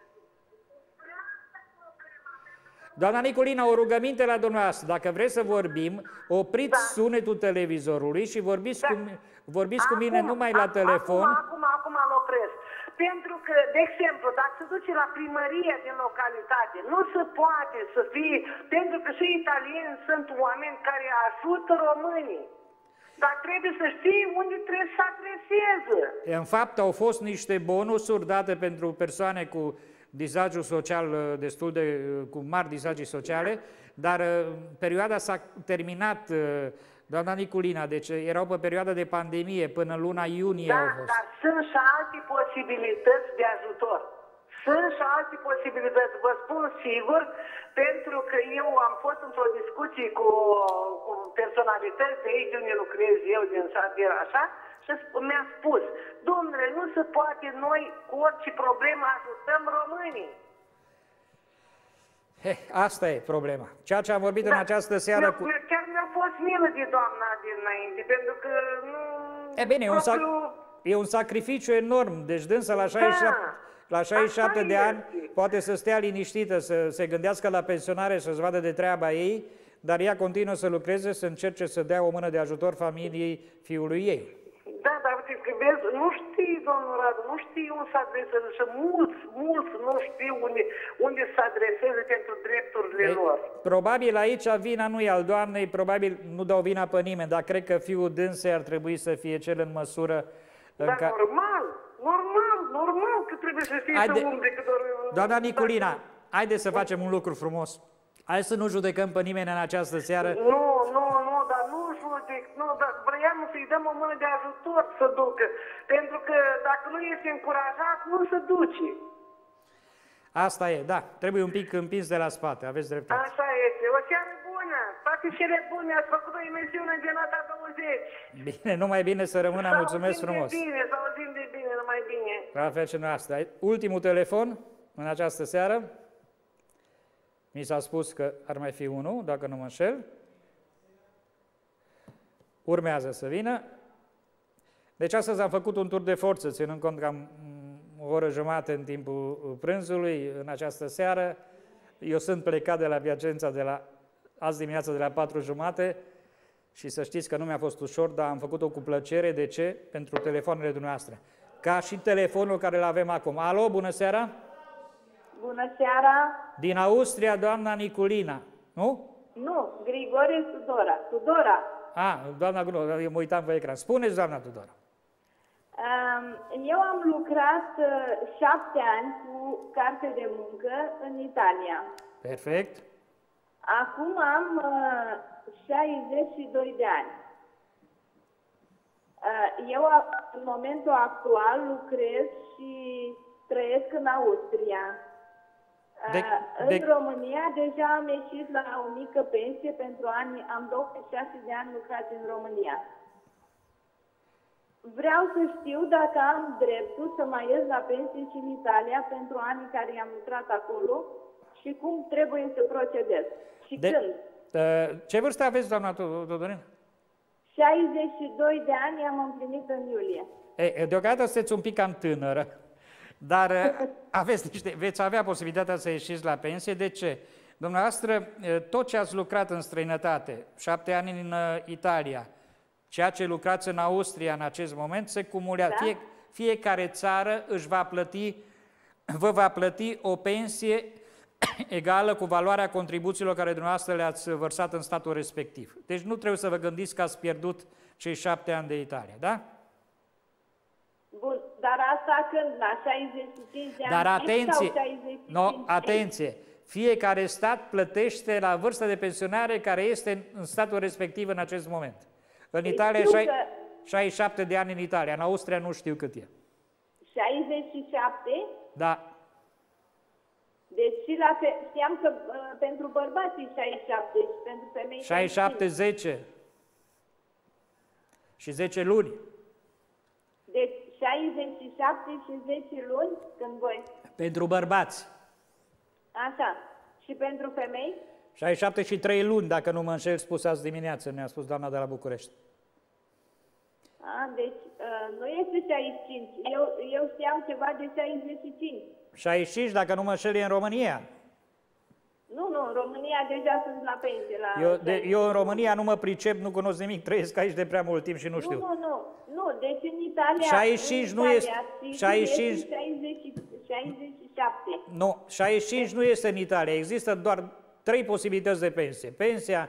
Speaker 1: Doamna Niculina, o rugăminte la dumneavoastră. Dacă vreți să vorbim, opriți sunetul televizorului și vorbiți cu mine numai la telefon.
Speaker 2: Acum îl opresc. Pentru că, de exemplu, dacă se duce la primărie din localitate, nu se poate să fie, pentru că și italieni sunt oameni care ajută românii. Dar trebuie să știi unde trebuie să se adreseze.
Speaker 1: În fapt, au fost niște bonusuri date pentru persoane cu dizagiu social cu mari disagii sociale, dar perioada s-a terminat, doamna Niculina, deci erau pe perioada de pandemie, până în luna iunie au fost.
Speaker 2: Dar sunt și alte posibilități de ajutor. Sunt și alte posibilități, vă spun sigur, pentru că eu am fost într-o discuție cu personalități de aici unde lucrez eu, din sat, așa, și mi-a spus, domnule, nu se poate, noi cu orice problemă ajutăm românii.
Speaker 1: Asta e problema. Ceea ce am vorbit în această seară cu...
Speaker 2: Chiar mi-a fost milă de doamna dinainte, pentru că nu...
Speaker 1: E bine, e un sacrificiu enorm, deci dânsă la 67 de ani poate să stea liniștită, să se gândească la pensionare, să-și vadă de treaba ei, dar ea continuă să lucreze, să încerce să dea o mână de ajutor familiei fiului ei.
Speaker 2: Da, dar uite, vezi, nu știi, domnul Radu, nu știi unde să adreseze și mulți nu știu unde să adreseze pentru drepturile lor.
Speaker 1: Probabil aici vina nu e al doamnei, probabil nu dau vina pe nimeni, dar cred că fiul dânsei ar trebui să fie cel în măsură
Speaker 2: Dar normal că trebuie să fie să umble că doar...
Speaker 1: Doamna Niculina, haideți să facem un lucru frumos. Hai să nu judecăm pe nimeni în această seară.
Speaker 2: Nu, dar nu judec, dar vreau să-i dăm o mână de ajutor să ducă, pentru că dacă nu este încurajat, nu se duce.
Speaker 1: Asta e, da, trebuie un pic împins de la spate, aveți dreptate.
Speaker 2: Așa este, o seară bună, toate cele bune, ați făcut o emisiune de nota 20.
Speaker 1: Bine, numai bine să rămână, mulțumesc frumos.
Speaker 2: Să auzim de bine, numai bine.
Speaker 1: La fel și noastră. Ultimul telefon în această seară. Mi s-a spus că ar mai fi unul, dacă nu mă înșel. Urmează să vină. Deci astăzi am făcut un tur de forță, ținând cont că am o oră jumate în timpul prânzului, în această seară. Eu sunt plecat de la Piacența azi dimineața de la 4:30 și să știți că nu mi-a fost ușor, dar am făcut-o cu plăcere. De ce? Pentru telefoanele dumneavoastră. Ca și telefonul care îl avem acum. Alo, bună seara!
Speaker 13: Bună seara!
Speaker 1: Din Austria, doamna Niculina, nu?
Speaker 13: Nu, Grigore Tudora. Tudora.
Speaker 1: Doamna Tudora, eu mă uitam pe ecran. Spuneți, doamna Tudora.
Speaker 13: Eu am lucrat 7 ani cu carte de muncă în Italia.
Speaker 1: Perfect.
Speaker 13: Acum am 62 de ani. Eu în momentul actual lucrez și trăiesc în Austria. În România deja am ieșit la o mică pensie pentru ani, am 26 de ani lucrat în România. Vreau să știu dacă am dreptul să mai ies la pensie și în Italia pentru anii care i-am lucrat acolo și cum trebuie să procedez. Și când?
Speaker 1: Ce vârstă aveți, doamna Tudorin?
Speaker 13: 62 de ani am împlinit în iulie.
Speaker 1: Deocamdată sunteți un pic cam tânără, dar veți avea posibilitatea să ieșiți la pensie. De ce? Dumneavoastră, tot ce ați lucrat în străinătate, 7 ani în Italia, ceea ce lucrați în Austria în acest moment, se cumulează. Da? Fiecare țară vă va plăti o pensie egală cu valoarea contribuțiilor care dumneavoastră le-ați vărsat în statul respectiv. Deci nu trebuie să vă gândiți că ați pierdut cei 7 ani de Italia, da?
Speaker 13: Bun, dar asta când? La 65 de ani?
Speaker 1: Dar atenție, atenție! Fiecare stat plătește la vârsta de pensionare care este în statul respectiv în acest moment. În Italia, 67 de ani în Italia, în Austria nu știu cât e.
Speaker 13: 67?
Speaker 1: Da.
Speaker 13: Deci știam că pentru bărbații 67 și pentru femei...
Speaker 1: 67, 10. Și 10 luni.
Speaker 13: Deci 67 și 10 luni când voi?
Speaker 1: Pentru bărbați.
Speaker 13: Așa. Și pentru femei?
Speaker 1: 67 și 3 luni, dacă nu mă înșel, spus azi dimineață, ne-a spus doamna de la București.
Speaker 13: Deci nu este 65. Eu știam ceva de 65.
Speaker 1: 65, dacă nu mă înșel, e în România.
Speaker 13: Nu, în România deja sunt la pensie.
Speaker 1: Eu în România nu mă pricep, nu cunosc nimic, trăiesc aici de prea mult timp și nu știu.
Speaker 13: Nu, deci în Italia...
Speaker 1: 65 nu este...
Speaker 13: 67.
Speaker 1: Nu, 65 nu este în Italia, există doar 3 posibilități de pensie. Pensia,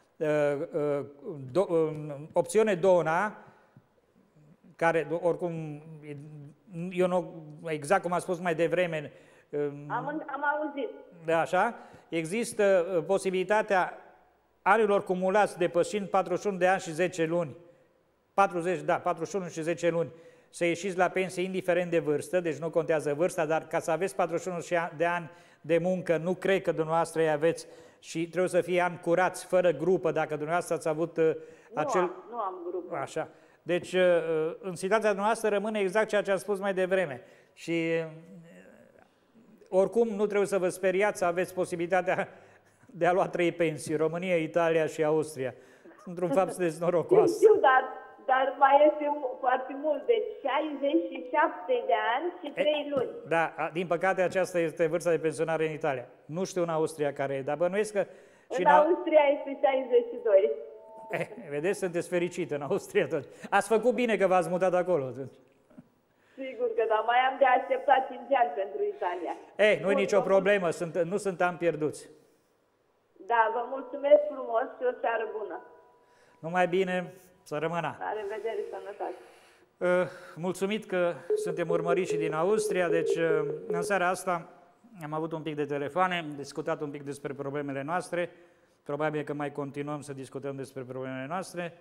Speaker 1: opțiune dona, care oricum, eu nu, exact cum am spus mai devreme...
Speaker 13: Am auzit.
Speaker 1: Așa, există posibilitatea anilor cumulați depășind 41 de ani și 10 luni, 41 și 10 luni, să ieșiți la pensie indiferent de vârstă, deci nu contează vârsta, dar ca să aveți 41 de ani de muncă, nu cred că dumneavoastră îi aveți și trebuie să fie ani curați, fără grupă, dacă dumneavoastră ați avut
Speaker 13: Nu am grupă.
Speaker 1: Așa. Deci, în situația dumneavoastră rămâne exact ceea ce am spus mai devreme. Și oricum nu trebuie să vă speriați să aveți posibilitatea de a lua 3 pensii, România, Italia și Austria. Într-un fapt sunteți norocoasă.
Speaker 13: Știu, dar mai este foarte mult, deci 67 de ani și 3 luni.
Speaker 1: Da, din păcate aceasta este vârsta de pensionare în Italia. Nu știu în Austria care e, dar bănuiesc că...
Speaker 13: În Austria este 62.
Speaker 1: Vedeți, sunteți fericită în Austria atunci. Ați făcut bine că v-ați mutat acolo atunci.
Speaker 13: Sigur că da, mai am de așteptat 5 ani pentru Italia.
Speaker 1: Nu e nicio problemă, nu sunt ani pierduți.
Speaker 13: Da, vă mulțumesc frumos și o seară bună.
Speaker 1: Numai bine, să rămână.
Speaker 13: La revedere, sănătate.
Speaker 1: Mulțumit că suntem urmăriți și din Austria, deci în seara asta am avut un pic de telefoane, am discutat un pic despre problemele noastre, probabil că mai continuăm să discutăm despre problemele noastre.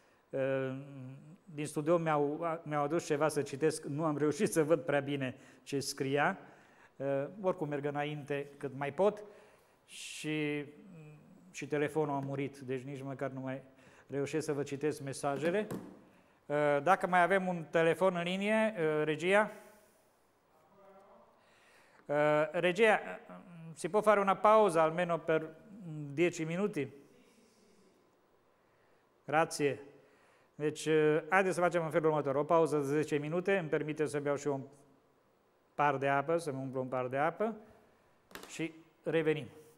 Speaker 1: Din studio mi-au adus ceva să citesc, nu am reușit să văd prea bine ce scria, oricum merg înainte cât mai pot și telefonul a murit, deci nici măcar nu mai reușesc să vă citesc mesajele. Dacă mai avem un telefon în linie, regia? Regia, si può fare una pausa almeno per 10 minuti? Grazie. Deci, haideți să facem în felul următor. O pauză de 10 minute, îmi permite să beau și un par de apă, să-mi umplu un par de apă și revenim.